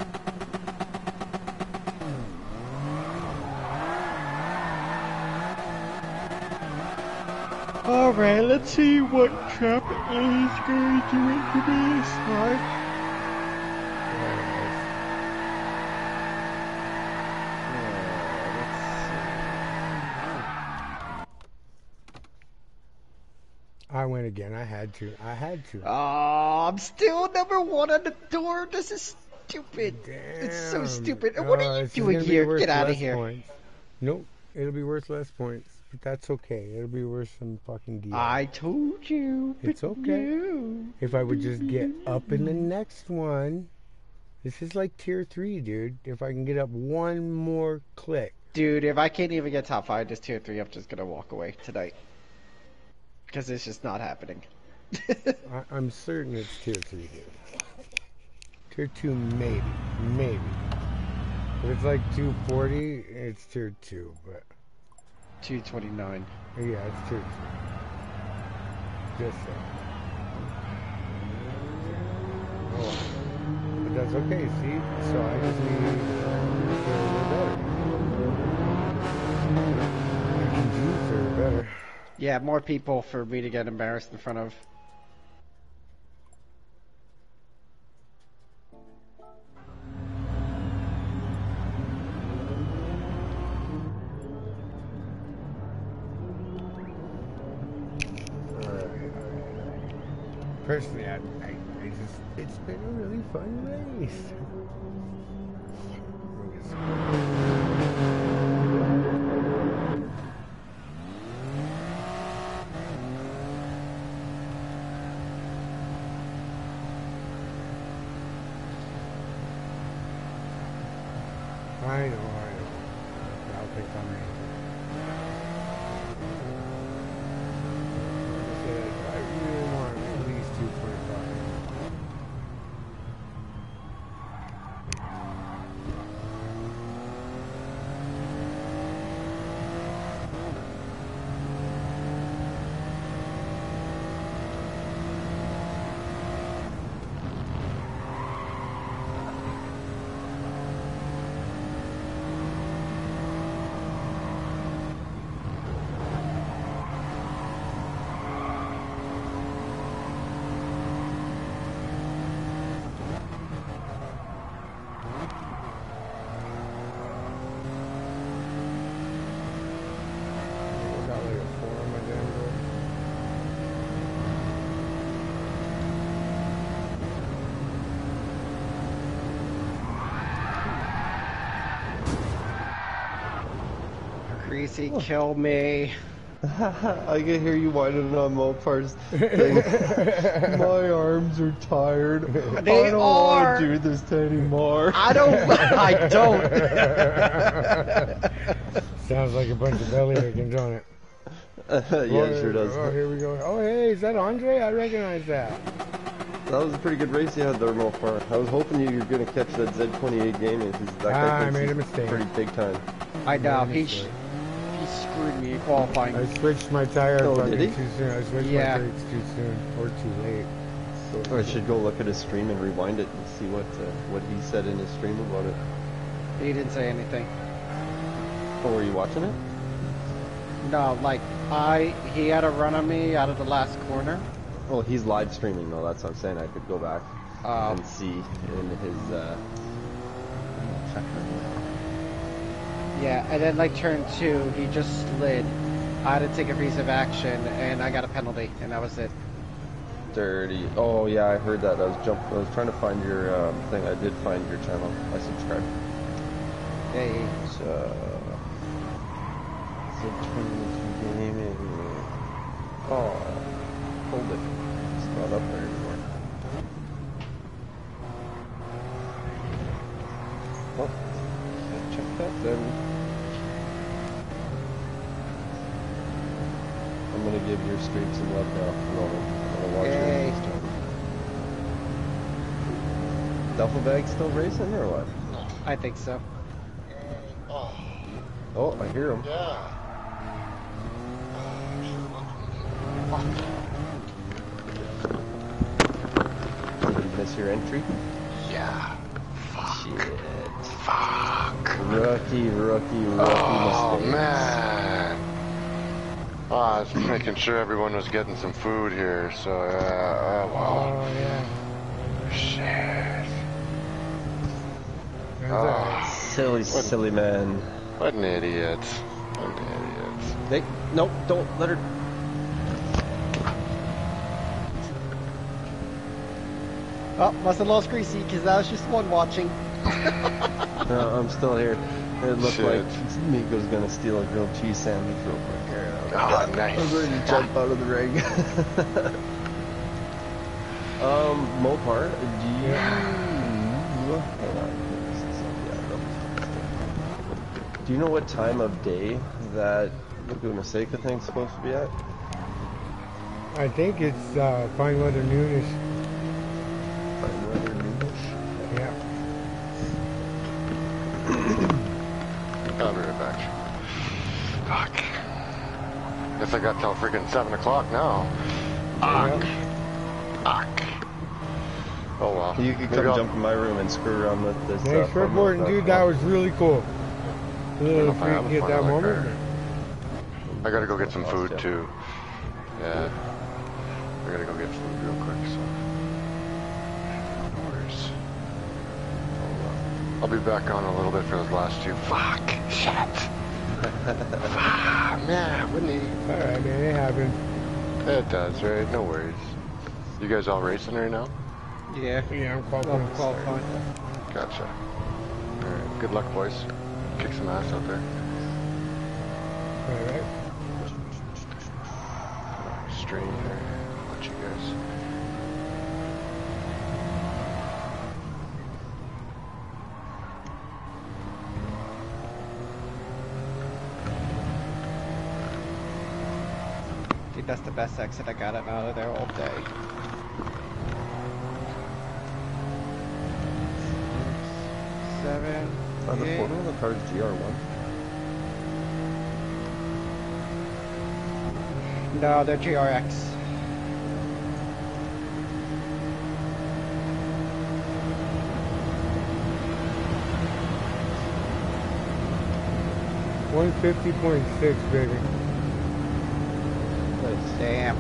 Alright, let's see what Trump is going to do to me this time. I went again. I had to. Oh, I'm still number one on the door. This is stupid. Damn. It's so stupid. And what are you doing gonna here? be worth Get out of less here. Points. Nope. It'll be worth less points. But that's okay. It'll be worth some fucking deal. I told you. It's okay. No. If I would just get up in the next one. This is like tier 3, dude. If I can get up one more click. Dude, if I can't even get top 5 this tier 3, I'm just going to walk away tonight. Because it's just not happening. I'm certain it's tier 3, dude. Tier 2, maybe. Maybe. If it's like 240, it's tier 2, but... 229. Yeah, it's tier 2. Just so. Oh. But that's okay, see? So I just need better. I can do for better. Yeah, more people for me to get embarrassed in front of. Personally, I just, it's been a really fun race. I know. I'll pick on me. I really want at least 225. Greasy, kill me. I can hear you whining on Mopar's thing. My arms are tired. They I don't are. want to do this anymore. I don't. Sounds like a bunch of belly aching, don't it? Yeah, it sure does. Oh, here we go. Oh, hey, is that Andre? I recognize that. That was a pretty good race you had there, Mopar. I was hoping you were going to catch that Z28 gaming because that guy I made a thinks he's mistake. pretty big time. I know. He screwed me in qualifying. I switched my tire did he? too soon. I switched my brakes too soon or too late. So I should go look at his stream and rewind it and see what he said in his stream about it. He didn't say anything. Oh, were you watching it? No, like he had a run on me out of the last corner. Well, he's live streaming though. That's what I'm saying. I could go back and see in his. Yeah, and then like turn 2, he just slid. I had to take a piece of action, and I got a penalty, and that was it. Dirty. Oh yeah, I heard that. I was trying to find your thing. I did find your channel. I subscribed. Hey. So. Z22 Gaming. Oh, hold it. It's not up there anymore. Oh, check that then. I'm gonna give your stream some love now. Roman. I'm gonna watch yours this time. Duffel bag still racing or what? I think so. Oh, I hear him. Yeah. miss your entry? Yeah. Shit. Fuck. Rookie Oh, mistakes. man. Oh, I was making sure everyone was getting some food here, so, well. Oh, yeah. Shit. Silly man. What an idiot. Hey, nope, don't let her. Oh, must have lost Greasy because that was just one watching. No, I'm still here. It looked Shit. like Miko's gonna steal a grilled cheese sandwich real quick here. Oh, nice. I'm ready to jump out of the ring. Mopar, do you... Hang on. Do you know what time of day that Laguna Seca thing's supposed to be at? I think it's fine weather noonish. Fine weather noonish? Yeah. I'll be right back. Fuck. Guess I got till freaking 7 o'clock now. Fuck. Oh well. You could come jump in my room and screw around with this. Thanks for reporting, dude. That was really cool. A little freaky at that moment. I gotta go get some food too. Yeah. I gotta go get food real quick, so. No worries. I'll be back on a little bit for those last two. Fuck! Shit! Man, wouldn't he? Alright, man, it happens. It does, right? No worries. You guys all racing right now? Yeah. Yeah, I'm qualifying. Gotcha. Alright, good luck, boys. Kick some ass out there. Alright. Stream here. Watch you guys. Dude, that's the best exit I got out of there all day. Seven. Are the photo of the car's GR1? No, they're GRX. $150.6, baby. Damn.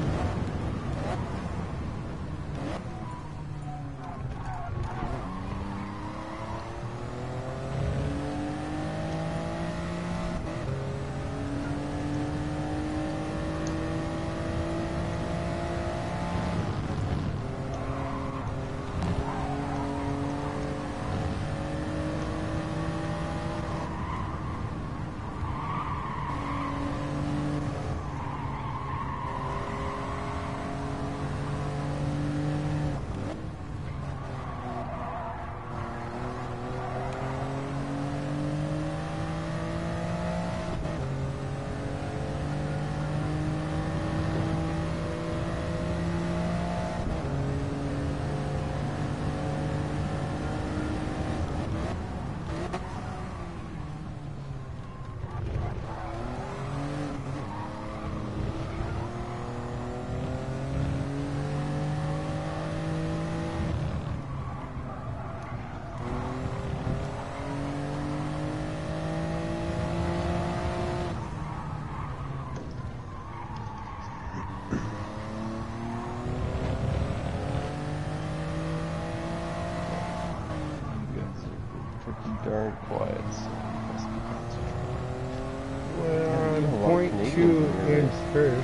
Darn quiet, so you must be concentrating. Well, I'm 0.2 in first.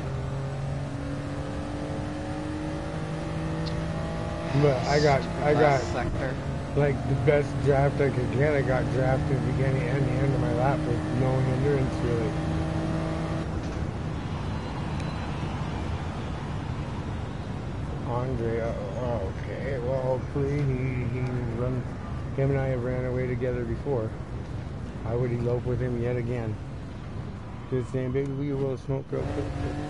But I got sector. Like the best draft I could get. I got drafted beginning and the end of my lap with no hindrance really. Andre, okay. Well, hopefully he runs. Him and I have ran away together before. I would elope with him yet again. Just saying, baby, we will smoke real quick.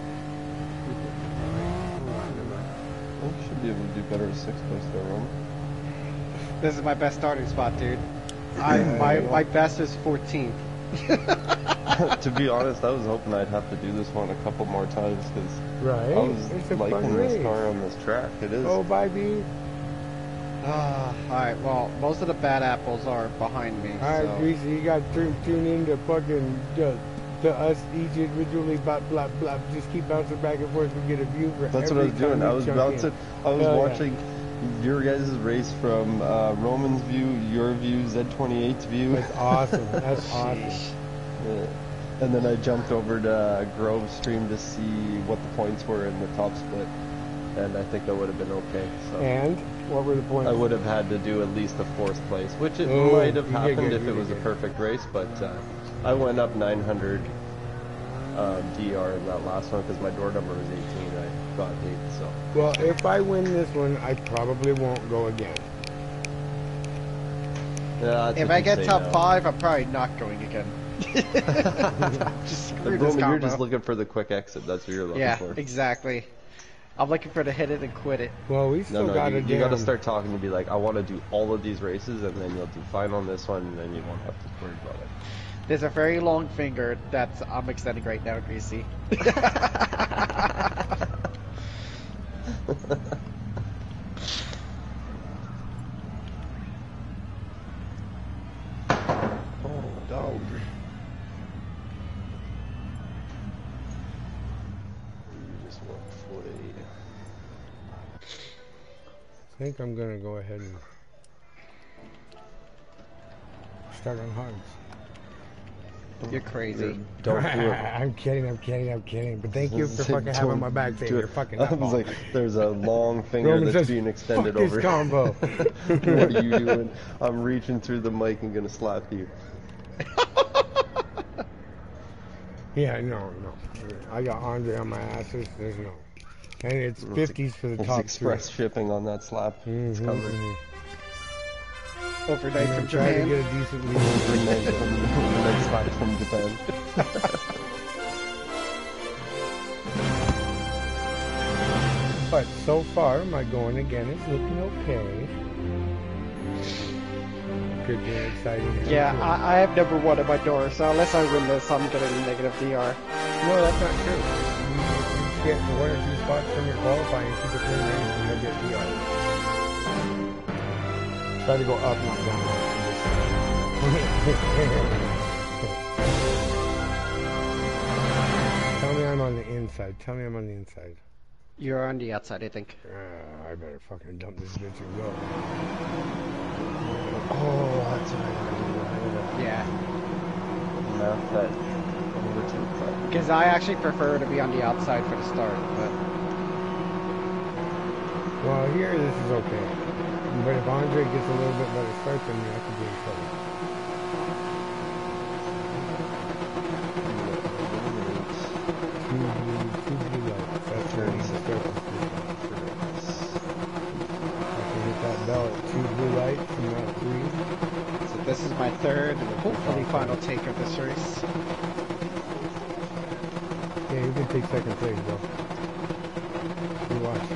Well, you should be able to do better at 6th place there, Roman. This is my best starting spot, dude. My best is 14th. To be honest, I was hoping I'd have to do this one a couple more times because right? I was liking this car on this track. It is. Oh, bye, B. Alright, well, most of the bad apples are behind me, Alright, so... Greasy, you got to tune in to fucking to us each individually, blah, blah, blah. Just keep bouncing back and forth and get a view for That's what I was doing. I was bouncing. I was watching your guys' race from Roman's view, your view, Z28's view. That's awesome. That's awesome. Yeah. And then I jumped over to Grove stream to see what the points were in the top split. And I think that would have been okay. So. And what were the points? I would have had to do at least a 4th place, which it might have happened if it was a perfect race, but I went up 900 DR in that last one because my door number was 18. I got 8, so. Well, if I win this one, I probably won't go again. Yeah, if I get top 5, I'm probably not going again. Just Roman, you're just looking for the quick exit. That's what you're looking for. Yeah, exactly. I'm looking for the hit it and quit it. Well, we still got to you got to start talking to be like, I want to do all of these races, and then you'll do fine on this one, and then you won't have to worry about it. There's a very long finger that I'm extending right now, Greasy. Oh, dog. I think I'm gonna go ahead and start on hards. You're crazy. Don't do it. I'm kidding. But thank you for fucking having my back, saying you're fucking. I was like, there's a long finger that's being extended over. This combo. What are you doing? I'm reaching through the mic and gonna slap you. Yeah, no. I got Andre on my asses. There's no. And it's 50s for the top express shipping on that slap. It's coming. Overnight from try Japan. to get a decent lead. Overnight slap from Japan. But so far, my going again is looking okay. Could be exciting. Yeah, I have number 1 at my door, so unless I win this, I'm getting negative DR. No, that's not true. You just get 1 or 2 spots from your qualifying, keep it clean range, and you'll get DR. Try to go up, not down. Tell me I'm on the inside. You're on the outside, I think. I better fucking dump this bitch and go. Oh, that's right. Yeah. Map that over to. Because I actually prefer to be on the outside for the start, but... Well, here this is okay. But if Andre gets a little bit better start than me, I could be in trouble. Two blue lights. That's where he starts. I can hit that bell at 2 blue lights and not 3. So this is my 3rd and hopefully final take of this race. Yeah, you can take 2nd place, bro. You watch.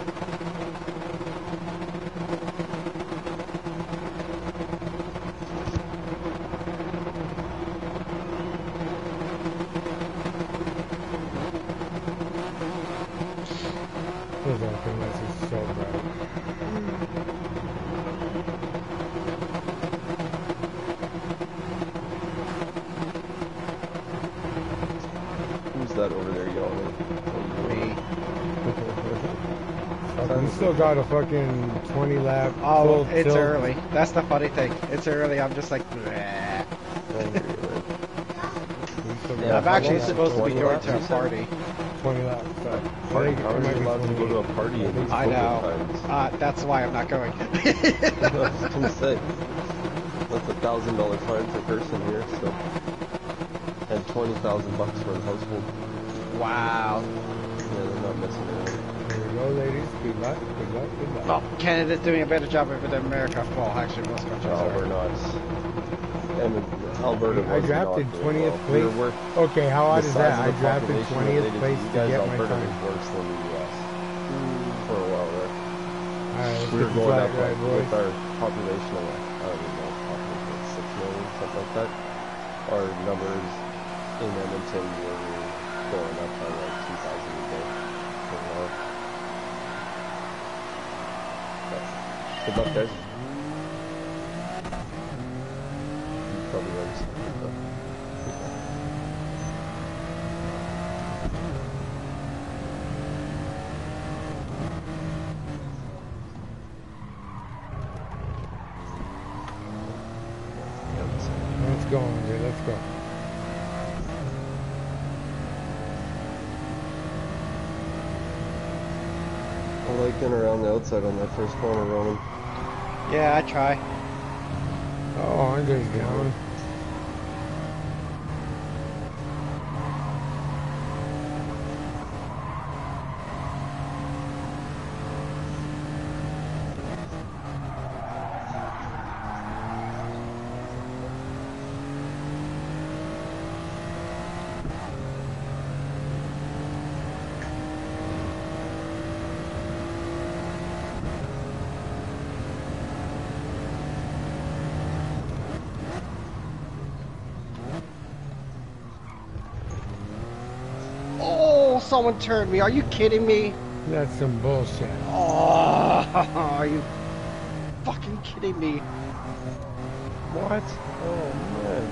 Those open lights are so bright. Who's that over there yelling? Me. You still got a fucking 20 lap. Oh, it's early. That's the funny thing. It's early. I'm just like, bleh. I'm actually supposed to be going to a party. 20 laps. Party? How are you allowed to go to a party? I know. That's why I'm not going. I was gonna say, that's $1,000 fine per person here, so, and $20,000 for a household. Wow. Yeah, they're not messing around. There we go, ladies. Good luck. Well, Canada's doing a better job of it than America. Well, actually, most countries are. We're not. And Alberta I drafted 20th place. Okay, how odd is that? I drafted 20th place to get my Alberta time. was worse than the US for a while there. Alright, We were going up with our population of, I don't even know, population 6 million, something like that. Our numbers in Edmonton were going up by like 2,000 a day for a while. Good luck, guys. go, Andre. Let's go. I like getting around the outside on that first corner, Roman. Yeah, I try. Oh, Andre's down. Oh, someone turned me. Are you kidding me? That's some bullshit. Oh, are you fucking kidding me? What? Oh, man.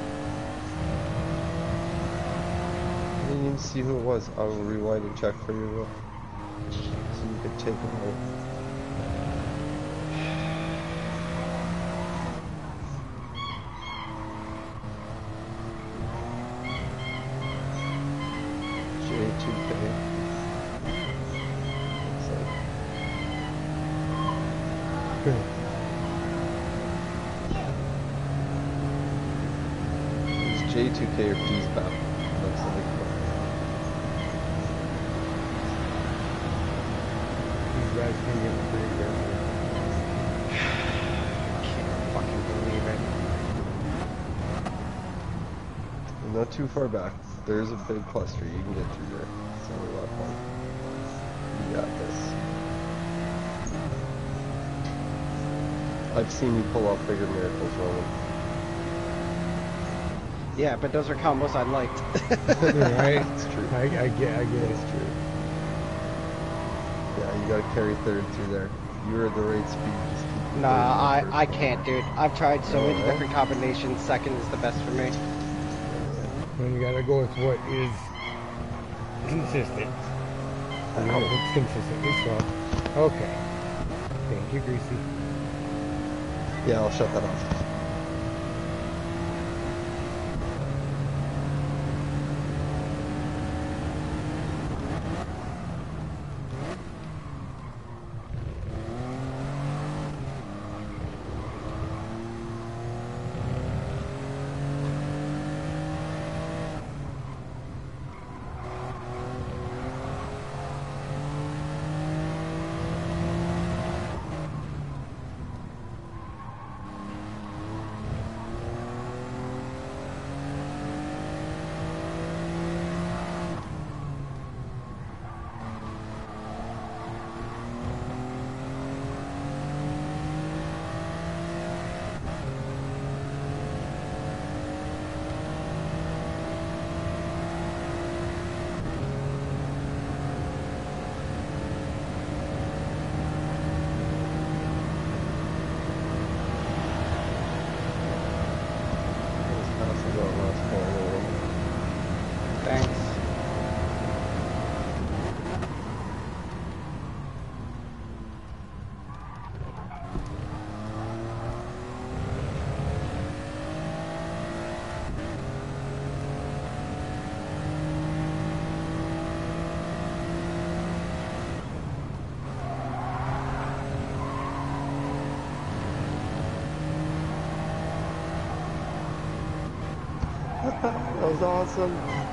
I didn't even see who it was. I will rewind and check for you, Will. So you could take him out. J2K. Looks like. It's J2K or D-Spap. Looks like. These guys can get pretty aggressive. Can't fucking believe it. You're not too far back. There's a big cluster. You can get through there. It's only a lot of fun. You got this. I've seen you pull off bigger miracles, Roman. Yeah, but those are combos I liked. Right? It's true. I get it. It's true. Yeah, you gotta carry third through there. You're at the right speed. Just keep the Nah, third in the I first can't, dude. I've tried so many different combinations. Second is the best for me. When you gotta go with what is consistent. I know it's consistently slow. Okay. Thank you, Greasy. Yeah, I'll shut that off. Thanks. That was awesome.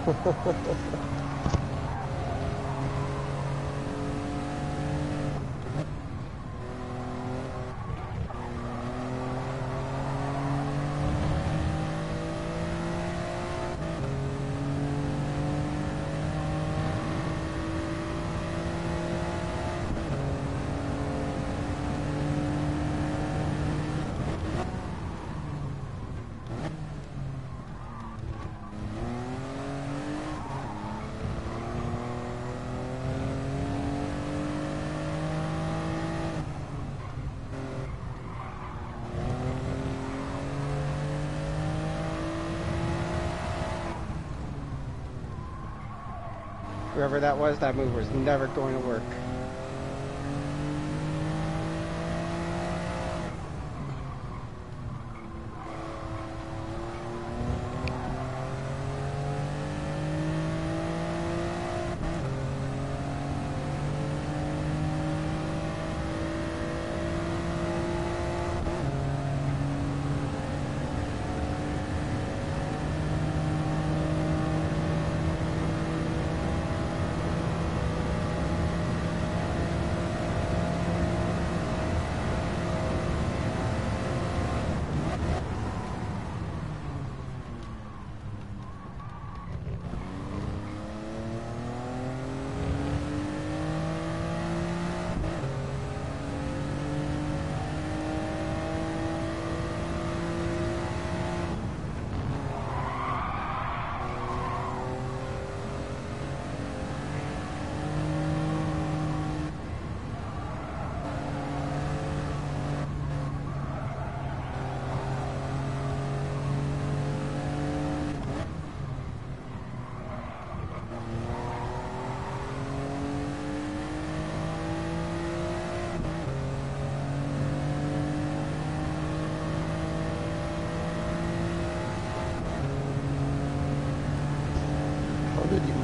Whoever that was, that move was never going to work.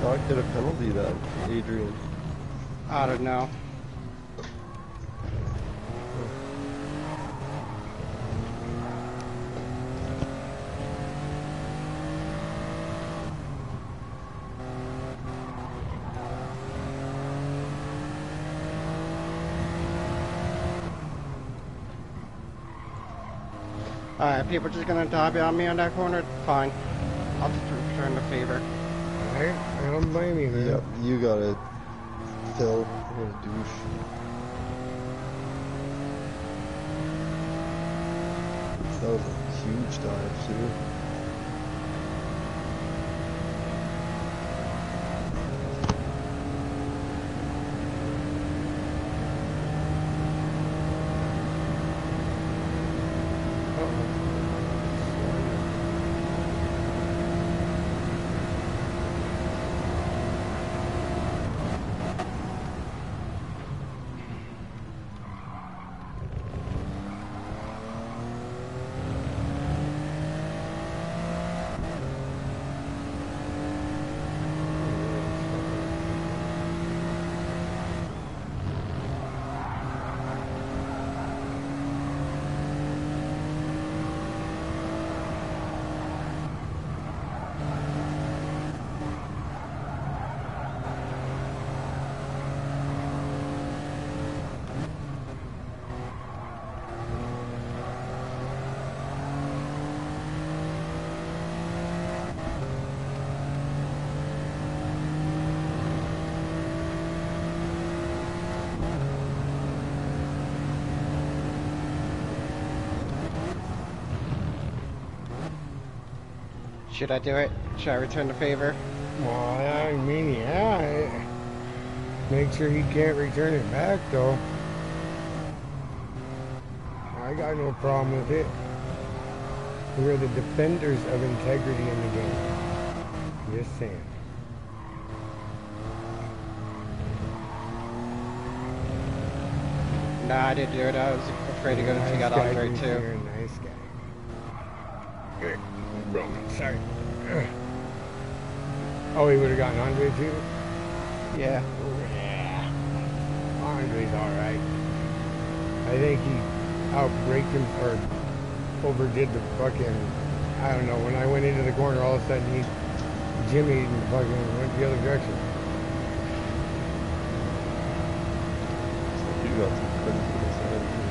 not get a penalty then, Adrian? I don't know. Alright, people just gonna dive on me on that corner? Fine. I'll just return the favor. Alright, I don't blame you, man. Yep, you got it, Phil. You're a douche. That was a huge dive, too. Should I do it? Should I return the favor? Well, I mean, yeah. Make sure he can't return it back, though. I got no problem with it. We're the defenders of integrity in the game. Just saying. Nah, I didn't do it. I was afraid to go to take out Andre, too. You're a nice guy. Good. Roman, sorry. Oh, he would have gotten Andre, too? Yeah. Yeah. Andre's alright. I think he outbraked him or overdid the fucking, I don't know, when I went into the corner, all of a sudden he jimmied and fucking went the other direction. You got some credit for this.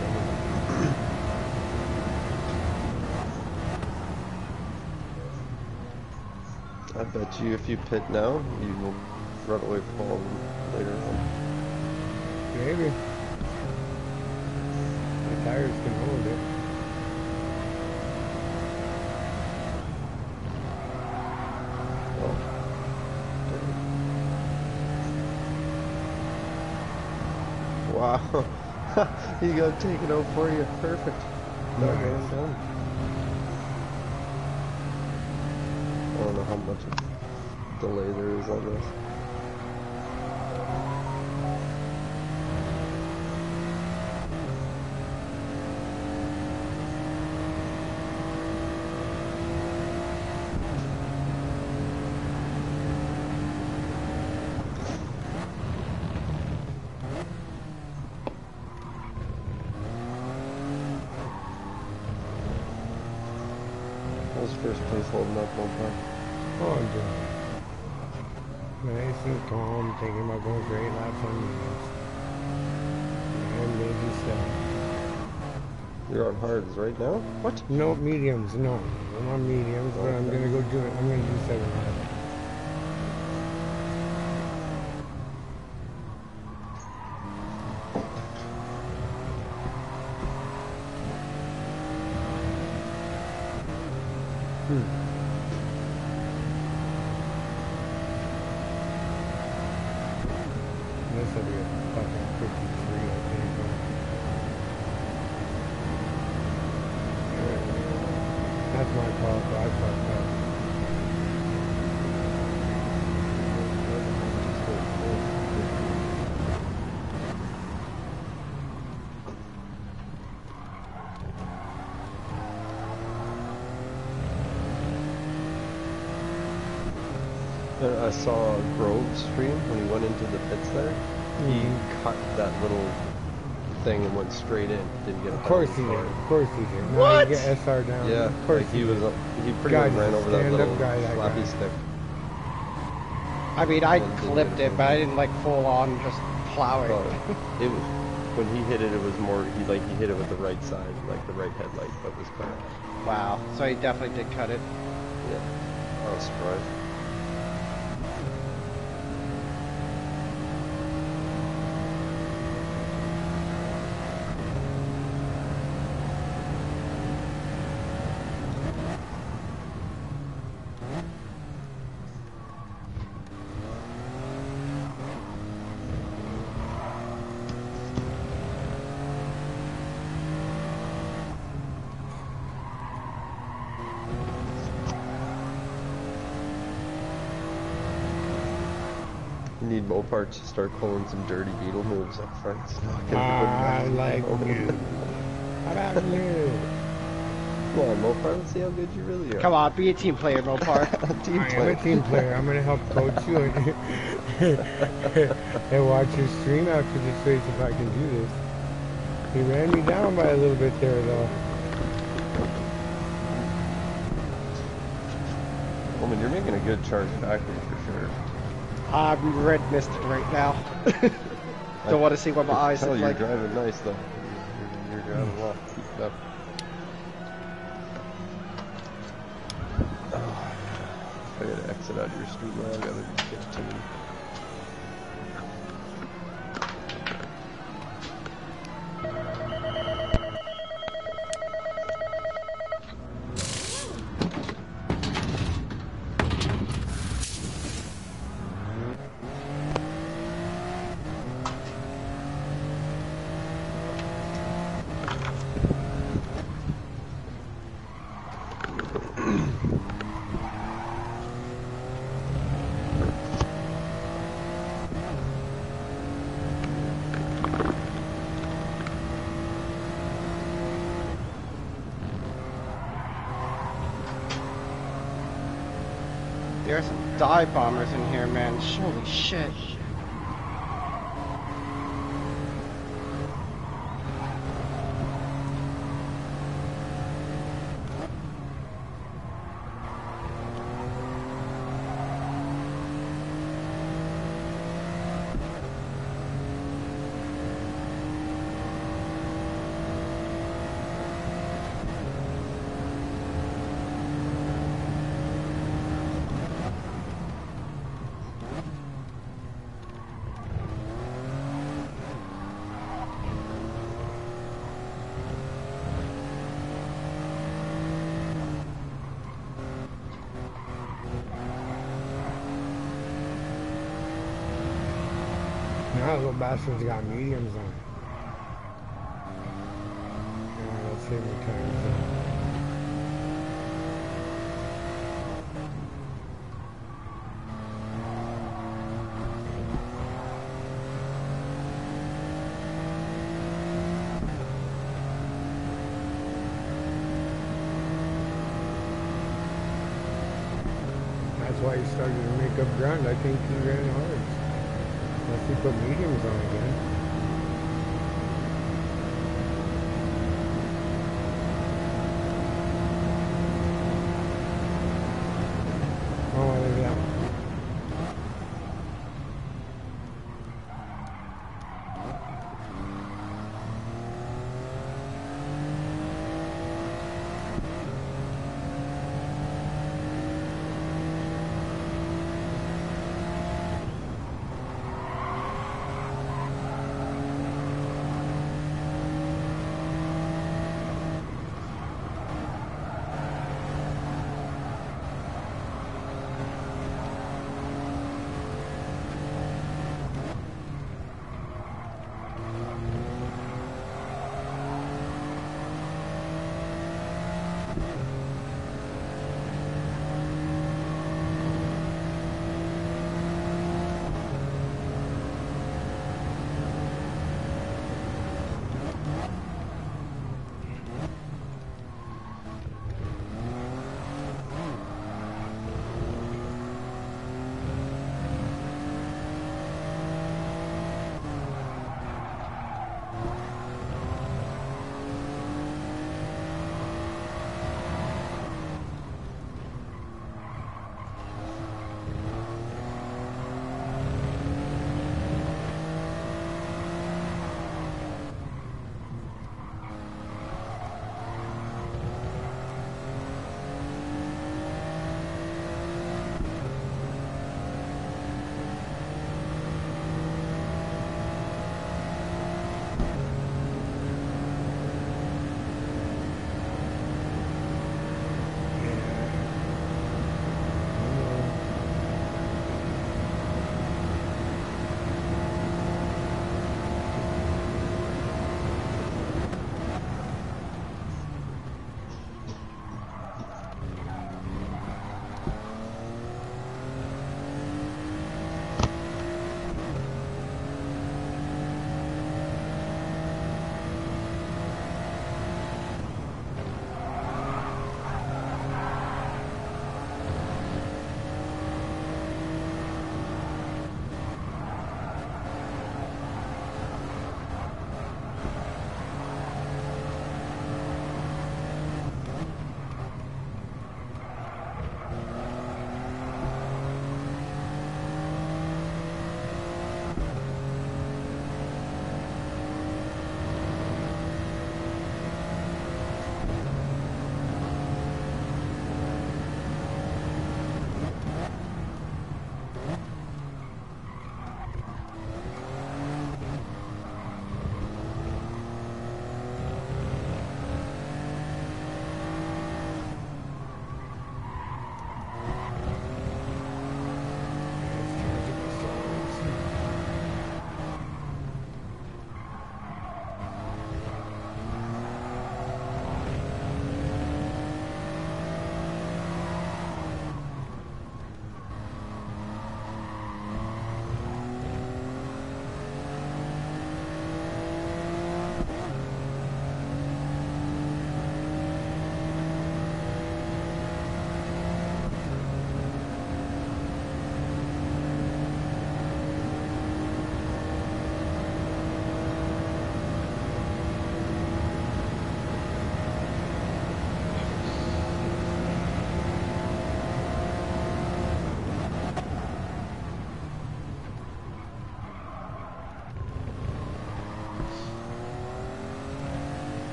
I bet you if you pit now, you will run away from home later on. Maybe. The tires can hold it. Wow. He got taken out for you. Perfect. That was done. I don't know how much of delay there is on this. First place holding up Mopar. Oh, I'm doing it. Nice and calm, thinking about going for 8 laps on mediums. And maybe 7. You're on hards right now? What? No, mediums, no. I'm on mediums, but I'm gonna go do it. I'm gonna do 7 laps. This will be a fucking 53, I think. That's my fault, but I fucked up. I saw Grove's stream when he went into the pits there. He cut that little thing and went straight in. Didn't get a Of course he penalty did. for it. Of course he did. No, What? he get SR down. Yeah, Of course like he was. He pretty Guy's much ran a over that stand-up little guy, that flappy guy. stick. I mean, I Well, clipped it, but I didn't like full on just plow it. Oh, it was when he hit it. It was more he hit it with the right side, like the right headlight that was cut. Wow. So he definitely did cut it. Yeah, I was surprised. You need Mopar to start pulling some dirty beetle moves up front. I like you. How about you? Come on, Mopar, let's see how good you really are. Come on, be a team player, Mopar. I am a team player. I'm going to help coach you and watch your stream after this race if I can do this. He ran me down by a little bit there, though. Woman, you're making a good charge backward for sure. I'm red misted right now. Don't want to see what my eyes look You're like. driving nice though. You're driving well. Keep it up. Oh, I gotta exit out of your street now. I gotta get to me. There's some dive bombers in here, man. Holy shit. Now little bastards got mediums on. Yeah, let's see what time's That's why he started to make up ground. I think he ran hard. Unless he put mediums on again. Oh, look at that.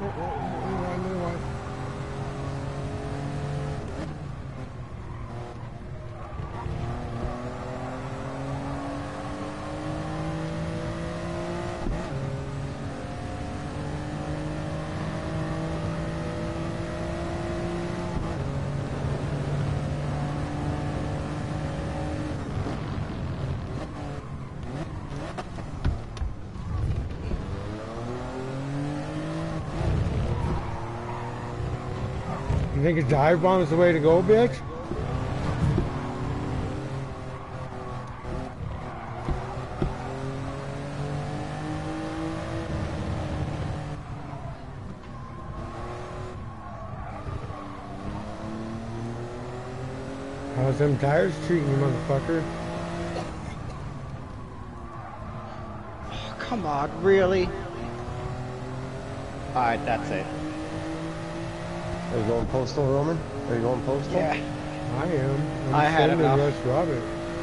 New one. You think a dive bomb is the way to go, bitch? How's them tires treating you, motherfucker? Oh, come on, really? Alright, that's it. Are you going postal, Roman? Are you going postal? Yeah. I am. I had enough. Rush Robert.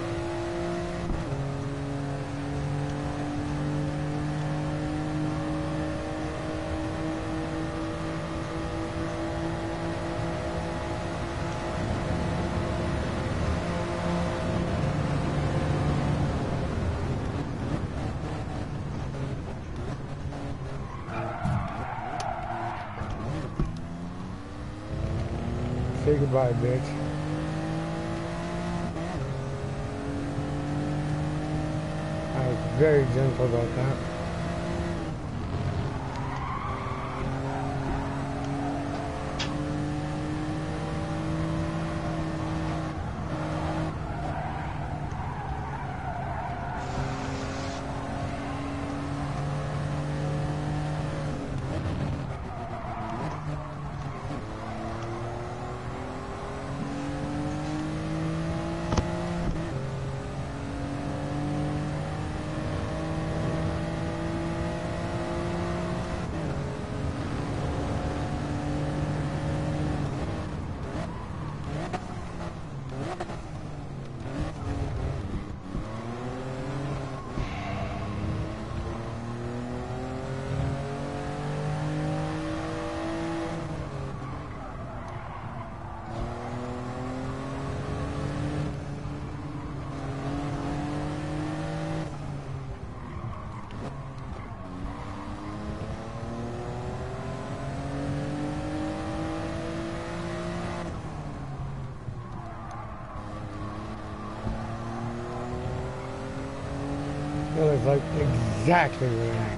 Say goodbye, bitch. I was very gentle about that. That was like exactly right.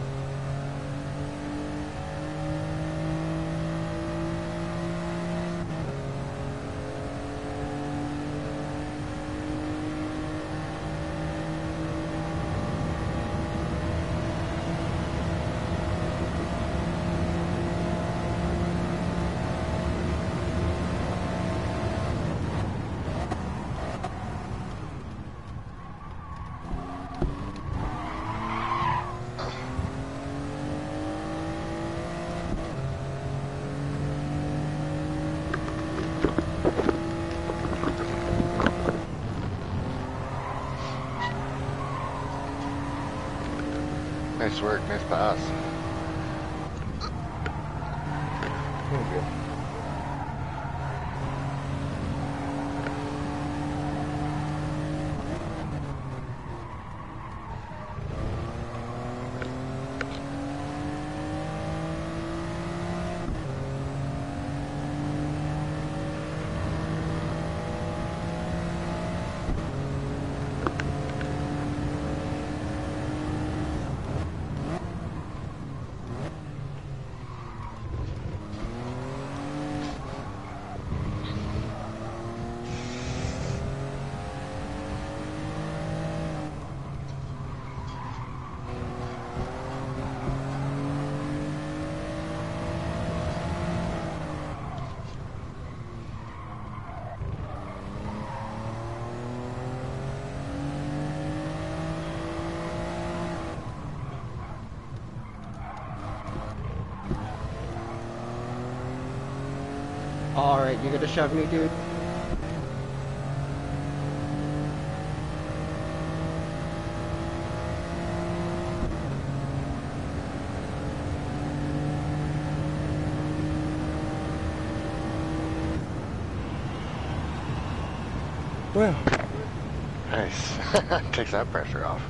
Nice work, nice pass. Thank you. Alright, you're gonna shove me, dude? Well. Nice. Takes that pressure off.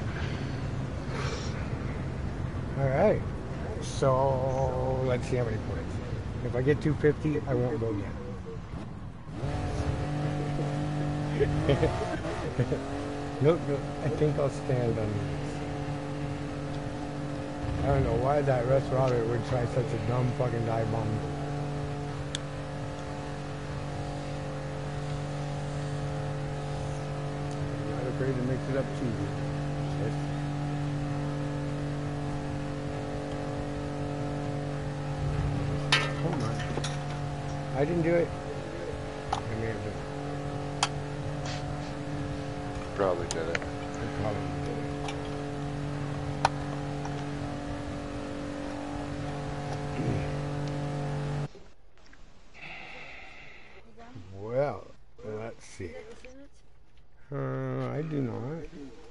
Alright. So, let's see how many points. If I get 250, I won't go again. Nope, I think I'll stand on this. I don't know why that restaurant would try such a dumb fucking dive bomb. I'm not afraid to mix it up cheesy. Yes. Come on. I didn't do it. I may have done it. Probably did it. I probably did it. Well, let's see. I do not.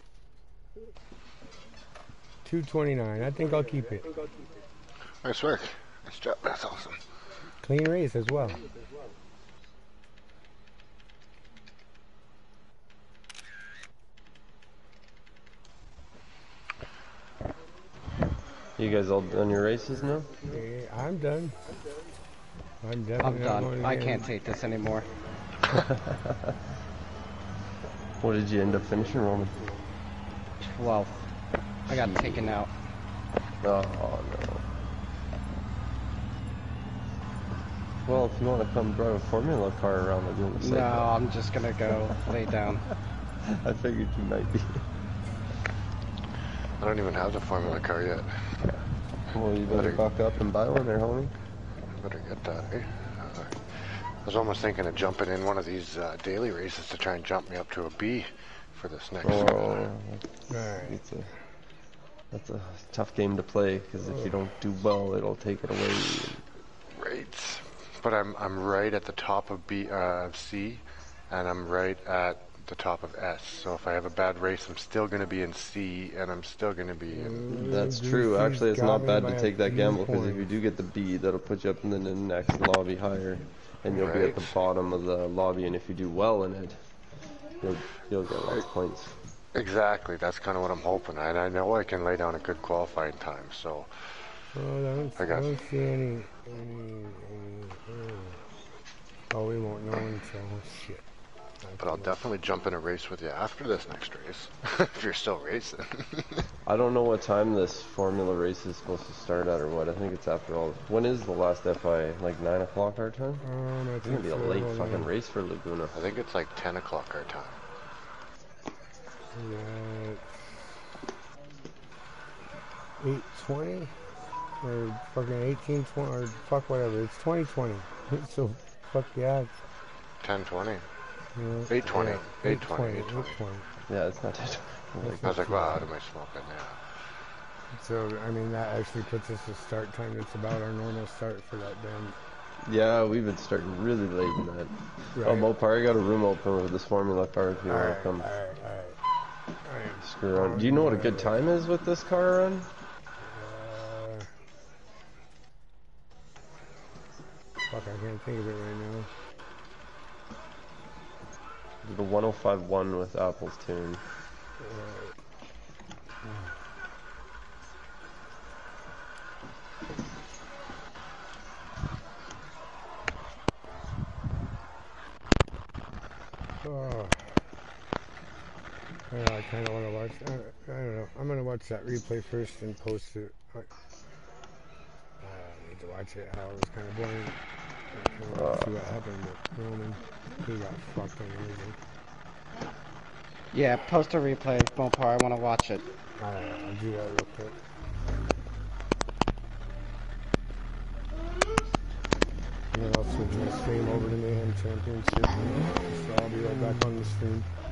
229. I think I'll keep it. Nice work. Nice job. That's awesome. Clean race as well. You guys all done your races now? Yeah, I'm done. I'm I'm done. I can't take this anymore. What did you end up finishing, Roman? 12th. I got taken out. Oh, no. Well, if you want to come drive a Formula car around the room, No, I'm just gonna go lay down. I figured you might be. I don't even have the Formula car yet. Well, you better buck up and buy one there, homie. Better get that, eh? I was almost thinking of jumping in one of these daily races to try and jump me up to a B for this next that's a tough game to play, because if you don't do well, it'll take it away. Right. But I'm right at the top of C, and I'm right at the top of S. So if I have a bad race, I'm still going to be in C, and I'm still going to be in... That's true. Actually, it's not bad to take that gamble, because if you do get the B, that'll put you up in the next lobby higher, and you'll be at the bottom of the lobby, and if you do well in it, you'll get less points. Exactly. That's kind of what I'm hoping. And I know I can lay down a good qualifying time, so... I don't see any... Oh, we won't know until... Shit. But I'll definitely jump in a race with you after this next race, if you're still racing. I don't know what time this Formula race is supposed to start at or what. I think it's after all. When is the last FI? Like 9 o'clock our time? It's going to be a late fucking race for Laguna. I think it's like 10 o'clock our time. Yeah. 8:20? Or fucking 18:20? Or fuck whatever. It's 20:20. So, fuck yeah. 10:20. Yeah. 8:20. 8:20. Yeah, it's not 10:20. I was like, wow, how am I smoking now? So, I mean, that actually puts us a start time that's about our normal start for that damn... Yeah, we've been starting really late in that. Right. Oh, Mopar, I got a room open with this Formula car if you want to come. Alright. Screw around. Do you know what a good time is with this car run? Fuck, I can't think of it right now. The 105.1 with Apple's tune. Oh. I kind of want to watch. I don't know. I'm gonna watch that replay first and post it. I need to watch it. How it was kind of boring. See what happened with Roman. He got fucked on everything. Yeah, post a replay, Mopar. I want to watch it. I'll do that real quick. And then I'll switch my stream over to Mayhem Championship. So I'll be right back on the stream.